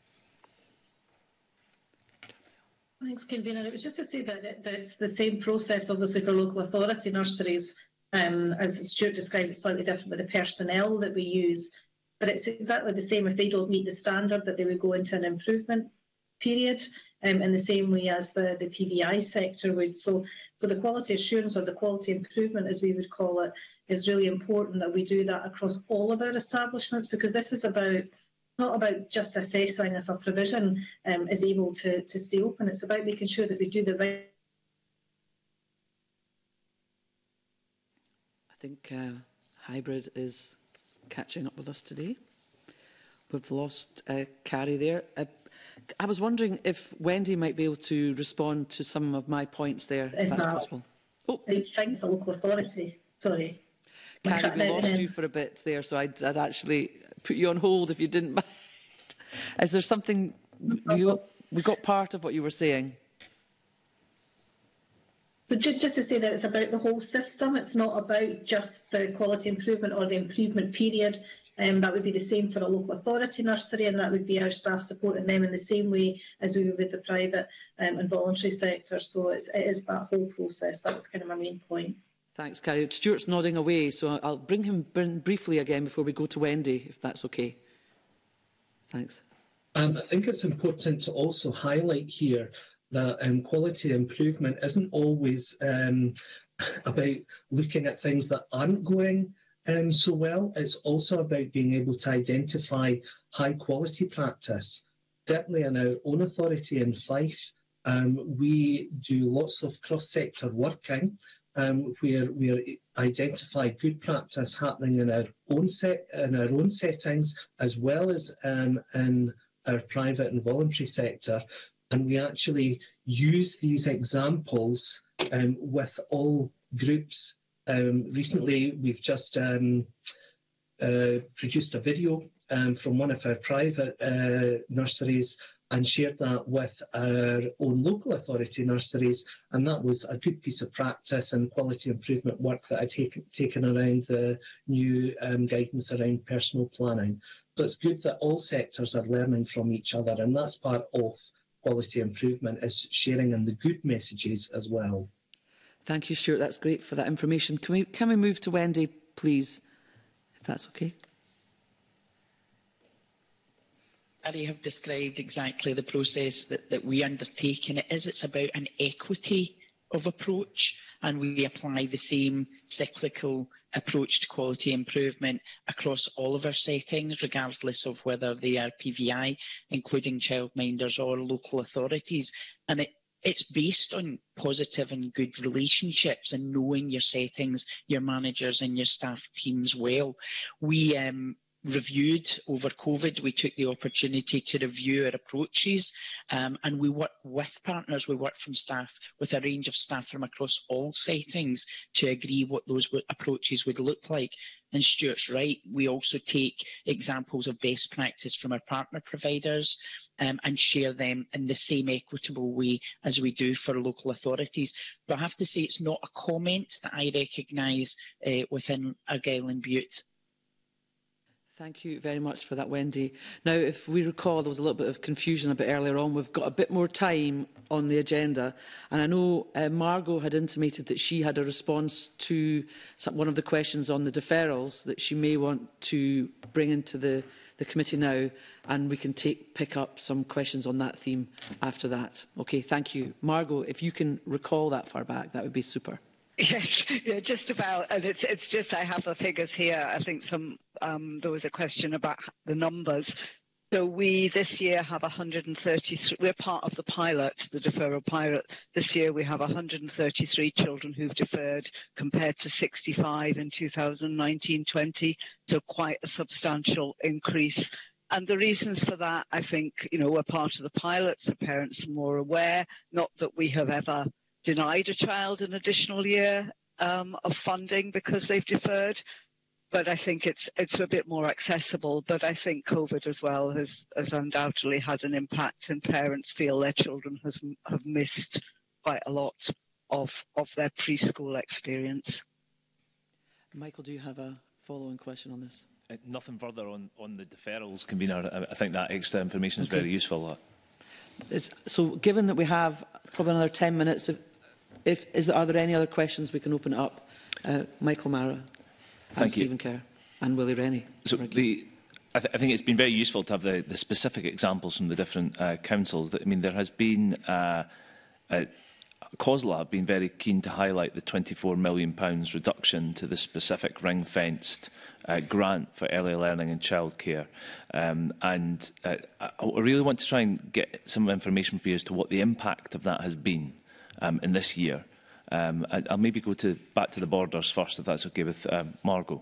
Thanks, Convener. It was just to say that, it, that it's the same process, obviously, for local authority nurseries. Um, as Stuart described, it's slightly different with the personnel that we use, but it's exactly the same. If they don't meet the standard, that they would go into an improvement period um, in the same way as the, the P V I sector would. So for the quality assurance, or the quality improvement, as we would call it, is really important that we do that across all of our establishments, because this is about not about just assessing if a provision um, is able to, to stay open. It's about making sure that we do the right. I think uh, hybrid is catching up with us today. We've lost uh, Carrie there. Uh, I was wondering if Wendy might be able to respond to some of my points there, if, if that's possible. Oh, I think the local authority. Sorry. Carrie, we lost in. you for a bit there, so I'd, I'd actually put you on hold if you didn't mind. Is there something, we, we got part of what you were saying? But just, just to say that it's about the whole system, it's not about just the quality improvement or the improvement period. Um, that would be the same for a local authority nursery, and that would be our staff supporting them in the same way as we would with the private um, and voluntary sector. So it's, it is that whole process. That was kind of my main point. Thanks, Carrie. Stuart's nodding away, so I'll bring him in briefly again before we go to Wendy, if that's okay. Thanks. Um, I think it's important to also highlight here that um, quality improvement isn't always um, about looking at things that aren't going um, so well. It's also about being able to identify high quality practice. Certainly in our own authority in Fife, um, we do lots of cross-sector working um, where we identify good practice happening in our own set in our own settings, as well as um, in our private and voluntary sector. And we actually use these examples um, with all groups. Um, recently, we've just um, uh, produced a video um, from one of our private uh, nurseries and shared that with our own local authority nurseries. And that was a good piece of practice and quality improvement work that I'd taken, taken around the new um, guidance around personal planning. So it's good that all sectors are learning from each other, and that's part of quality improvement, is sharing in the good messages as well. Thank you, Stuart. That's great for that information. Can we, can we move to Wendy, please, if that's okay? Harry have described exactly the process that, that we undertake, and it is it's about an equity of approach, and we apply the same cyclical approach to quality improvement across all of our settings, regardless of whether they are P V I, including childminders, or local authorities. And it, it's based on positive and good relationships and knowing your settings, your managers and your staff teams well. We um, reviewed over COVID, we took the opportunity to review our approaches, um, and we work with partners, we work from staff, with a range of staff from across all settings to agree what those approaches would look like. And Stuart's right, we also take examples of best practice from our partner providers um, and share them in the same equitable way as we do for local authorities. But I have to say it's not a comment that I recognise uh, within Argyll and Bute. Thank you very much for that, Wendy. Now, if we recall, there was a little bit of confusion a bit earlier on. We've got a bit more time on the agenda. And I know uh, Margot had intimated that she had a response to some, one of the questions on the deferrals that she may want to bring into the, the committee now. And we can take, pick up some questions on that theme after that. OK, thank you. Margot, if you can recall that far back, that would be super. Yes, yeah, just about, and it's it's just I have the figures here. I think some um, there was a question about the numbers. So we this year have one hundred thirty-three. We're part of the pilot, the deferral pilot. This year we have one hundred thirty-three children who've deferred, compared to sixty-five in two thousand nineteen twenty. So quite a substantial increase. And the reasons for that, I think, you know, we're part of the pilot, so parents are more aware. Not that we have ever denied a child an additional year um, of funding because they've deferred, but I think it's it's a bit more accessible. But I think COVID as well has, has undoubtedly had an impact, and parents feel their children has, have missed quite a lot of, of their preschool experience. Michael, do you have a following question on this? Uh, nothing further on, on the deferrals, convener. I, I think that extra information is okay. very useful. Uh. It's, so given that we have probably another ten minutes, if, if, is there, are there any other questions we can open it up? Uh, Michael Mara and Thank Stephen you. Kerr and Willie Rennie. So the, I, th I think it's been very useful to have the, the specific examples from the different uh, councils. That, I mean, there has been, uh, uh, COSLA have been very keen to highlight the twenty-four million pounds reduction to the specific ring-fenced uh, grant for early learning and childcare. Um, and uh, I really want to try and get some information for you as to what the impact of that has been um, in this year. Um, I, I'll maybe go to, back to the borders first, if that's okay with um, Margot.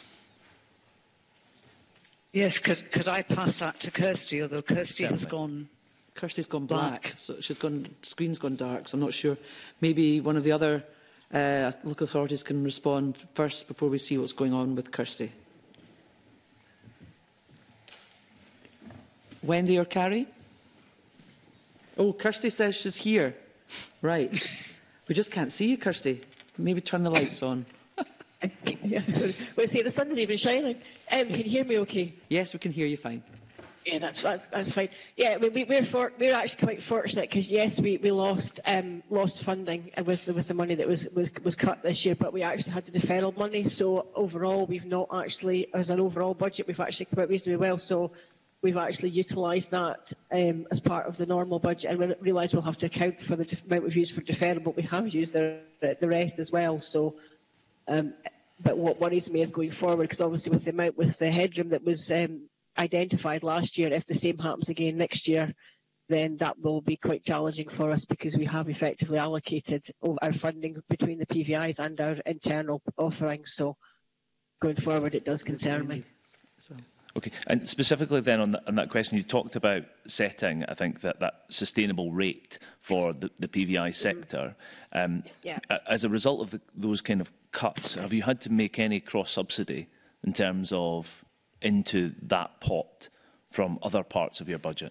Yes, could, could I pass that to Kirsty, although Kirsty Certainly. has gone... Kirsty's gone black, black, so she's gone, screen's gone dark, so I'm not sure. Maybe one of the other uh, local authorities can respond first before we see what's going on with Kirsty. Wendy or Carrie? Oh, Kirsty says she's here. Right. We just can't see you, Kirsty. Maybe turn the lights on. Yeah. Well, see, the sun's even shining. Um, can you hear me okay? Yes, we can hear you fine. Yeah, that's that's, that's fine. Yeah, we, we, we're for, we're actually quite fortunate because yes, we, we lost um, lost funding with the, with the money that was, was was cut this year, but we actually had the deferral money. So overall, we've not actually, as an overall budget, we've actually come out reasonably well. So we've actually utilised that um, as part of the normal budget, and we realise we'll have to account for the amount we've used for deferral, but we have used the the rest as well. So, um, but what worries me is going forward, because obviously with the amount with the headroom that was um, identified last year, if the same happens again next year, then that will be quite challenging for us, because we have effectively allocated our funding between the P V Is and our internal offerings. So going forward, it does concern me. Okay, and specifically then on, the, on that question, you talked about setting, I think, that, that sustainable rate for the, the P V I sector. Mm. Um, yeah. As a result of the, those kind of cuts, have you had to make any cross-subsidy in terms of into that pot from other parts of your budget?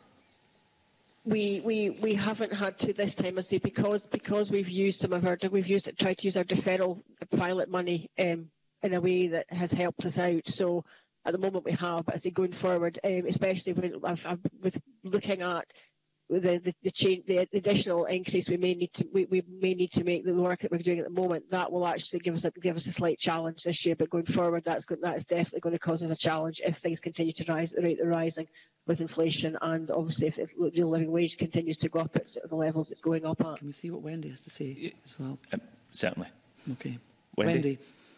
We we we haven't had to this time, I say, because because we've used some of our we've used it tried to use our deferral pilot money um, in a way that has helped us out. So at the moment we have, but as they going forward, um, especially when I've, I've, with looking at the the, the, change, the additional increase we may need to we, we may need to make the work that we're doing at the moment, that will actually give us a, give us a slight challenge this year. But going forward, that's going, that is definitely going to cause us a challenge if things continue to rise at the rate they're rising with inflation, and obviously if, if the living wage continues to go up at sort of the levels it's going up at. Can we see what Wendy has to say yeah. as well? Um, certainly. Okay. Wendy. Wendy.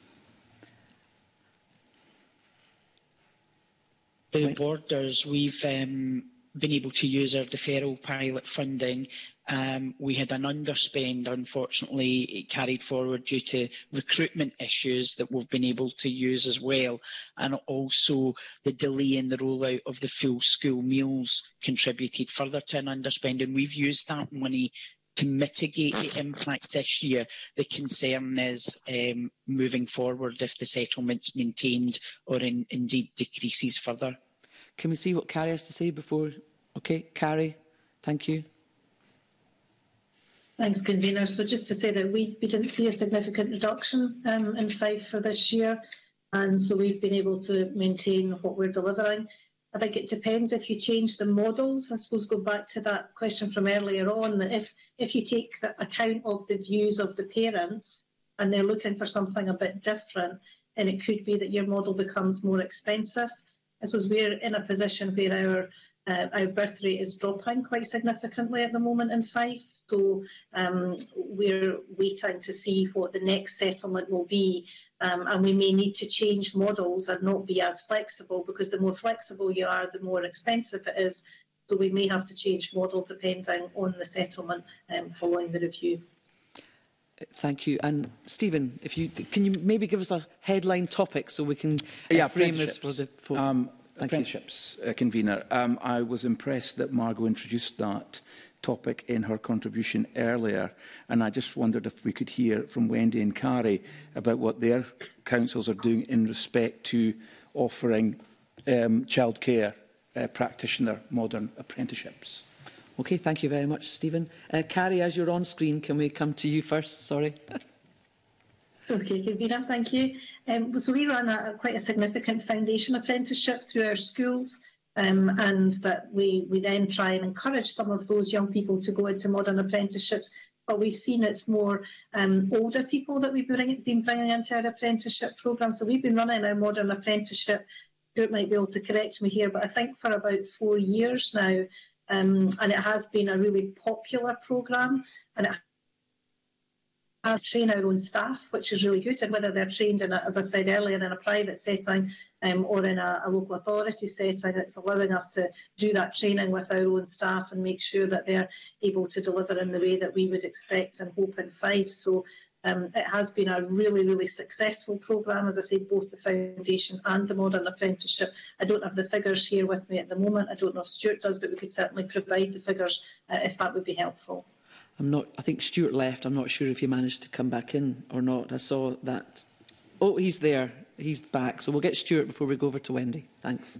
The borders, we've um, been able to use our deferral pilot funding. Um, we had an underspend, unfortunately, it carried forward due to recruitment issues that we've been able to use as well. And also the delay in the rollout of the full school meals contributed further to an underspend. And we've used that money to mitigate the impact this year. The concern is um, moving forward if the settlement's maintained or in, indeed decreases further. Can we see what Carrie has to say before? Okay, Carrie, thank you. Thanks, convener. So just to say that we, we didn't see a significant reduction um, in Fife for this year. and so we've been able to maintain what we're delivering. I think it depends if you change the models. I suppose go back to that question from earlier on, that if, if you take the account of the views of the parents and they're looking for something a bit different, then it could be that your model becomes more expensive. I suppose we're in a position where our Uh, our birth rate is dropping quite significantly at the moment in Fife, so um, we're waiting to see what the next settlement will be, um, and we may need to change models and not be as flexible, because the more flexible you are, the more expensive it is. So we may have to change model depending on the settlement um, following the review. Thank you. And Stephen, if you can you maybe give us a headline topic so we can uh, yeah, frame this for the folks. Um, Thank Apprenticeships, uh, convener. Um, I was impressed that Margot introduced that topic in her contribution earlier, and I just wondered if we could hear from Wendy and Carrie about what their councils are doing in respect to offering um, childcare uh, practitioner modern apprenticeships. Okay, thank you very much, Stephen. Uh, Carrie, as you're on screen, can we come to you first? Sorry. Okay, Convener, thank you. Um, so we run a, a quite a significant foundation apprenticeship through our schools, um, and that we, we then try and encourage some of those young people to go into modern apprenticeships. But we've seen it's more um, older people that we've been, been bringing into our apprenticeship programme. So we've been running our modern apprenticeship, Stuart might be able to correct me here, but I think for about four years now, um, and it has been a really popular programme, and it Uh, train our own staff, which is really good, and whether they're trained in, a, as I said earlier, in a private setting um, or in a, a local authority setting, it's allowing us to do that training with our own staff and make sure that they're able to deliver in the way that we would expect and hope in Fife. So um, it has been a really, really successful programme, as I say, both the foundation and the modern apprenticeship. I don't have the figures here with me at the moment. I don't know if Stuart does, but we could certainly provide the figures uh, if that would be helpful. I'm not, I think Stuart left. I'm not sure if he managed to come back in or not. I saw that. Oh, he's there. He's back. So we'll get Stuart before we go over to Wendy. Thanks.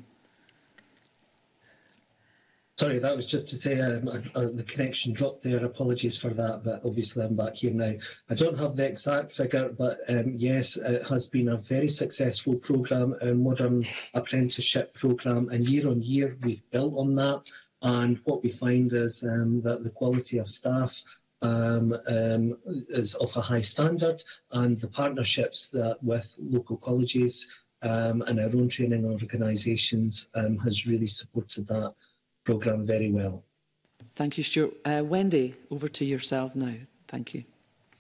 Sorry, that was just to say um, uh, uh, the connection dropped there. Apologies for that, but obviously I'm back here now. I don't have the exact figure, but um, yes, it has been a very successful programme, a modern apprenticeship programme, and year on year we've built on that. And what we find is um, that the quality of staff um, um, is of a high standard, and the partnerships that with local colleges um, and our own training organisations um, has really supported that programme very well. Thank you, Stuart. Uh, Wendy, over to yourself now. Thank you.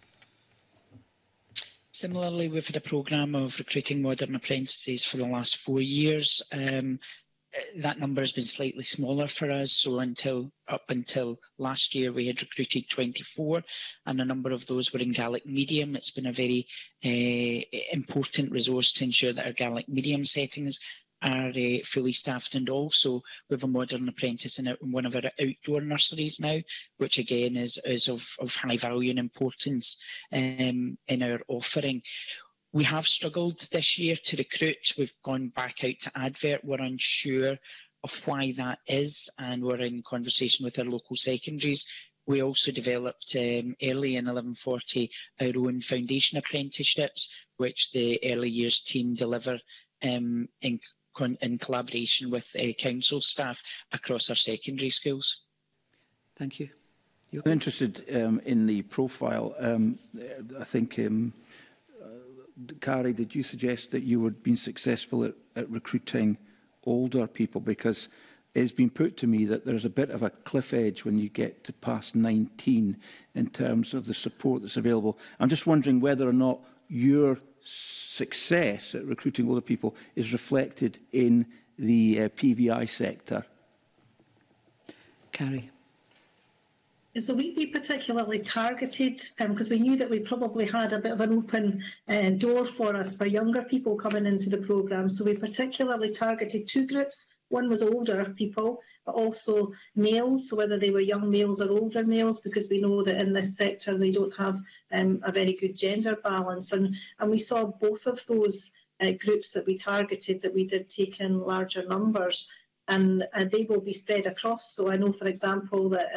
Similarly, we've had a programme of recruiting modern apprentices for the last four years. Um, that number has been slightly smaller for us, so until up until last year we had recruited twenty-four, and a number of those were in Gaelic medium. It's been a very uh, important resource to ensure that our Gaelic medium settings are uh, fully staffed, and also we have a modern apprentice in, in one of our outdoor nurseries now, which again is, is of, of high value and importance um, in our offering. We have struggled this year to recruit. We've gone back out to advert. We're unsure of why that is, and we're in conversation with our local secondaries. We also developed um, early in eleven forty our own foundation apprenticeships, which the early years team deliver um, in, in collaboration with uh, council staff across our secondary schools. Thank you. You're I'm interested um, in the profile. Um, I think... Um, Carrie, did you suggest that you were being successful at, at recruiting older people? Because it's been put to me that there's a bit of a cliff edge when you get to past nineteen in terms of the support that's available. I'm just wondering whether or not your success at recruiting older people is reflected in the uh, P V I sector. Carrie. So we, we particularly targeted, because um, we knew that we probably had a bit of an open uh, door for us for younger people coming into the programme. So we particularly targeted two groups. One was older people, but also males, so whether they were young males or older males, because we know that in this sector they don't have um, a very good gender balance. And, and we saw both of those uh, groups that we targeted, that we did take in larger numbers. And uh, they will be spread across. So I know, for example, that uh,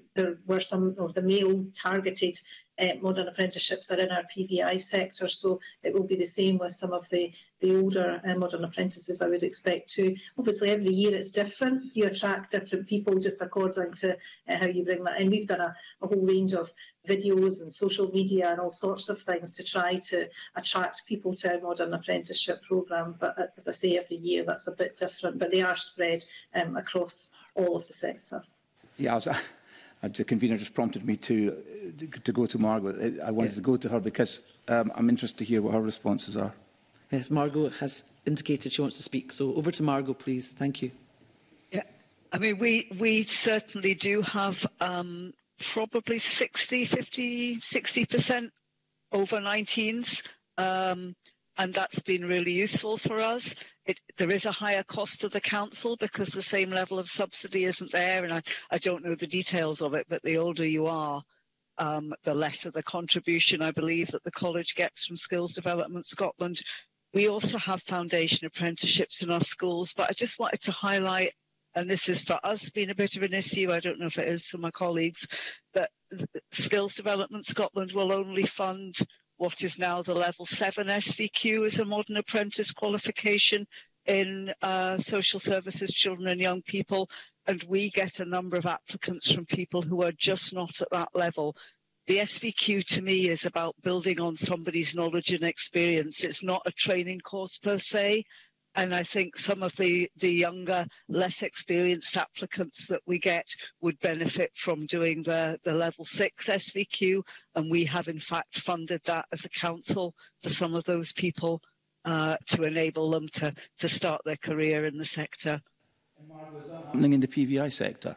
there were some of the male targeted uh, modern apprenticeships are in our P V I sector, so it will be the same with some of the, the older uh, modern apprentices, I would expect too. Obviously, every year it's different. You attract different people just according to uh, how you bring that in. We've done a, a whole range of videos and social media and all sorts of things to try to attract people to our modern apprenticeship programme. But uh, as I say, every year that's a bit different, but they are spread um, across all of the sector. Yeah, I was, the convener just prompted me to to go to Margaret. I wanted yeah. to go to her because um, I'm interested to hear what her responses are. Yes, Margot has indicated she wants to speak. So over to Margot, please. Thank you. Yeah, I mean, we, we certainly do have um, probably sixty, fifty, sixty percent over nineteens. Um, and that's been really useful for us. It, there is a higher cost to the council because the same level of subsidy isn't there, and I, I don't know the details of it, but the older you are, um, the lesser the contribution, I believe, that the college gets from Skills Development Scotland. We also have foundation apprenticeships in our schools, but I just wanted to highlight, and this is for us been a bit of an issue, I don't know if it is for my colleagues, that Skills Development Scotland will only fund what is now the level seven S V Q as a modern apprentice qualification in uh, social services, children and young people. And we get a number of applicants from people who are just not at that level. The S V Q to me is about building on somebody's knowledge and experience. It's not a training course per se. And I think some of the, the younger, less experienced applicants that we get would benefit from doing the, the level six S V Q. And we have, in fact, funded that as a council for some of those people uh, to enable them to, to start their career in the sector. Happening in the P V I sector?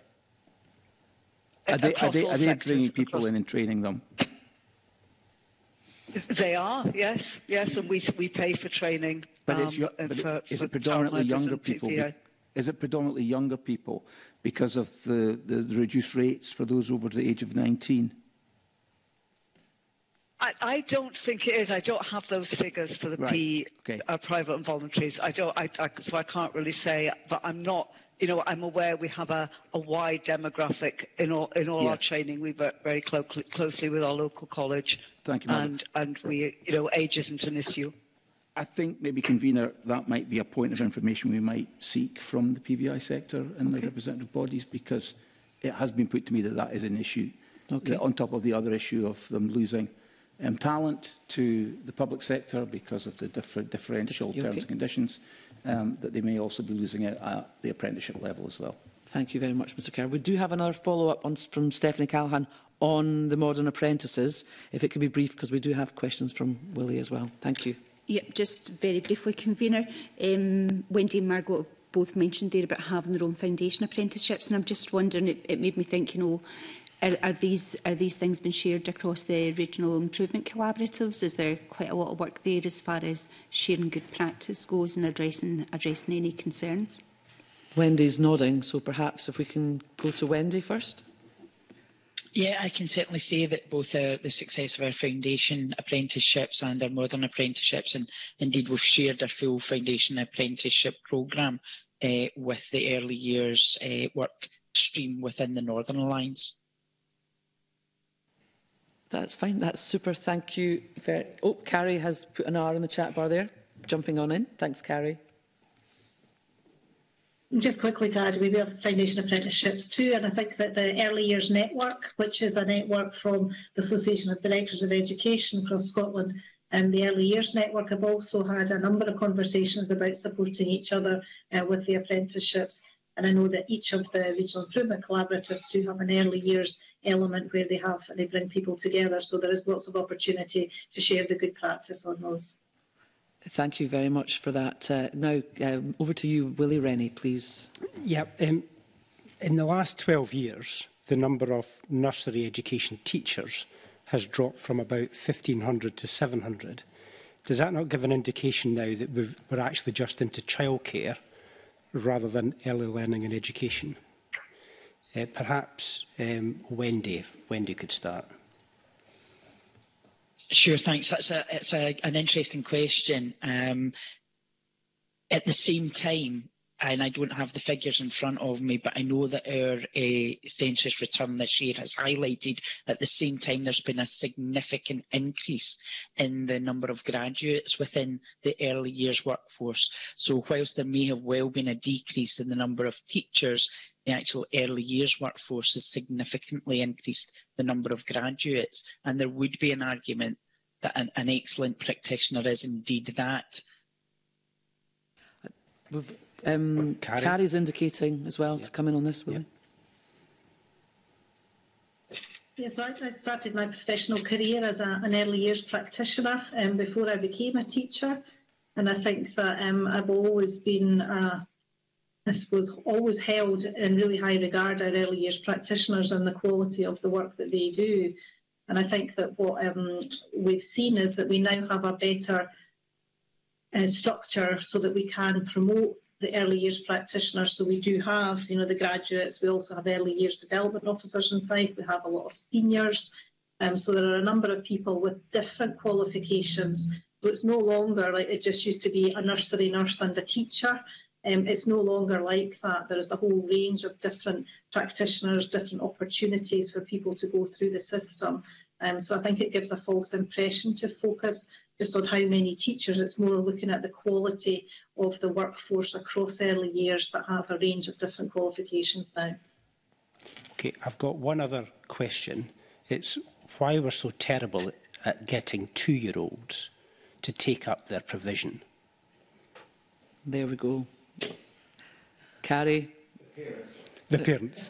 Are they, are they, are they bringing people across... in and training them? They are, yes, yes, and we we pay for training. But, um, it's your, but for, is for it predominantly younger people? Be, is it predominantly younger people because of the, the, the reduced rates for those over the age of nineteen? I, I don't think it is. I don't have those figures for the right. P, okay. uh, private and voluntaries. I don't. I, I, so I can't really say. But I'm not. You know, I'm aware we have a, a wide demographic in all in all yeah. our training. We work very clo closely with our local college. Thank you, and and we, you know, age isn't an issue. I think maybe, convener, that might be a point of information we might seek from the P V I sector and okay. the representative bodies, because it has been put to me that that is an issue. Okay. On top of the other issue of them losing um, talent to the public sector because of the different differential okay. terms and conditions. Um, that they may also be losing it at the apprenticeship level as well. Thank you very much, Mr Kerr. We do have another follow-up from Stephanie Callaghan on the modern apprentices. If it could be brief, because we do have questions from Willie as well. Thank you. Yeah, just very briefly, convener. Um, Wendy and Margot both mentioned there about having their own foundation apprenticeships, and I'm just wondering, it, it made me think, you know, Are, are, these, are these things being shared across the regional improvement collaboratives? Is there quite a lot of work there as far as sharing good practice goes and addressing, addressing any concerns? Wendy's nodding, so perhaps if we can go to Wendy first. Yeah, I can certainly say that both our, the success of our foundation apprenticeships and our modern apprenticeships, and indeed we've shared our full foundation apprenticeship programme uh, with the early years uh, work stream within the Northern Alliance. That's fine. That's super. Thank you. Very... Oh, Carrie has put an R in the chat bar there. Jumping on in. Thanks, Carrie. Just quickly to add, we have foundation apprenticeships too, and I think that the Early Years Network, which is a network from the Association of Directors of Education across Scotland, and the Early Years Network have also had a number of conversations about supporting each other uh, with the apprenticeships. And I know that each of the regional improvement collaboratives do have an early years element where they have they bring people together. So there is lots of opportunity to share the good practice on those. Thank you very much for that. Uh, now um, over to you, Willie Rennie, please. Yeah, um, in the last twelve years, the number of nursery education teachers has dropped from about fifteen hundred to seven hundred. Does that not give an indication now that we've, we're actually just into childcare rather than early learning and education? Uh, perhaps um, Wendy, if Wendy could start. Sure, thanks. That's a, it's a, an interesting question. Um, at the same time, and I don't have the figures in front of me, but I know that our uh, census return this year has highlighted at the same time there's been a significant increase in the number of graduates within the early years workforce. So whilst there may have well been a decrease in the number of teachers, the actual early years workforce has significantly increased the number of graduates, and there would be an argument that an, an excellent practitioner is indeed that. We've, um, Carrie. Carrie's indicating as well yeah. to come in on this, will yeah. he? Yes, so I, I started my professional career as a, an early years practitioner um, before I became a teacher, and I think that um, I've always been, uh, I suppose, always held in really high regard our early years practitioners and the quality of the work that they do. And I think that what um, we've seen is that we now have a better uh, structure so that we can promote the early years practitioners. So we do have, you know, the graduates. We also have early years development officers in Fife. We have a lot of seniors. Um, so there are a number of people with different qualifications. So it's no longer like it just used to be a nursery nurse and a teacher. Um, it's no longer like that. There is a whole range of different practitioners, different opportunities for people to go through the system. Um, so I think it gives a false impression to focus just on how many teachers. It's more looking at the quality of the workforce across early years that have a range of different qualifications now. Okay, I've got one other question. It's why we're so terrible at getting two-year-olds to take up their provision. There we go. Carrie? The parents.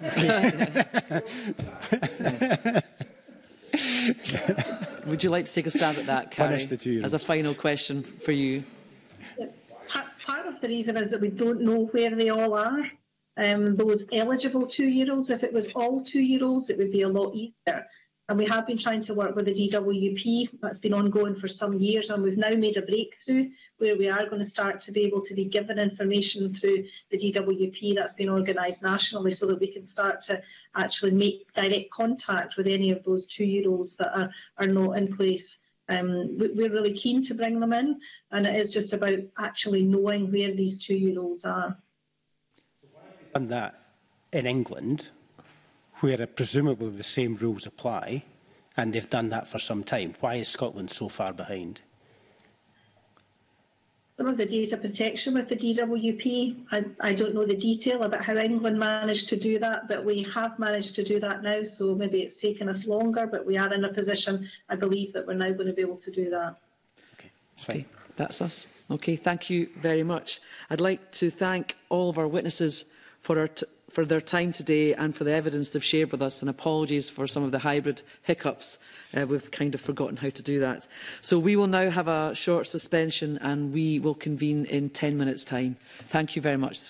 Would you like to take a stab at that, Carrie, as a final question for you? Part, part of the reason is that we don't know where they all are. Um, those eligible two-year-olds, if it was all two-year-olds, it would be a lot easier. And we have been trying to work with the D W P. That's been ongoing for some years, and we've now made a breakthrough where we are going to start to be able to be given information through the D W P that's been organised nationally, so that we can start to actually make direct contact with any of those two-year-olds that are, are not in place. Um, we're really keen to bring them in, and it is just about actually knowing where these two-year-olds are. Done that in England, where presumably the same rules apply, and they've done that for some time. Why is Scotland so far behind? Some of the data protection with the D W P, I, I don't know the detail about how England managed to do that, but we have managed to do that now, so maybe it's taken us longer, but we are in a position, I believe, that we're now going to be able to do that. Okay, that's fine. Okay, that's us. Okay, thank you very much. I'd like to thank all of our witnesses for, our t for their time today and for the evidence they've shared with us, and apologies for some of the hybrid hiccups. Uh, we've kind of forgotten how to do that. So we will now have a short suspension and we will convene in ten minutes' time. Thank you very much.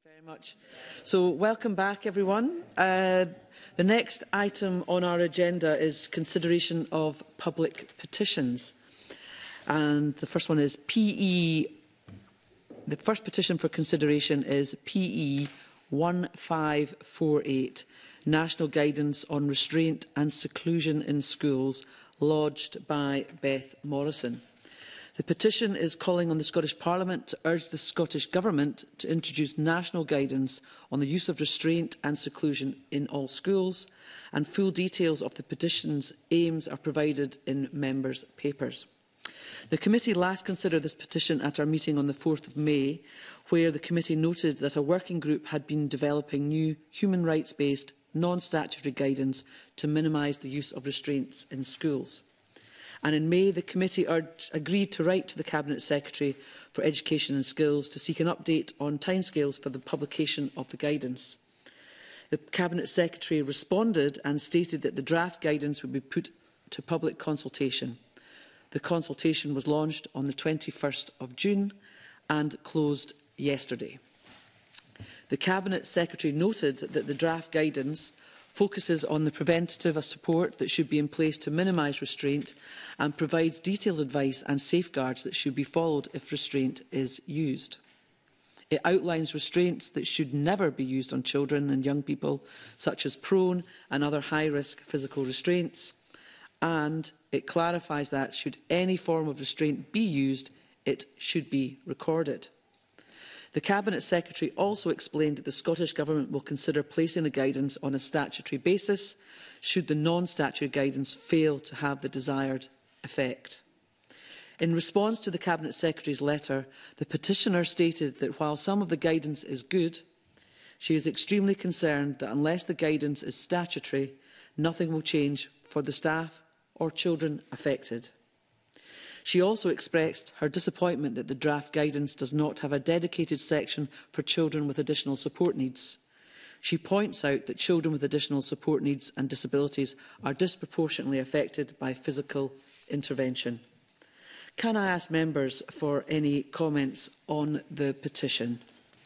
very much. So, welcome back, everyone. Uh, the next item on our agenda is consideration of public petitions. And the first one is P E. The first petition for consideration is P E one five four eight, National Guidance on Restraint and Seclusion in Schools, lodged by Beth Morrison. The petition is calling on the Scottish Parliament to urge the Scottish Government to introduce national guidance on the use of restraint and seclusion in all schools, and full details of the petition's aims are provided in members' papers. The committee last considered this petition at our meeting on the fourth of May, where the committee noted that a working group had been developing new human rights-based, non-statutory guidance to minimise the use of restraints in schools. And in May, the committee urged, agreed to write to the Cabinet Secretary for Education and Skills to seek an update on timescales for the publication of the guidance. The Cabinet Secretary responded and stated that the draft guidance would be put to public consultation. The consultation was launched on the twenty-first of June and closed yesterday. The Cabinet Secretary noted that the draft guidance focuses on the preventative support that should be in place to minimise restraint and provides detailed advice and safeguards that should be followed if restraint is used. It outlines restraints that should never be used on children and young people, such as prone and other high-risk physical restraints, and it clarifies that, should any form of restraint be used, it should be recorded. The Cabinet Secretary also explained that the Scottish Government will consider placing the guidance on a statutory basis, should the non-statutory guidance fail to have the desired effect. In response to the Cabinet Secretary's letter, the petitioner stated that while some of the guidance is good, she is extremely concerned that unless the guidance is statutory, nothing will change for the staff or children affected. She also expressed her disappointment that the draft guidance does not have a dedicated section for children with additional support needs. She points out that children with additional support needs and disabilities are disproportionately affected by physical intervention. Can I ask members for any comments on the petition?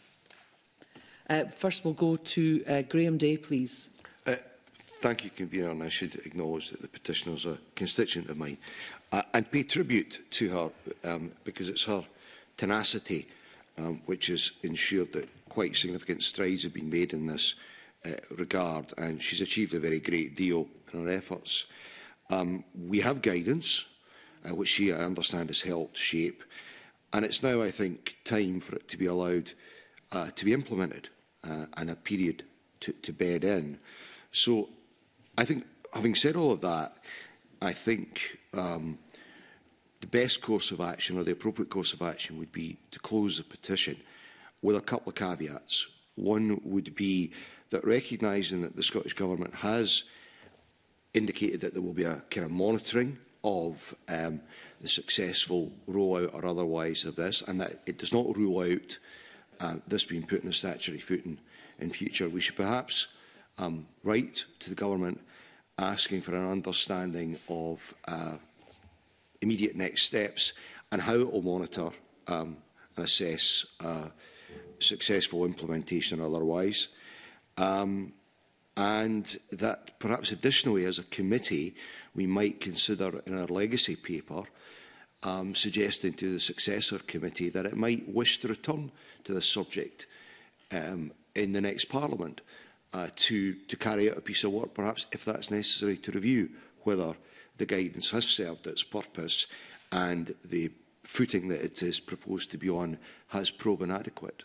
Uh, first, we'll go to uh, Graham Day, please. Uh, thank you, Convener, and I should acknowledge that the petitioner is a constituent of mine. Uh, and pay tribute to her, um, because it's her tenacity um, which has ensured that quite significant strides have been made in this uh, regard, and she's achieved a very great deal in her efforts. Um, we have guidance, uh, which she, I understand, has helped shape, and it's now, I think, time for it to be allowed uh, to be implemented uh, and a period to, to bed in. So, I think, having said all of that, I think um, the best course of action, or the appropriate course of action, would be to close the petition with a couple of caveats. One would be that, recognising that the Scottish Government has indicated that there will be a kind of monitoring of um, the successful rollout or otherwise of this, and that it does not rule out uh, this being put in a statutory footing in future, we should perhaps um, write to the Government asking for an understanding of uh, immediate next steps and how it will monitor um, and assess uh, successful implementation or otherwise. Um, and that perhaps additionally, as a committee, we might consider in our legacy paper um, suggesting to the successor committee that it might wish to return to this subject um, in the next Parliament. Uh, to, to carry out a piece of work, perhaps, if that's necessary, to review whether the guidance has served its purpose and the footing that it is proposed to be on has proven adequate.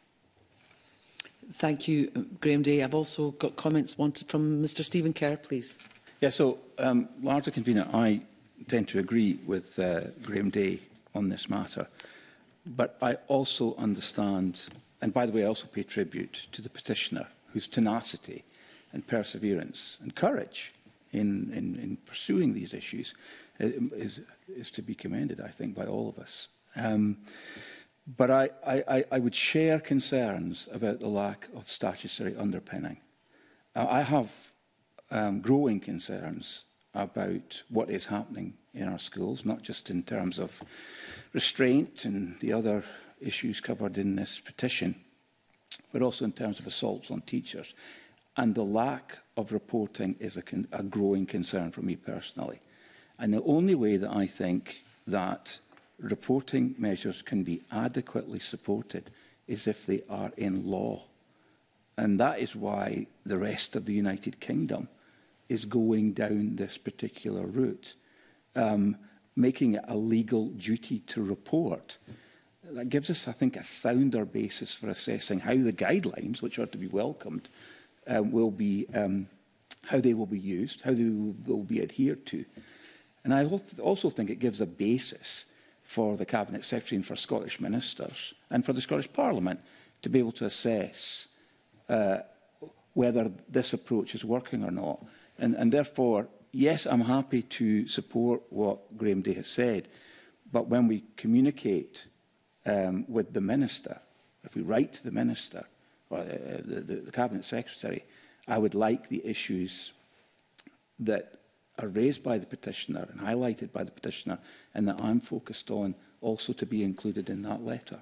Thank you, Graham Day. I've also got comments wanted from Mr Stephen Kerr, please. Yeah, so, um, largely, Convener, I tend to agree with uh, Graham Day on this matter. But I also understand, and by the way, I also pay tribute to the petitioner, whose tenacity and perseverance and courage in, in, in pursuing these issues is, is to be commended, I think, by all of us. Um, but I, I, I would share concerns about the lack of statutory underpinning. Uh, I have um, growing concerns about what is happening in our schools, not just in terms of restraint and the other issues covered in this petition, but also in terms of assaults on teachers. And the lack of reporting is a, con a growing concern for me personally. And the only way that I think that reporting measures can be adequately supported is if they are in law. And that is why the rest of the United Kingdom is going down this particular route, um, making it a legal duty to report. That gives us, I think, a sounder basis for assessing how the guidelines, which are to be welcomed, uh, will be, um, how they will be used, how they will, will be adhered to. And I also think it gives a basis for the Cabinet Secretary and for Scottish ministers and for the Scottish Parliament to be able to assess uh, whether this approach is working or not. And, and therefore, yes, I'm happy to support what Graham Day has said, but when we communicate um, with the Minister, if we write to the Minister or uh, the, the, the Cabinet Secretary, I would like the issues that are raised by the petitioner and highlighted by the petitioner and that I'm focused on also to be included in that letter.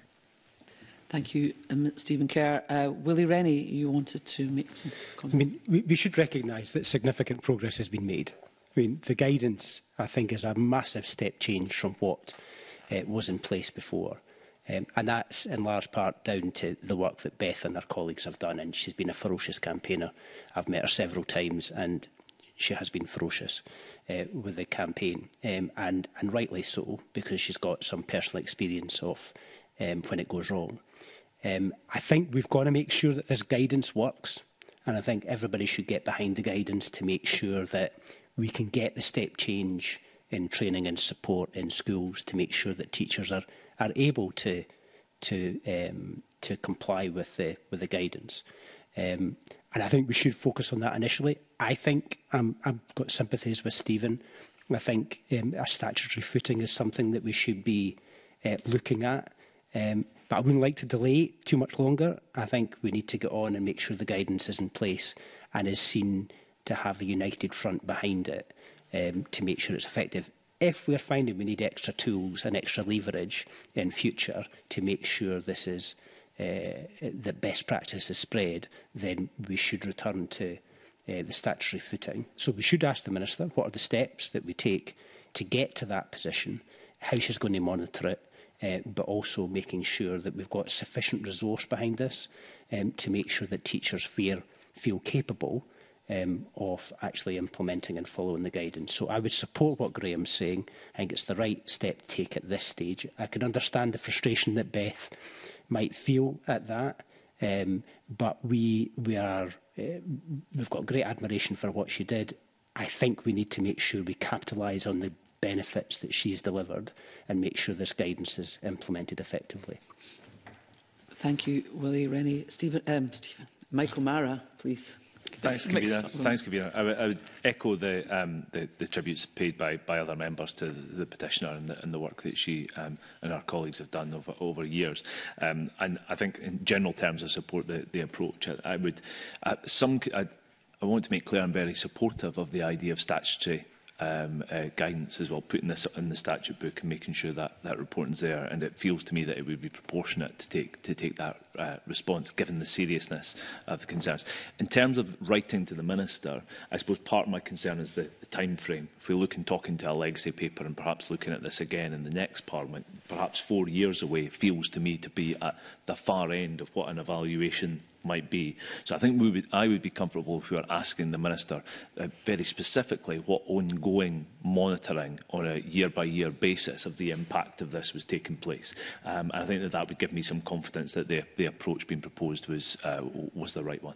Thank you, um, Stephen Kerr. Uh, Willie Rennie, you wanted to make some comments. I mean, we, we should recognise that significant progress has been made. I mean, the guidance, I think, is a massive step change from what uh, was in place before. Um, and that's in large part down to the work that Beth and her colleagues have done. And she's been a ferocious campaigner. I've met her several times and she has been ferocious uh, with the campaign. Um, and, and rightly so, because she's got some personal experience of um, when it goes wrong. Um, I think we've got to make sure that this guidance works. And I think everybody should get behind the guidance to make sure that we can get the step change in training and support in schools to make sure that teachers are, are able to, to, um, to comply with the, with the guidance. Um, and I think we should focus on that initially. I think um, I've got sympathies with Stephen. I think um, a statutory footing is something that we should be uh, looking at. Um, but I wouldn't like to delay it too much longer. I think we need to get on and make sure the guidance is in place and is seen to have a united front behind it um, to make sure it's effective. If we're finding we need extra tools and extra leverage in future to make sure this is uh, that best practice is spread, then we should return to uh, the statutory footing. So we should ask the Minister what are the steps that we take to get to that position, how she's going to monitor it, Uh, but also making sure that we've got sufficient resource behind this um, to make sure that teachers fear, feel capable um, of actually implementing and following the guidance. So I would support what Graham's saying. I think it's the right step to take at this stage. I can understand the frustration that Beth might feel at that, um, but we, we are, uh, we've got great admiration for what she did. I think we need to make sure we capitalise on the benefits that she's delivered and make sure this guidance is implemented effectively. Thank you, Willie Rennie. Stephen, um, Stephen, Michael Mara, please. Thanks, Kavina. Thanks, Kavina. I, I would echo the, um, the, the tributes paid by, by other members to the, the petitioner and the, and the work that she um, and our colleagues have done over, over years. Um, and I think in general terms I support the, the approach. I, I would, uh, some, I, I want to make clear I'm very supportive of the idea of statutory Um, uh, guidance as well, putting this in the statute book and making sure that that reporting's there. And it feels to me that it would be proportionate to take to take that uh, response, given the seriousness of the concerns. In terms of writing to the Minister, I suppose part of my concern is the, the time frame. If we look and talking to a legacy paper and perhaps looking at this again in the next Parliament, perhaps four years away feels to me to be at the far end of what an evaluation might be. So I think we would, I would be comfortable if we were asking the Minister uh, very specifically what ongoing monitoring on a year-by-year basis of the impact of this was taking place. Um, and I think that that would give me some confidence that the, the approach being proposed was, uh, was the right one.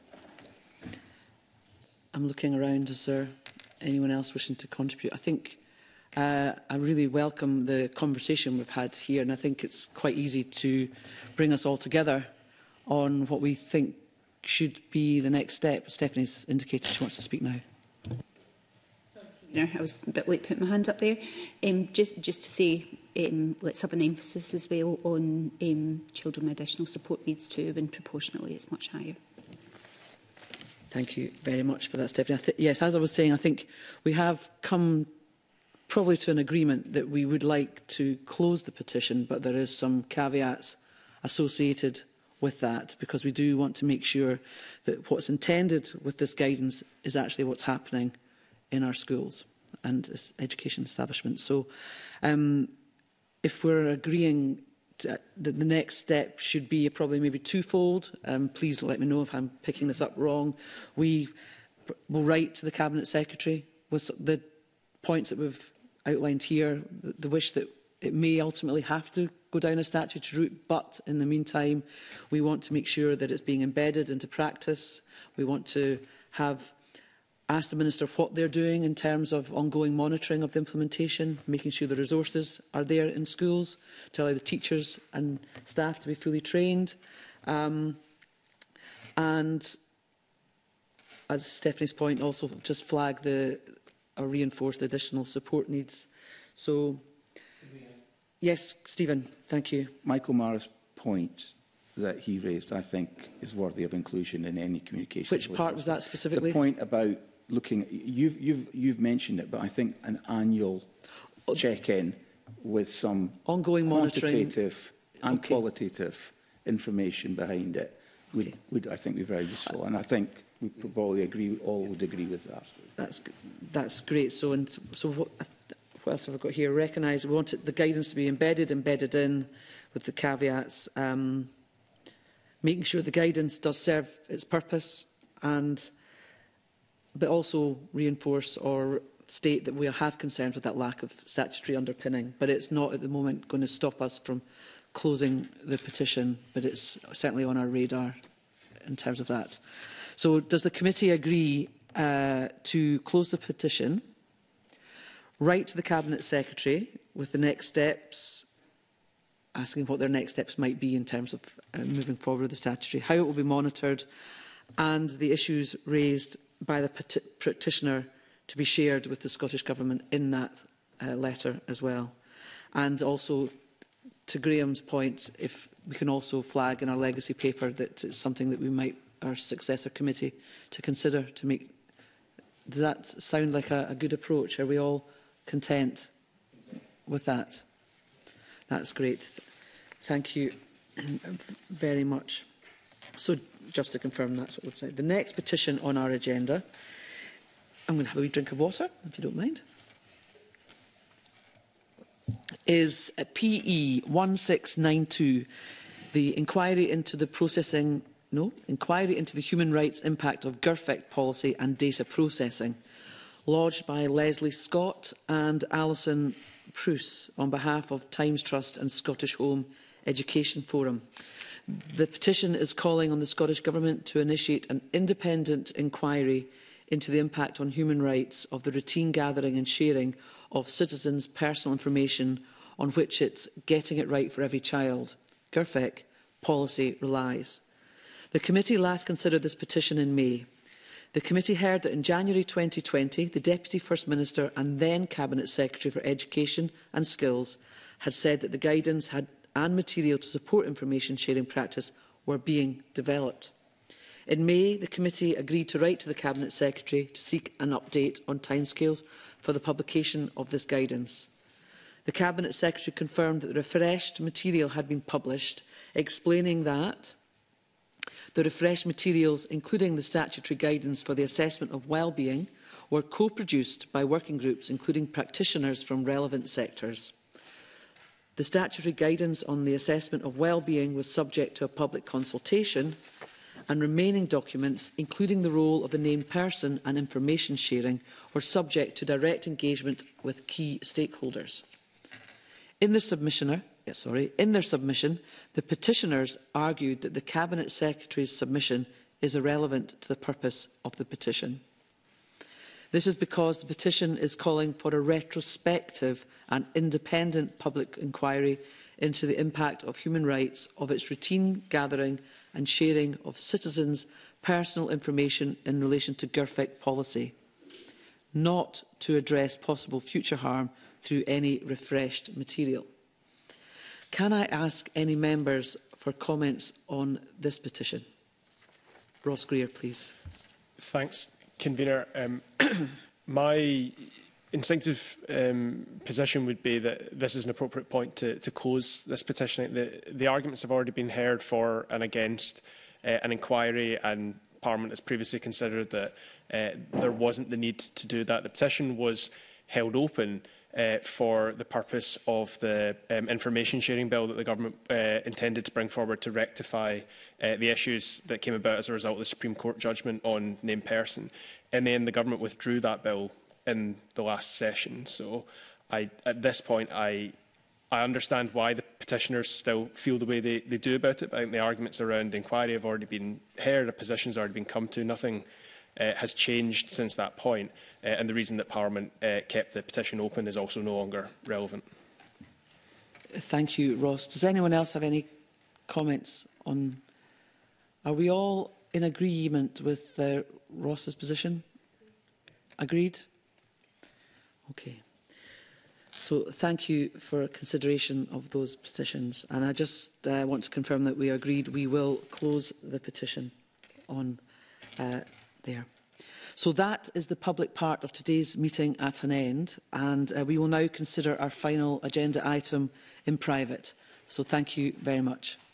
I'm looking around. Is there anyone else wishing to contribute? I think uh, I really welcome the conversation we've had here, and I think it's quite easy to bring us all together on what we think should be the next step. Stephanie's indicated she wants to speak now. Sorry, I was a bit late putting my hand up there. Um, just, just to say, um, let's have an emphasis as well on um, children with additional support needs too, when proportionately it's much higher. Thank you very much for that, Stephanie. I th yes, as I was saying, I think we have come probably to an agreement that we would like to close the petition, but there is some caveats associated with that, because we do want to make sure that what's intended with this guidance is actually what's happening in our schools and education establishments. So um, if we're agreeing that the next step should be probably maybe twofold, um, please let me know if I'm picking this up wrong. We will write to the Cabinet Secretary with the points that we've outlined here, the, the wish that it may ultimately have to go down a statutory route, but in the meantime, we want to make sure that it's being embedded into practice. We want to have asked the Minister what they're doing in terms of ongoing monitoring of the implementation, making sure the resources are there in schools to allow the teachers and staff to be fully trained. Um, and as Stephanie's point, also just flag the or reinforce the additional support needs. So, yes, Stephen, thank you. Michael Marr's point that he raised, I think, is worthy of inclusion in any communication. Which part was that specifically? The point about looking at, you've, you've, you've mentioned it, but I think an annual check-in with some ongoing monitoring, quantitative and okay. qualitative information behind it would, okay. would, I think, be very useful. And I think we probably agree, all would agree with that. That's, that's great. So, and, so what, what else have I got here? Recognise we want it, the guidance to be embedded, embedded in, with the caveats. Um, making sure the guidance does serve its purpose, and but also reinforce or state that we have concerns with that lack of statutory underpinning. But it's not at the moment going to stop us from closing the petition, but it's certainly on our radar in terms of that. So does the committee agree uh, to close the petition, write to the Cabinet Secretary with the next steps, asking what their next steps might be in terms of uh, moving forward with the statutory, how it will be monitored, and the issues raised by the peti petitioner to be shared with the Scottish Government in that uh, letter as well. And also, to Graham's point, if we can also flag in our legacy paper that it's something that we might, our successor committee, to consider to make. Does that sound like a, a good approach? Are we all content with that? That's great. Thank you very much. So, just to confirm, that's what we've said. The next petition on our agenda, I'm going to have a wee drink of water, if you don't mind, is P E one six nine two, the inquiry into the processing, no, inquiry into the human rights impact of GIRFEC policy and data processing, lodged by Leslie Scott and Alison Pruce on behalf of Times Trust and Scottish Home Education Forum. The petition is calling on the Scottish Government to initiate an independent inquiry into the impact on human rights of the routine gathering and sharing of citizens' personal information on which its Getting It Right for Every Child, GIRFEC, policy relies. The committee last considered this petition in May. The committee heard that in January twenty twenty, the Deputy First Minister and then Cabinet Secretary for Education and Skills had said that the guidance had, and material to support information sharing practice were being developed. In May, the committee agreed to write to the Cabinet Secretary to seek an update on timescales for the publication of this guidance. The Cabinet Secretary confirmed that the refreshed material had been published, explaining that the refreshed materials, including the statutory guidance for the assessment of well-being, were co-produced by working groups, including practitioners from relevant sectors. The statutory guidance on the assessment of well-being was subject to a public consultation, and remaining documents, including the role of the named person and information sharing, were subject to direct engagement with key stakeholders. In the submissioner, yeah, sorry, in their submission, the petitioners argued that the Cabinet Secretary's submission is irrelevant to the purpose of the petition. This is because the petition is calling for a retrospective and independent public inquiry into the impact of human rights of its routine gathering and sharing of citizens' personal information in relation to GIRFEC policy, not to address possible future harm through any refreshed material. Can I ask any members for comments on this petition? Ross Greer, please. Thanks, Convener. Um, my instinctive um, position would be that this is an appropriate point to, to close this petition. The, the arguments have already been heard for and against uh, an inquiry, and Parliament has previously considered that uh, there wasn't the need to do that. The petition was held open uh, for the purpose of the um, information sharing bill that the government uh, intended to bring forward to rectify uh, the issues that came about as a result of the Supreme Court judgment on named person. And then the government withdrew that bill in the last session. So I, at this point, I, I understand why the petitioners still feel the way they, they do about it, but I think the arguments around the inquiry have already been heard, a position has already been come to. Nothing uh, has changed since that point, uh, and the reason that Parliament uh, kept the petition open is also no longer relevant. Thank you, Ross. Does anyone else have any comments on... Are we all in agreement with uh, Ross's position? Agreed? Okay. So thank you for consideration of those petitions. And I just uh, want to confirm that we agreed we will close the petition on uh, there. So that is the public part of today's meeting at an end. And uh, we will now consider our final agenda item in private. So thank you very much.